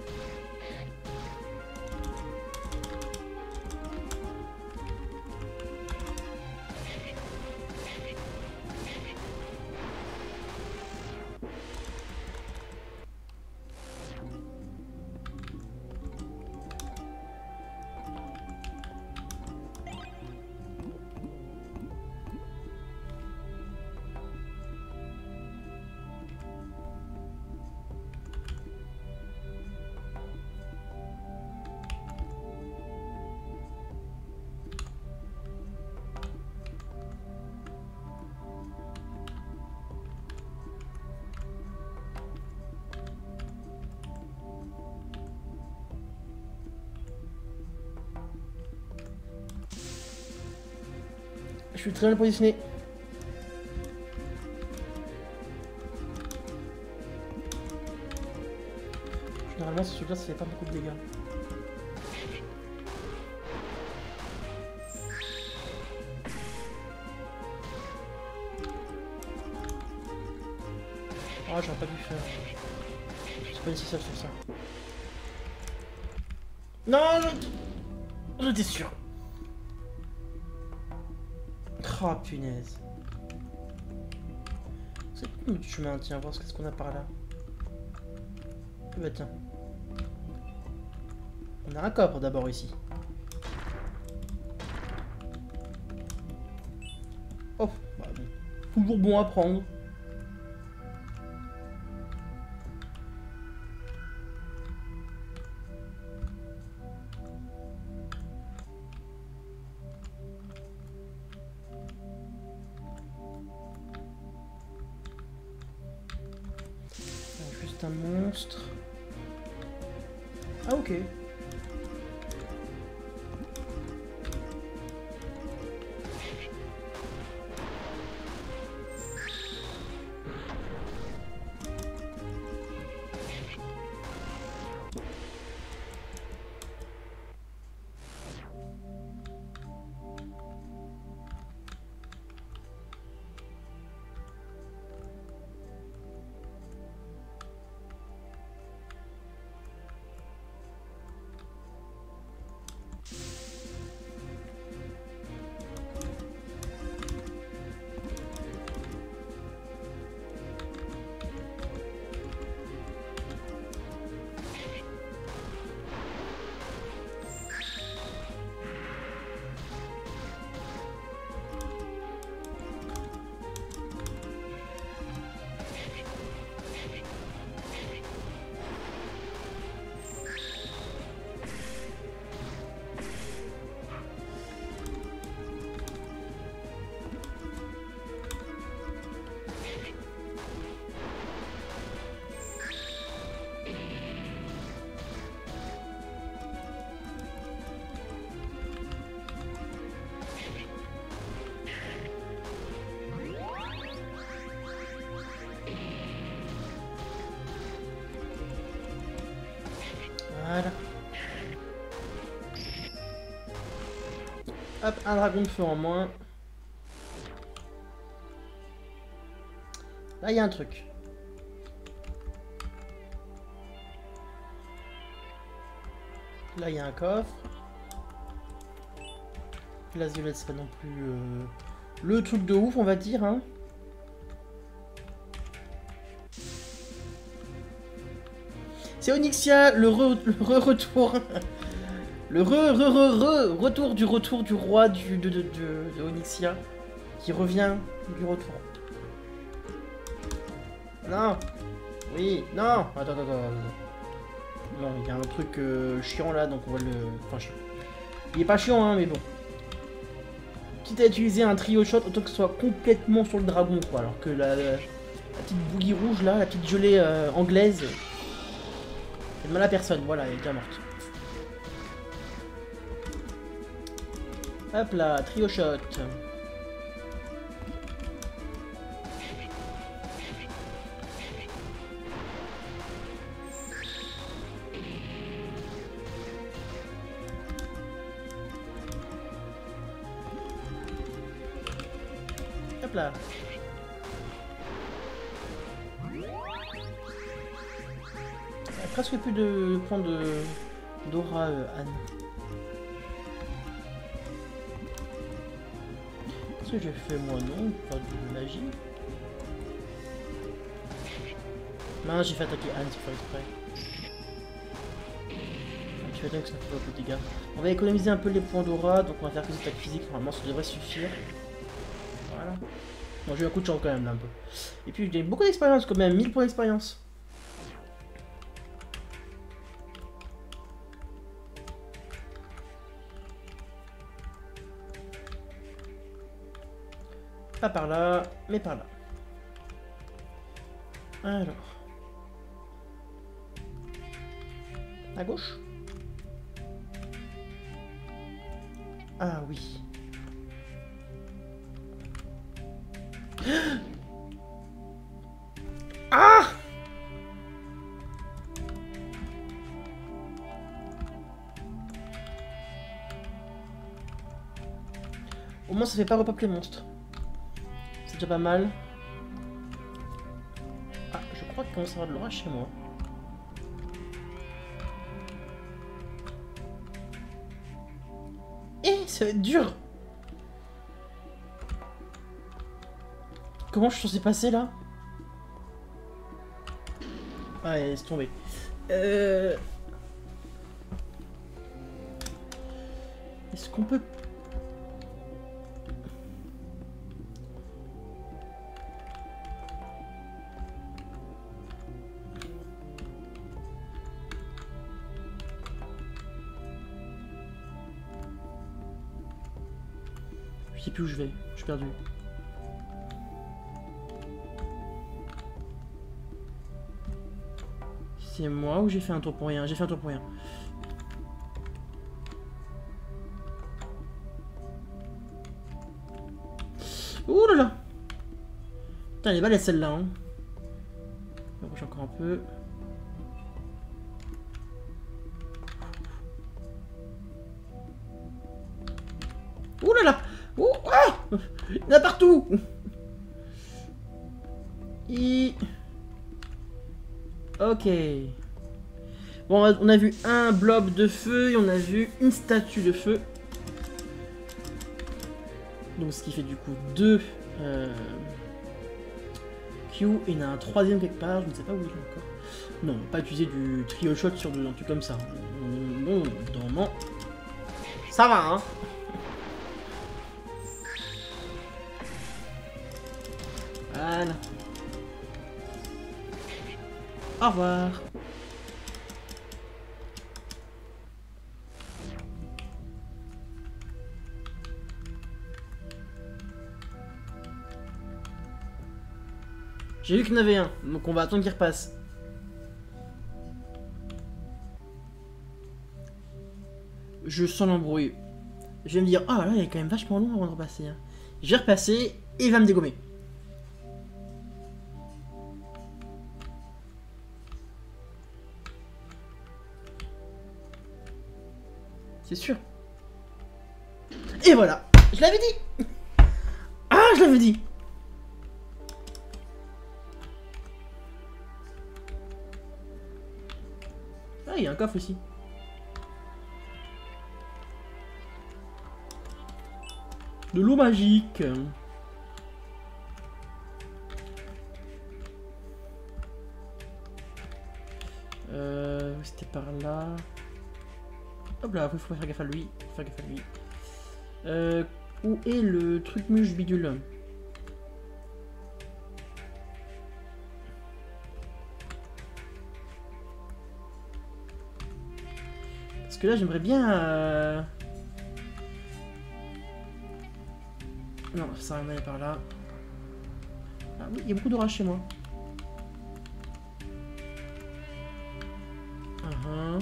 Je suis très bien positionné. Généralement, ce truc-là, ça fait pas beaucoup de dégâts. Ah, oh, j'aurais pas dû faire. C'est pas nécessaire de faire ça. Non, je... j'étais sûr. Oh punaise. C'est quoi le chemin? Tiens, voir ce qu'on a par là. Bah tiens. On a un coffre d'abord ici. Oh, bah bon. Toujours bon à prendre. Un monstre. Ah ok. Voilà. Hop, un dragon de feu en moins. Là, il y a un truc. Là, il y a un coffre. La violette, c'est pas non plus euh, le truc de ouf, on va dire. Hein. C'est Onyxia, le re-retour. Le re-re-re-re-retour du retour du roi du, de, de, de, de Onyxia. Qui revient du retour. Non. Oui, non. Attends, attends, attends. Non, il y a un truc euh, chiant là, donc on va le... Enfin, chiant. Il est pas chiant, hein, mais bon. Quitte à utiliser un trio shot, autant que ce soit complètement sur le dragon, quoi. Alors que la, la, la petite bouillie rouge, là, la petite gelée euh, anglaise... fait de mal à personne, voilà, elle est déjà morte. Hop là, trio shot. Hop là. Il y a presque plus de points de d'aura, euh, Anne. Qu'est-ce que j'ai fait moi? Non, pas de magie. Non, j'ai fait attaquer Anne, c'est pas exprès. Tu vas dire que ça fait beaucoup de dégâts. On va économiser un peu les points d'aura, donc on va faire que des attaques physiques, normalement ça devrait suffire. Voilà. Bon, j'ai eu un coup de chance quand même là un peu. Et puis j'ai beaucoup d'expérience quand même, mille points d'expérience. Pas par là, mais par là. Alors. À gauche. Ah oui. Ah! Au moins ça fait pas repop les monstres. C'est déjà pas mal. Ah, je crois qu'il commence à avoir de l'orage chez moi. Eh, ça va être dur. Comment je suis censé passer là? Ah, laisse tomber. Euh... Est-ce qu'on peut... Je sais plus où je vais, je suis perdu. C'est moi ou j'ai fait un tour pour rien? J'ai fait un tour pour rien. Ouh là là! Putain, elle est belle celle-là. Hein. Je vais encore un peu. Ouh là là! Ouh! Ah! Il y en a partout! Et... Ok. Bon, on a vu un blob de feu et on a vu une statue de feu. Donc ce qui fait du coup deux euh, Q. Et il y en a un troisième quelque part, je ne sais pas où il est encore. Non, pas utiliser du trio shot sur un truc comme ça. Bon, normalement, ça va, hein. Voilà. Au revoir. J'ai vu qu'il y en avait un, donc on va attendre qu'il repasse. Je sens l'embrouille. Je vais me dire, ah là, il est quand même vachement long avant de repasser. Hein. Je vais repasser et il va me dégommer. C'est sûr. Et voilà. Je l'avais dit. Ah, je l'avais dit. Ah, il y a un coffre ici. De l'eau magique. Euh, c'était par là. Hop là, il faut faire gaffe à lui. Faut faire gaffe à lui. Euh, où est le truc muche bidule? Parce que là, j'aimerais bien... Euh... Non, ça va aller par là. Ah oui, il y a beaucoup d'orage chez moi. Uh-huh.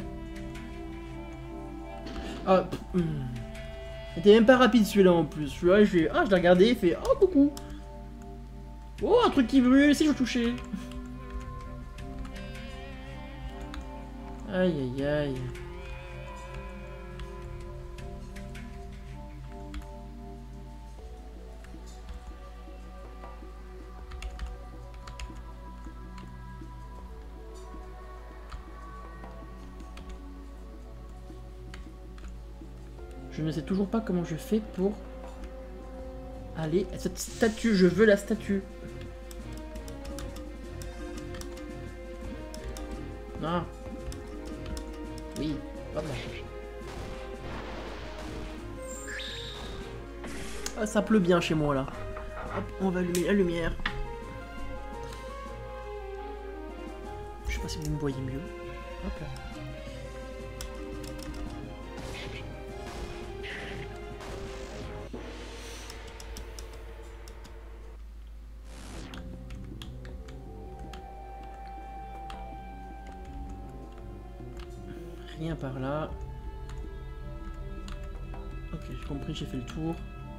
Ah, hmm. Il était même pas rapide celui-là en plus. Celui-là, je l'ai ah, je l'ai regardé, il fait oh coucou. Oh, un truc qui brûle, si je veux toucher. Aïe aïe aïe. Je ne sais toujours pas comment je fais pour aller à cette statue. Je veux la statue. Non. Oui. Hop là. Ah, ça pleut bien chez moi là. Hop, on va allumer la lumière. Je sais pas si vous me voyez mieux. Hop là. Rien par là. Ok, j'ai compris, j'ai fait le tour.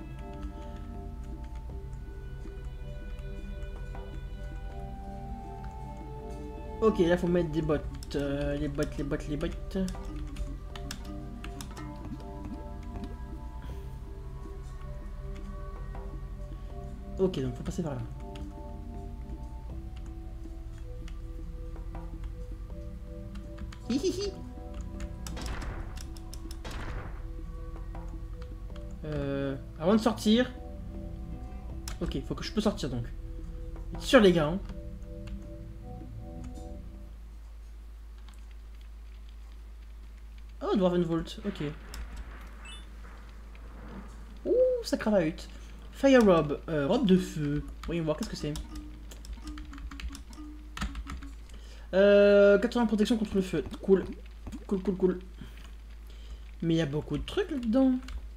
Ok, là faut mettre des bottes. Euh, les bottes, les bottes, les bottes. Ok, donc faut passer par là. Hihihi. Euh, avant de sortir. Ok, faut que je peux sortir donc. Sur les gars. Hein. Oh, Dwarven Vault, ok. Ouh, Sacravahut. Fire Robe, euh, robe de feu. Voyons voir, qu'est-ce que c'est. Euh, quatre-vingts protection contre le feu. Cool. Cool, cool, cool. Mais il y a beaucoup de trucs là-dedans.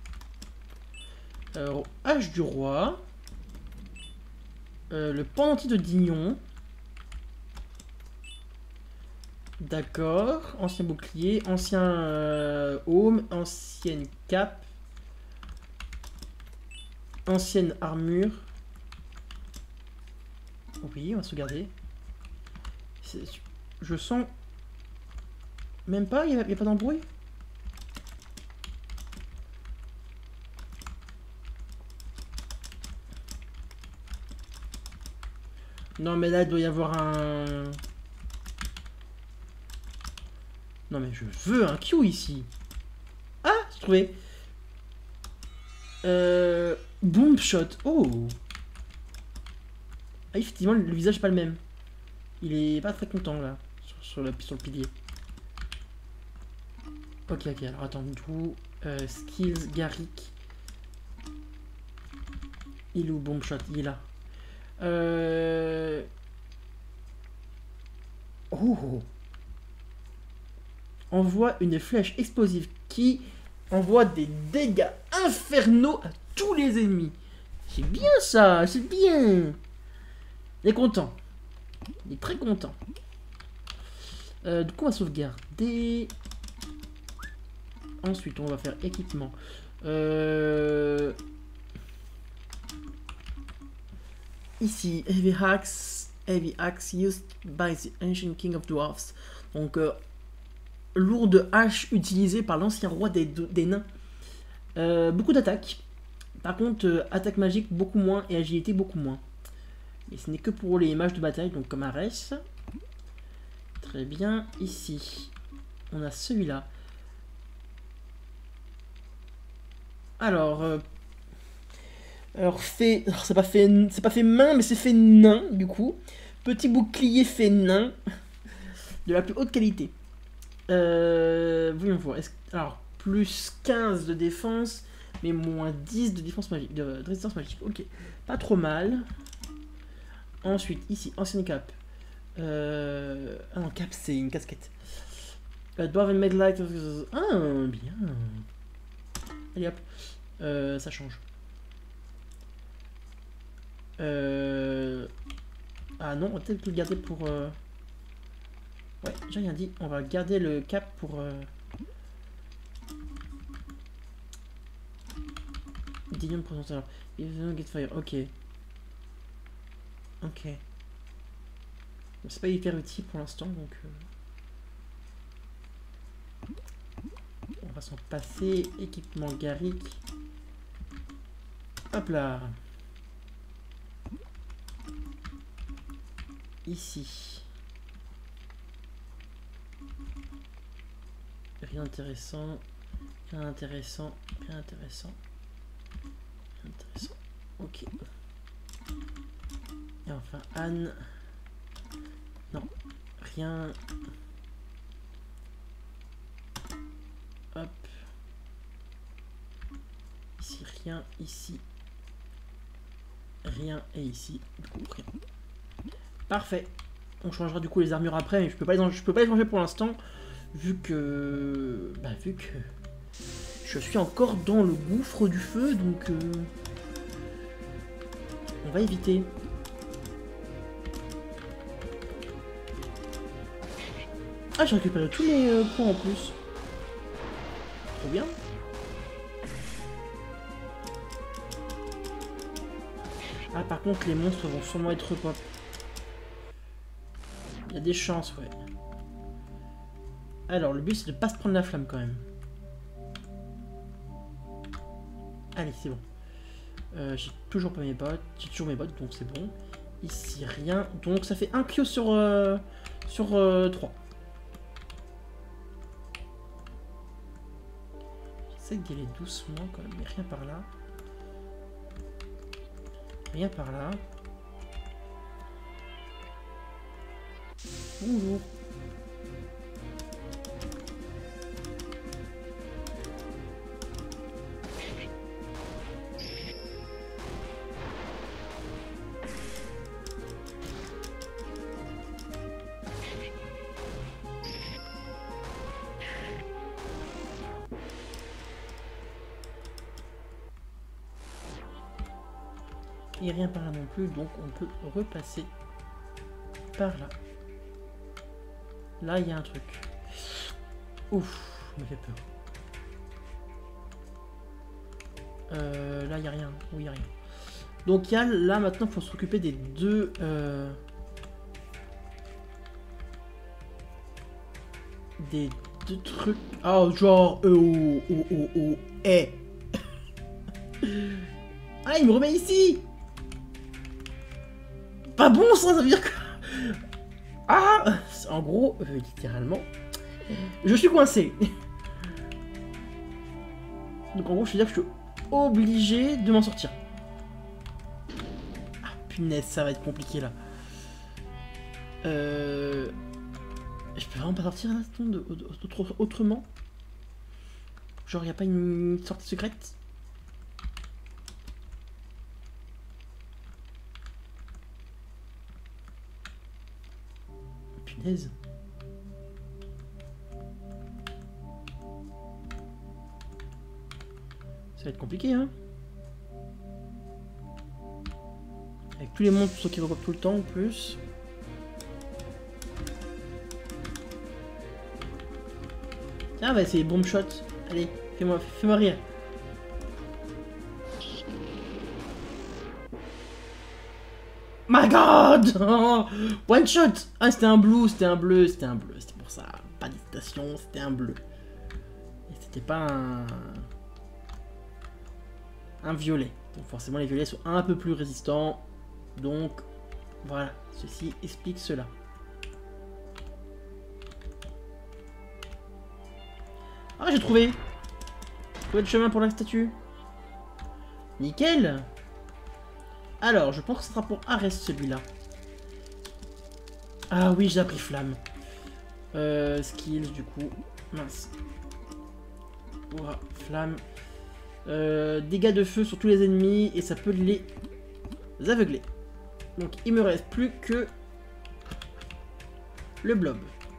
Euh, Hache du roi. Euh, le pendentif de Dignon. D'accord. Ancien bouclier. Ancien euh, aume. Ancienne cape. Ancienne armure. Oui, on va se regarder. Je sens... Même pas, il n'y a, a pas d'embrouille. Non mais là il doit y avoir un... Non mais je veux un Q ici. Ah, j'ai trouvé. Euh... Boom shot. Oh. Ah, effectivement, le visage n'est pas le même. Il est pas très content là, sur, sur, le, sur le pilier. Ok, ok, alors attends, d'où euh, skills, Garrick. Il est où Bomb shot? Il est là. Euh... Oh. Envoie une flèche explosive qui envoie des dégâts infernaux à tous les ennemis. C'est bien ça, c'est bien. Il est content. Il est très content. Euh, du coup, on va sauvegarder. Ensuite, on va faire équipement. Euh... Ici, Heavy Axe. Heavy Axe used by the Ancient King of Dwarfs. Donc, euh, lourde hache utilisée par l'ancien roi des, des nains. Euh, beaucoup d'attaques. Par contre, euh, attaque magique beaucoup moins et agilité beaucoup moins. Et ce n'est que pour les mages de bataille, donc comme Arès. Très bien. Ici, on a celui-là. Alors, euh, alors fait, c'est pas fait, c'est pas fait main, mais c'est fait nain du coup. Petit bouclier fait nain, de la plus haute qualité. Euh, voyons voir. Alors, plus quinze de défense, mais moins dix de défense magique, de, de résistance magique. Ok, pas trop mal. Ensuite, ici, ancienne cape. Euh, ah non, cape, c'est une casquette. Uh, Dwarven made light. Ah, bien. Allez hop. Euh, ça change. Euh... Ah non, on va peut-être le garder pour... Euh... Ouais, j'ai rien dit. On va garder le cap pour... Euh... Dignum présentateur. Get fire. Ok. Ok. C'est pas hyper utile pour l'instant, donc... Euh... On va s'en passer. Équipement Garrick. Hop là. Ici. Rien d'intéressant. Rien d'intéressant. Rien d'intéressant. Rien d'intéressant. Ok. Et enfin Anne. Non. Rien. Hop. Ici rien. Ici. Rien. Et ici. Du coup rien. Parfait. On changera du coup les armures après, mais je peux pas les, je peux pas les changer pour l'instant, vu que, bah, vu que je suis encore dans le gouffre du feu, donc euh, on va éviter. Ah, j'ai récupéré tous mes euh, points en plus. Trop bien. Ah, par contre, les monstres vont sûrement être pop. Il y a des chances, ouais. Alors, le but, c'est de pas se prendre la flamme, quand même. Allez, c'est bon. Euh, j'ai toujours pas mes bottes. J'ai toujours mes bottes, donc c'est bon. Ici, rien. Donc, ça fait un Kyo sur, euh, sur euh, trois. J'essaie d'y aller doucement, quand même. Mais rien par là. Rien par là. Bonjour. Et rien par là non plus, donc on peut repasser par là. Là, il y a un truc. Ouf, ça me fait peur. Euh, là, il n'y a rien. Oui, il n'y a rien. Donc, il y a là, maintenant, il faut s'occuper des deux... Euh, des deux trucs... Ah, genre... Euh, oh, oh, oh, oh, eh. Ah, il me remet ici. Pas bon, ça, ça veut dire que... Ah, en gros, euh, littéralement, je suis coincé. Donc en gros, je veux dire que je suis obligé de m'en sortir. Ah, punaise, ça va être compliqué là. Euh... Je peux vraiment pas sortir là, de, autrement. Genre, y a pas une sortie secrète? Punaise. Ça va être compliqué, hein. Avec tous les monstres qui repopent tout le temps en plus. Tiens, on va essayer bomb shot. Allez, fais-moi fais-moi rire. My god. One shot. Ah, c'était un blue, c'était un bleu, c'était un bleu, c'était pour ça. pas d'hésitation, c'était un bleu. Et c'était pas un... un violet. Donc forcément les violets sont un peu plus résistants. Donc voilà, ceci explique cela. Ah, j'ai trouvé trouvé le chemin pour la statue. Nickel. Alors, je pense que ce sera pour Arès celui-là. Ah oui, j'ai appris flamme. Euh, skills du coup. Mince. Ouah, flamme. Euh, dégâts de feu sur tous les ennemis et ça peut les aveugler. Donc il me reste plus que le blob.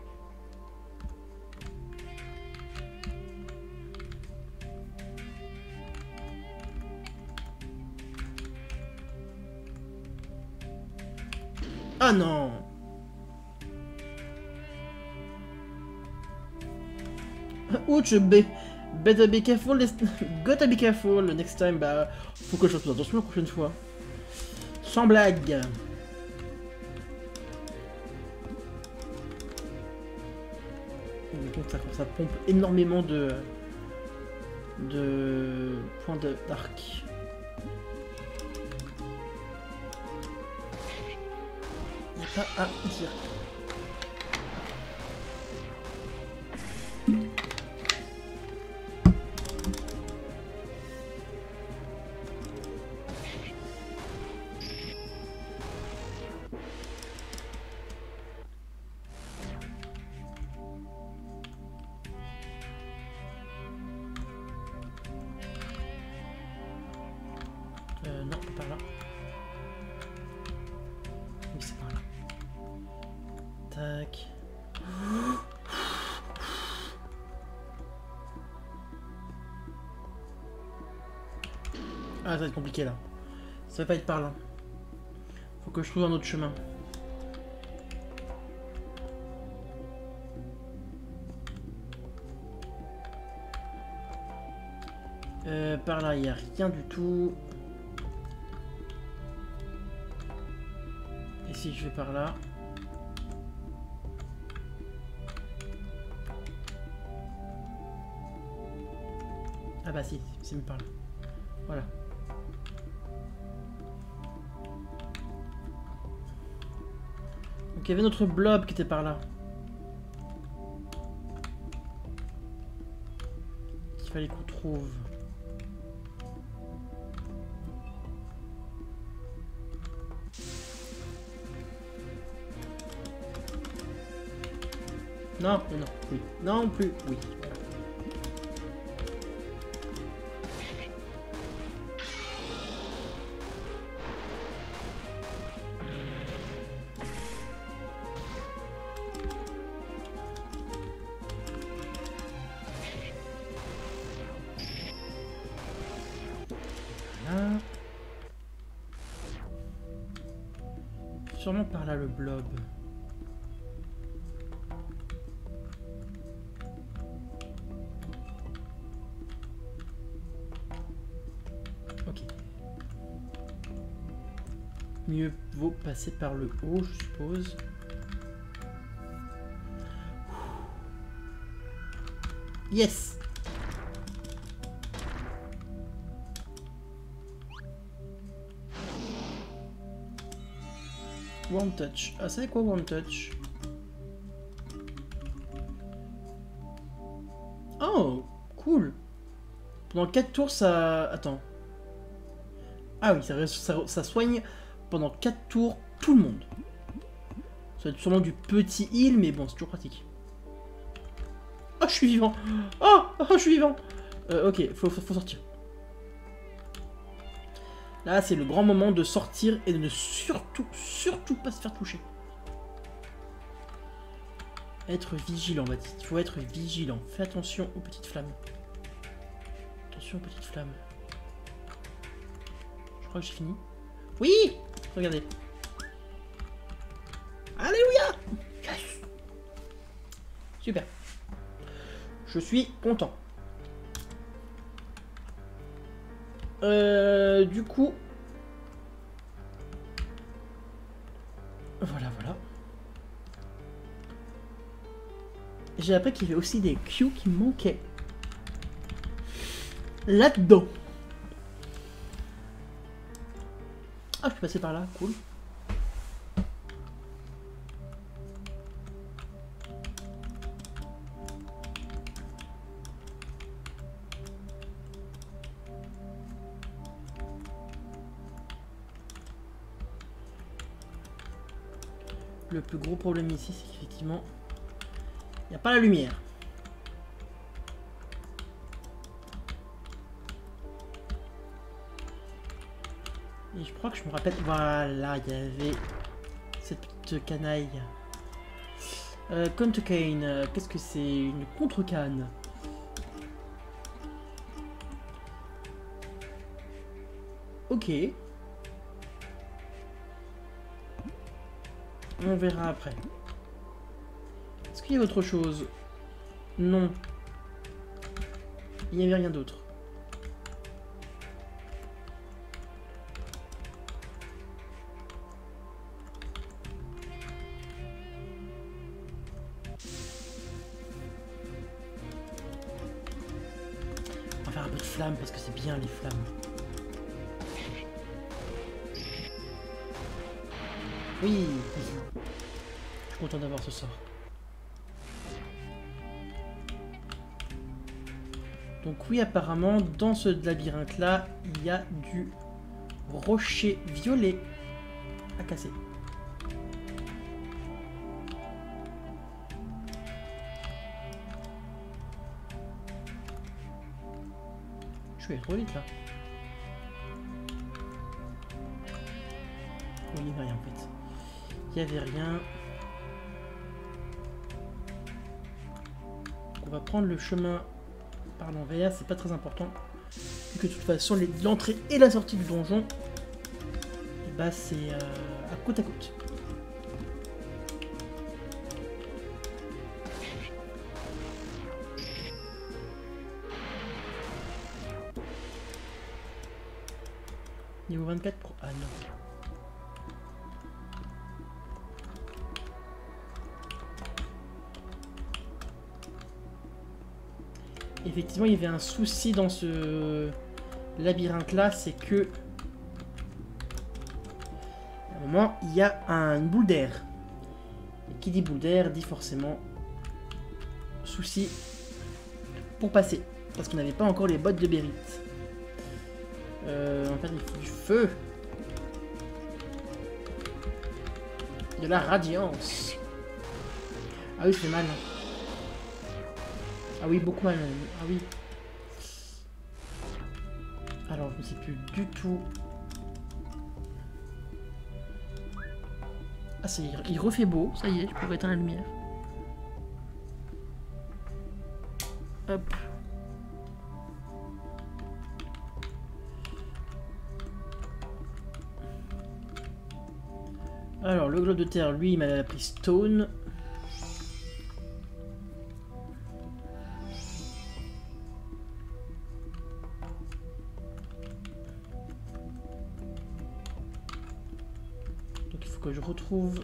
Ah non! Ouch, be, better be careful, gotta be careful next time. Bah, faut que je fasse attention la prochaine fois. Sans blague. Donc ça, ça pompe énormément de de points d'arc. Il n'y a pas à dire. Euh, non, par là. Oui, c'est par là. Tac. Ah, ça va être compliqué là. Ça va pas être par là. Faut que je trouve un autre chemin. Euh, par là, il n'y a rien du tout. Et si je vais par là? Ah bah si, c'est mieux par là. Voilà. Donc il y avait notre blob qui était par là. Il fallait qu'on trouve. Non, non, non, oui. Non plus, oui. Voilà. Voilà. Sûrement par là le blob. Ok. Mieux vaut passer par le haut, je suppose. Yes! One touch. Ah, c'est quoi one touch? Oh, cool. Pendant quatre tours, ça... Attends. Ah oui, ça, ça, ça soigne pendant quatre tours tout le monde. Ça va être sûrement du petit heal, mais bon, c'est toujours pratique. Oh, je suis vivant. Oh, oh je suis vivant. Euh, ok, faut, faut, faut sortir. Là, c'est le grand moment de sortir et de ne surtout, surtout pas se faire toucher. Être vigilant, Baptiste. Il faut être vigilant. Fais attention aux petites flammes. Attention aux petites flammes. Je crois que j'ai fini. Oui! Regardez. Alléluia! Yes! Super. Je suis content. Euh, du coup... Voilà, voilà. j'ai appris qu'il y avait aussi des Q qui me manquaient. Là-dedans. Ah, je peux passer par là, cool. Le plus gros problème ici, c'est qu'effectivement, il n'y a pas la lumière. Et je crois que je me rappelle, voilà, il y avait cette petite canaille. Euh, Countercane, euh, qu'est-ce que c'est? Une contre-canne. Ok. On verra après. Est-ce qu'il y a autre chose? Non. Il n'y avait rien d'autre. On va faire un peu de flammes parce que c'est bien les flammes. Oui. Je suis content d'avoir ce sort. Donc oui, apparemment, dans ce labyrinthe-là, il y a du rocher violet à casser. Je vais aller trop vite là. Oh, il n'y avait rien en fait. Il n'y avait rien. Donc, on va prendre le chemin par l'envers, c'est pas très important. Vu que de toute façon, l'entrée et la sortie du donjon, et bah c'est euh, à côte à côte. Niveau vingt-quatre pro. Ah non. Effectivement, il y avait un souci dans ce labyrinthe-là, c'est que à un moment, il y a un, une boule d'air. Et qui dit boule d'air dit forcément souci pour passer. Parce qu'on n'avait pas encore les bottes de Bérite. Euh, en fait, il faut du feu. De la radiance. Ah oui, je fais mal. Ah oui, beaucoup mal. Ah oui. Alors, je ne sais plus du tout. Ah, c'est, il refait beau. Ça y est, je peux éteindre la lumière. Hop. Alors, le globe de terre, lui, il m'a pris stone. Donc, il faut que je retrouve...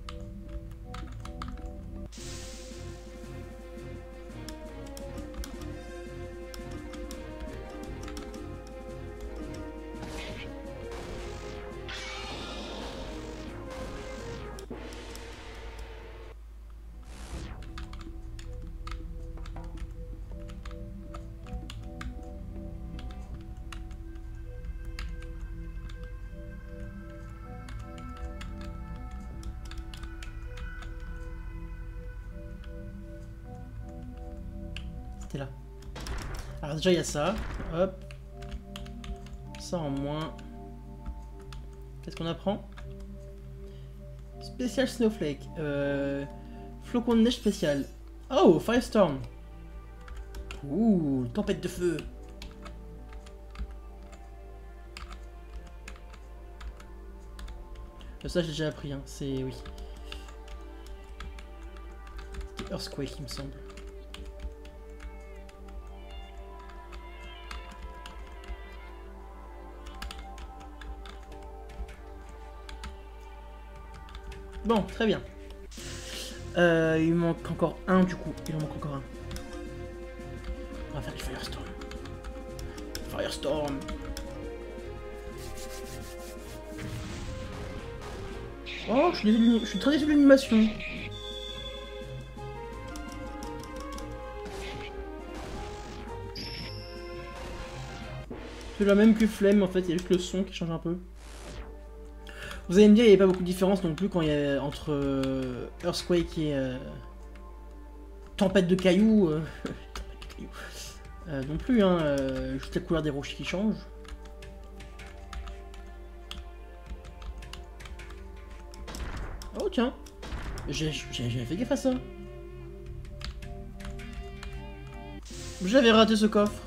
C'était là. Alors déjà il y a ça. Hop. Ça en moins. Qu'est-ce qu'on apprend? Spécial Snowflake. Euh, flocon de neige spécial. Oh, Firestorm. Ouh, tempête de feu. Ça j'ai déjà appris, hein. C'est... oui. C'était Earthquake il me semble. Bon, très bien. Euh, il manque encore un du coup. Il en manque encore un. On va faire du Firestorm. Firestorm. Oh, je suis, désolé, je suis très déçu de l'animation. C'est la même que Flemme en fait, il y a juste le son qui change un peu. Vous allez me dire, il n'y a pas beaucoup de différence non plus quand il y a entre euh, Earthquake et euh, Tempête de cailloux. Euh, Tempête de cailloux. Euh, non plus, hein, euh, juste la couleur des roches qui change. Oh tiens, j'ai fait gaffe à ça. J'avais raté ce coffre.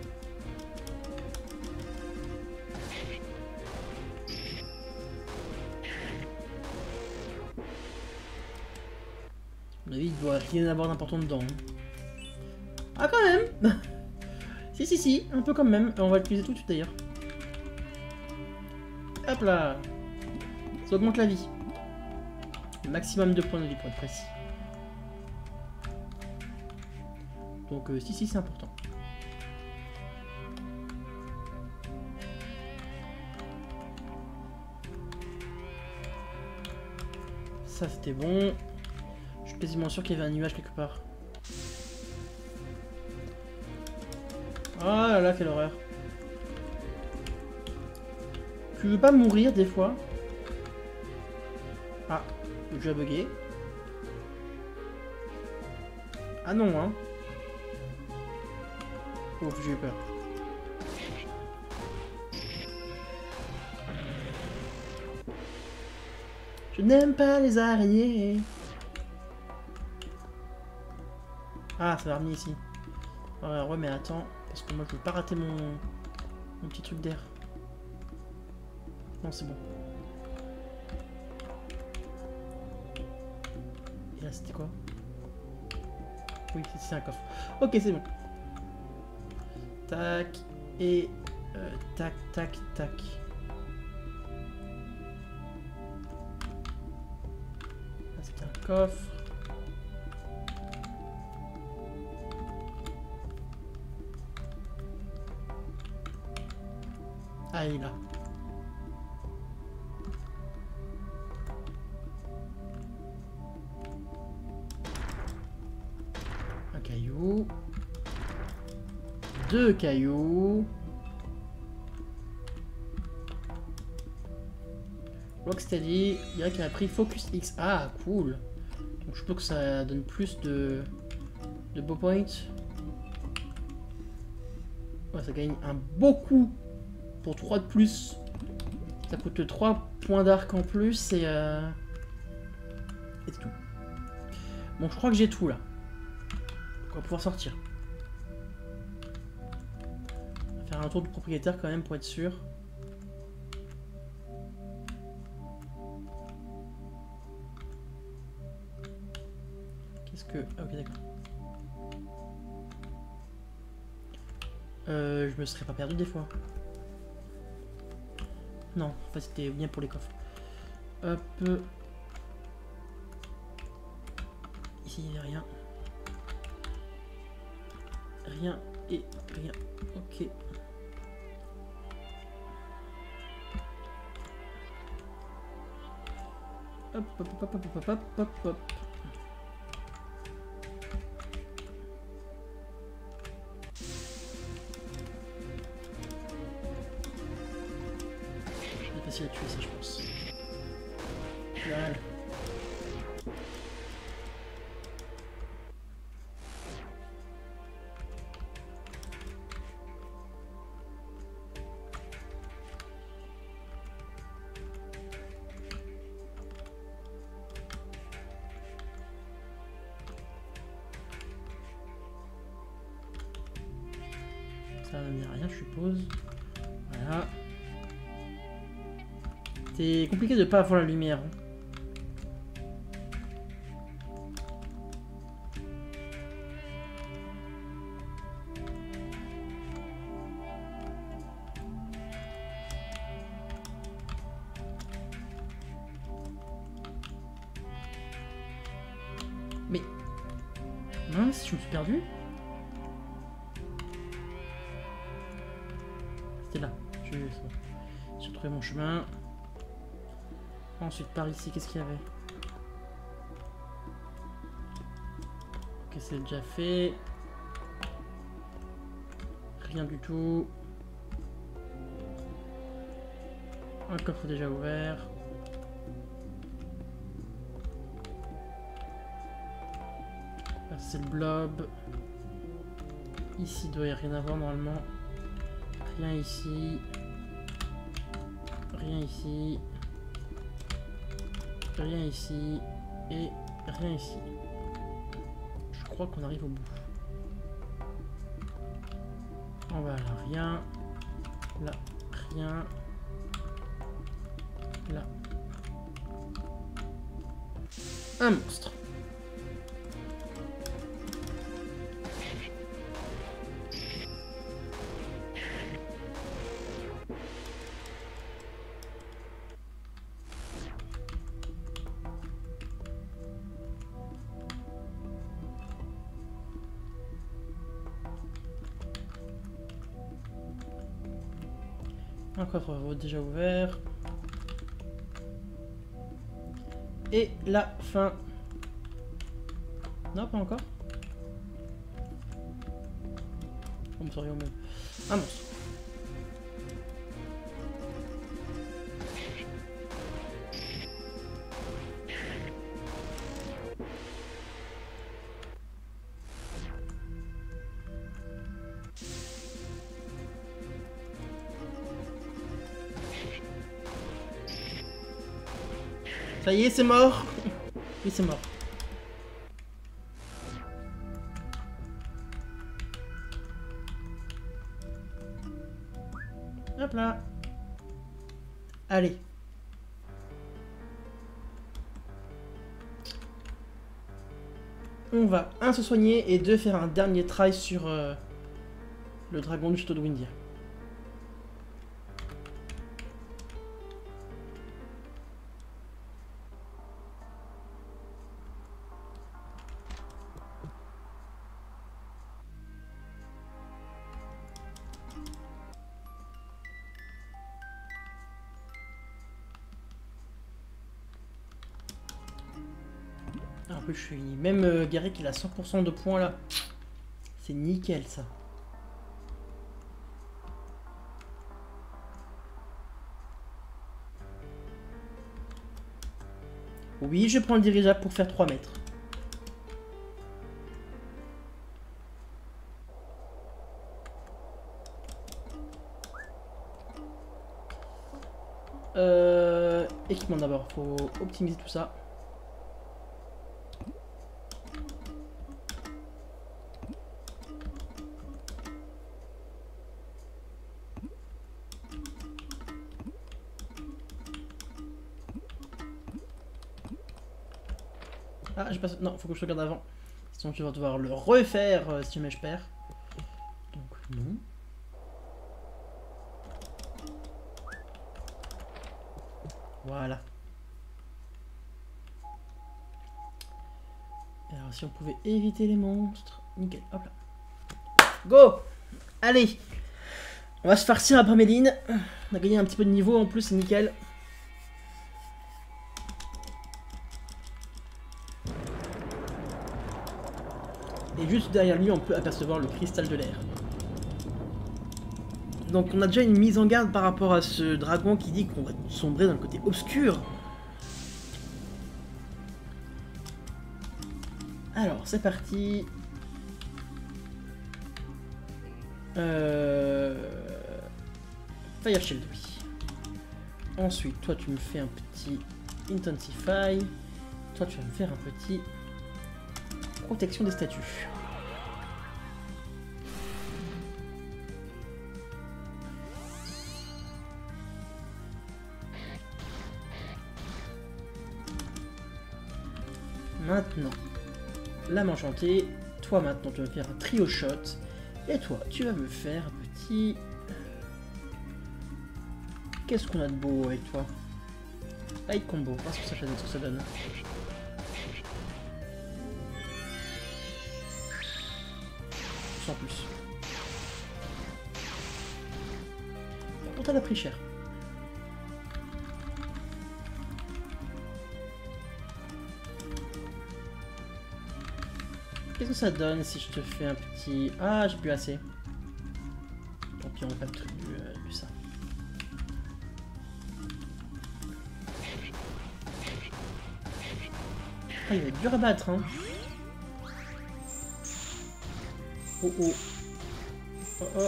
À mon avis, il doit rien avoir d'important dedans. Hein. Ah quand même. Si si si, un peu quand même. On va l'utiliser tout de suite d'ailleurs. Hop là. Ça augmente la vie. Maximum de points de vie pour être précis. Donc euh, si si c'est important. Ça c'était bon. Je suis quasiment sûr qu'il y avait un nuage quelque part. Ah là là, quelle horreur. Tu veux pas mourir des fois? Ah, le jeu a bugué. Ah non, hein. Ouf, j'ai eu peur. Je n'aime pas les araignées. Ah, ça va revenir ici. Ouais, ouais, mais attends, parce que moi je veux pas rater mon, mon petit truc d'air. Non, c'est bon. Et là, c'était quoi? Oui, c'est un coffre. Ok, c'est bon. Tac, et euh, tac, tac, tac. Là, c'est un coffre. Ah, il est là. Un caillou. Deux cailloux. Rocksteady, il dirait qu'il a pris Focus X. Ah, cool. Donc je pense que ça donne plus de, de beau points. Ouais, ça gagne un beau coup pour trois de plus. Ça coûte trois points d'arc en plus et... Euh... Et c'est tout. Bon, je crois que j'ai tout là. On va pouvoir sortir. On va faire un tour du propriétaire quand même pour être sûr. Qu'est-ce que... Ah, ok, d'accord. Euh, je me serais pas perdu des fois. Non, enfin c'était bien pour les coffres. Hop. Ici il n'y a rien. Rien et rien. Ok. Hop, hop, hop, hop, hop, hop, hop, hop. C'est facile à tuer ça, je pense. Voilà. Ça va venir à rien, je suppose. Voilà. C'est compliqué de pas avoir la lumière. Mince, je me suis perdu. C'était là. Je vais J'ai trouvé mon chemin. Ensuite, par ici, qu'est-ce qu'il y avait? Ok, c'est déjà fait. Rien du tout. Un coffre déjà ouvert. Là, c'est le blob. Ici, il doit y rien avoir normalement. Rien ici. Rien ici. Rien ici. Et rien ici. Je crois qu'on arrive au bout. On va là, rien. Là, rien. Là. Un monstre. Un coffre déjà ouvert. Et la fin. Non, pas encore. On me serait au même. Un monstre. Ça y est, c'est mort. Oui, c'est mort. Hop là. Allez. On va, un, se soigner et deux, faire un dernier try sur euh, le dragon du château de Windir. Un peu je suis fini. Même euh, Garrick il a cent pour cent de points là. C'est nickel ça. Oui, je prends le dirigeable pour faire trois mètres. Euh, équipement d'abord, faut optimiser tout ça. Ah, j'ai pas... Non, faut que je regarde avant. Sinon, tu vas devoir le refaire euh, si jamais je perds. Donc, non. Voilà. Alors, si on pouvait éviter les monstres. Nickel, hop là. Go! Allez! On va se farcir après Méline. On a gagné un petit peu de niveau en plus, c'est nickel. Et juste derrière lui, on peut apercevoir le cristal de l'air. Donc on a déjà une mise en garde par rapport à ce dragon qui dit qu'on va sombrer dans le côté obscur. Alors, c'est parti. Euh... Fire Shield, oui. Ensuite, toi, tu me fais un petit Intensify. Toi, tu vas me faire un petit Protection des statues. Maintenant, l'âme enchantée. Toi, maintenant, tu vas me faire un trio shot. Et toi, tu vas me faire un petit... Qu'est-ce qu'on a de beau avec toi? Light combo, parce que ça, ça donne. en plus. Par contre, elle a pris cher. Qu'est-ce que ça donne si je te fais un petit... Ah, j'ai plus assez. Tant pis, on va pas du, euh, du ça. Ah, il va être dur à battre, hein. Oh oh. Oh oh.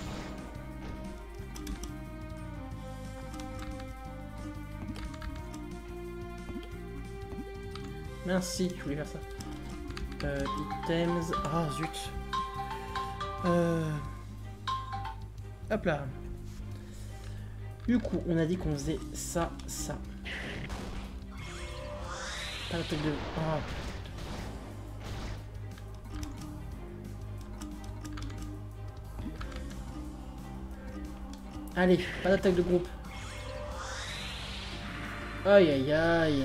Merci, je voulais faire ça. Euh, items... Ah, zut. Euh... Hop là. Du coup, on a dit qu'on faisait ça, ça. Pas la tête de... Oh. Allez, pas d'attaque de groupe. Aïe aïe aïe.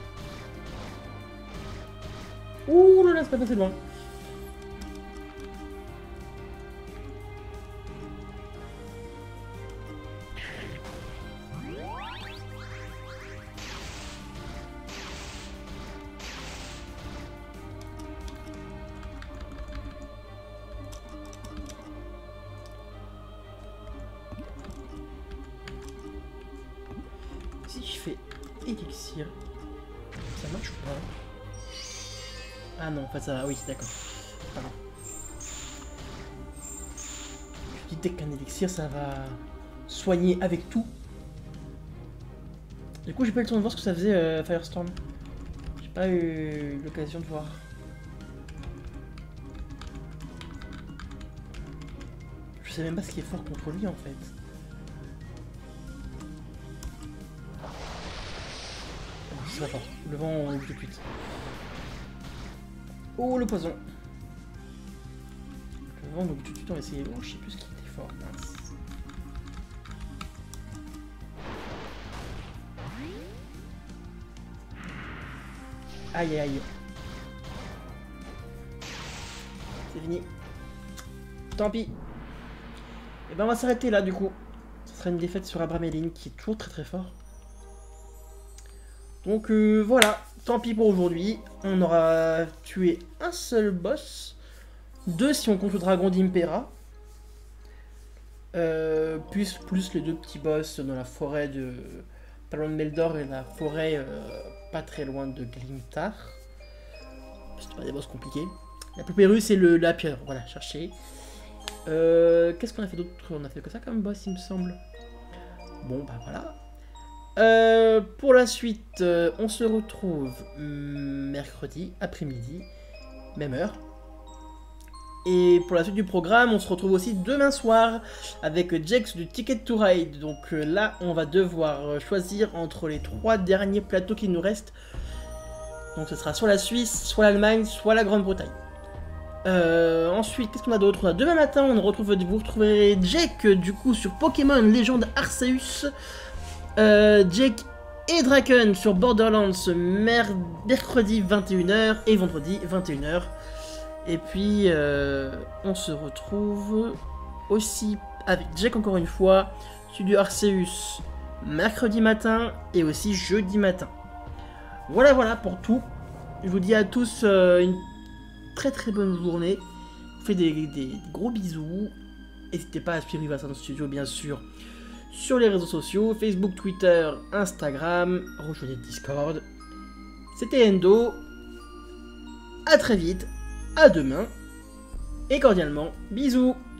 Ouh là là, c'est pas passé loin. Si je fais élixir, ça marche ou pas? Ah non, pas ça. Oui, d'accord. Pardon. Je dis dès qu'un élixir, ça va soigner avec tout. Du coup, j'ai pas eu le temps de voir ce que ça faisait euh, Firestorm. J'ai pas eu l'occasion de voir. Je sais même pas ce qui est fort contre lui en fait. C'est pas fort. Le vent, on oublie tout de suite. Oh, le poison. Le vent, on oublie tout de suite. On va essayer. Oh, je sais plus ce qui était fort. Mince. Aïe, aïe. C'est fini. Tant pis. Et ben, on va s'arrêter là, du coup. Ce sera une défaite sur Abramelin, qui est toujours très très fort. Donc euh, voilà, tant pis pour aujourd'hui. On aura tué un seul boss. Deux si on compte le dragon d'Impera. Euh, plus, plus les deux petits boss dans la forêt de Talon de Meldor et la forêt euh, pas très loin de Glimtar. C'est pas des boss compliqués. La poupée russe et le, la pierre, voilà, chercher. Euh, Qu'est-ce qu'on a fait d'autre? On a fait que ça comme boss, il me semble. Bon, bah voilà. Euh, pour la suite, euh, on se retrouve mercredi après-midi, même heure. Et pour la suite du programme, on se retrouve aussi demain soir avec Jex du Ticket to Ride. Donc euh, là, on va devoir choisir entre les trois derniers plateaux qui nous restent. Donc ce sera soit la Suisse, soit l'Allemagne, soit la Grande-Bretagne. Euh, ensuite, qu'est-ce qu'on a d'autre? Demain matin, on retrouve, vous retrouverez Jake du coup sur Pokémon Légende Arceus. Euh, Jake et Draken sur Borderlands mercredi vingt et une heures et vendredi vingt et une heures. Et puis euh, on se retrouve aussi avec Jake encore une fois, Studio Arceus mercredi matin et aussi jeudi matin. Voilà voilà pour tout. Je vous dis à tous euh, une très très bonne journée. Je vous fais des, des, des gros bisous. N'hésitez pas à suivre Ivasan Studio bien sûr sur les réseaux sociaux, Facebook, Twitter, Instagram, rejoignez Discord. C'était Endo, à très vite, à demain, et cordialement, bisous.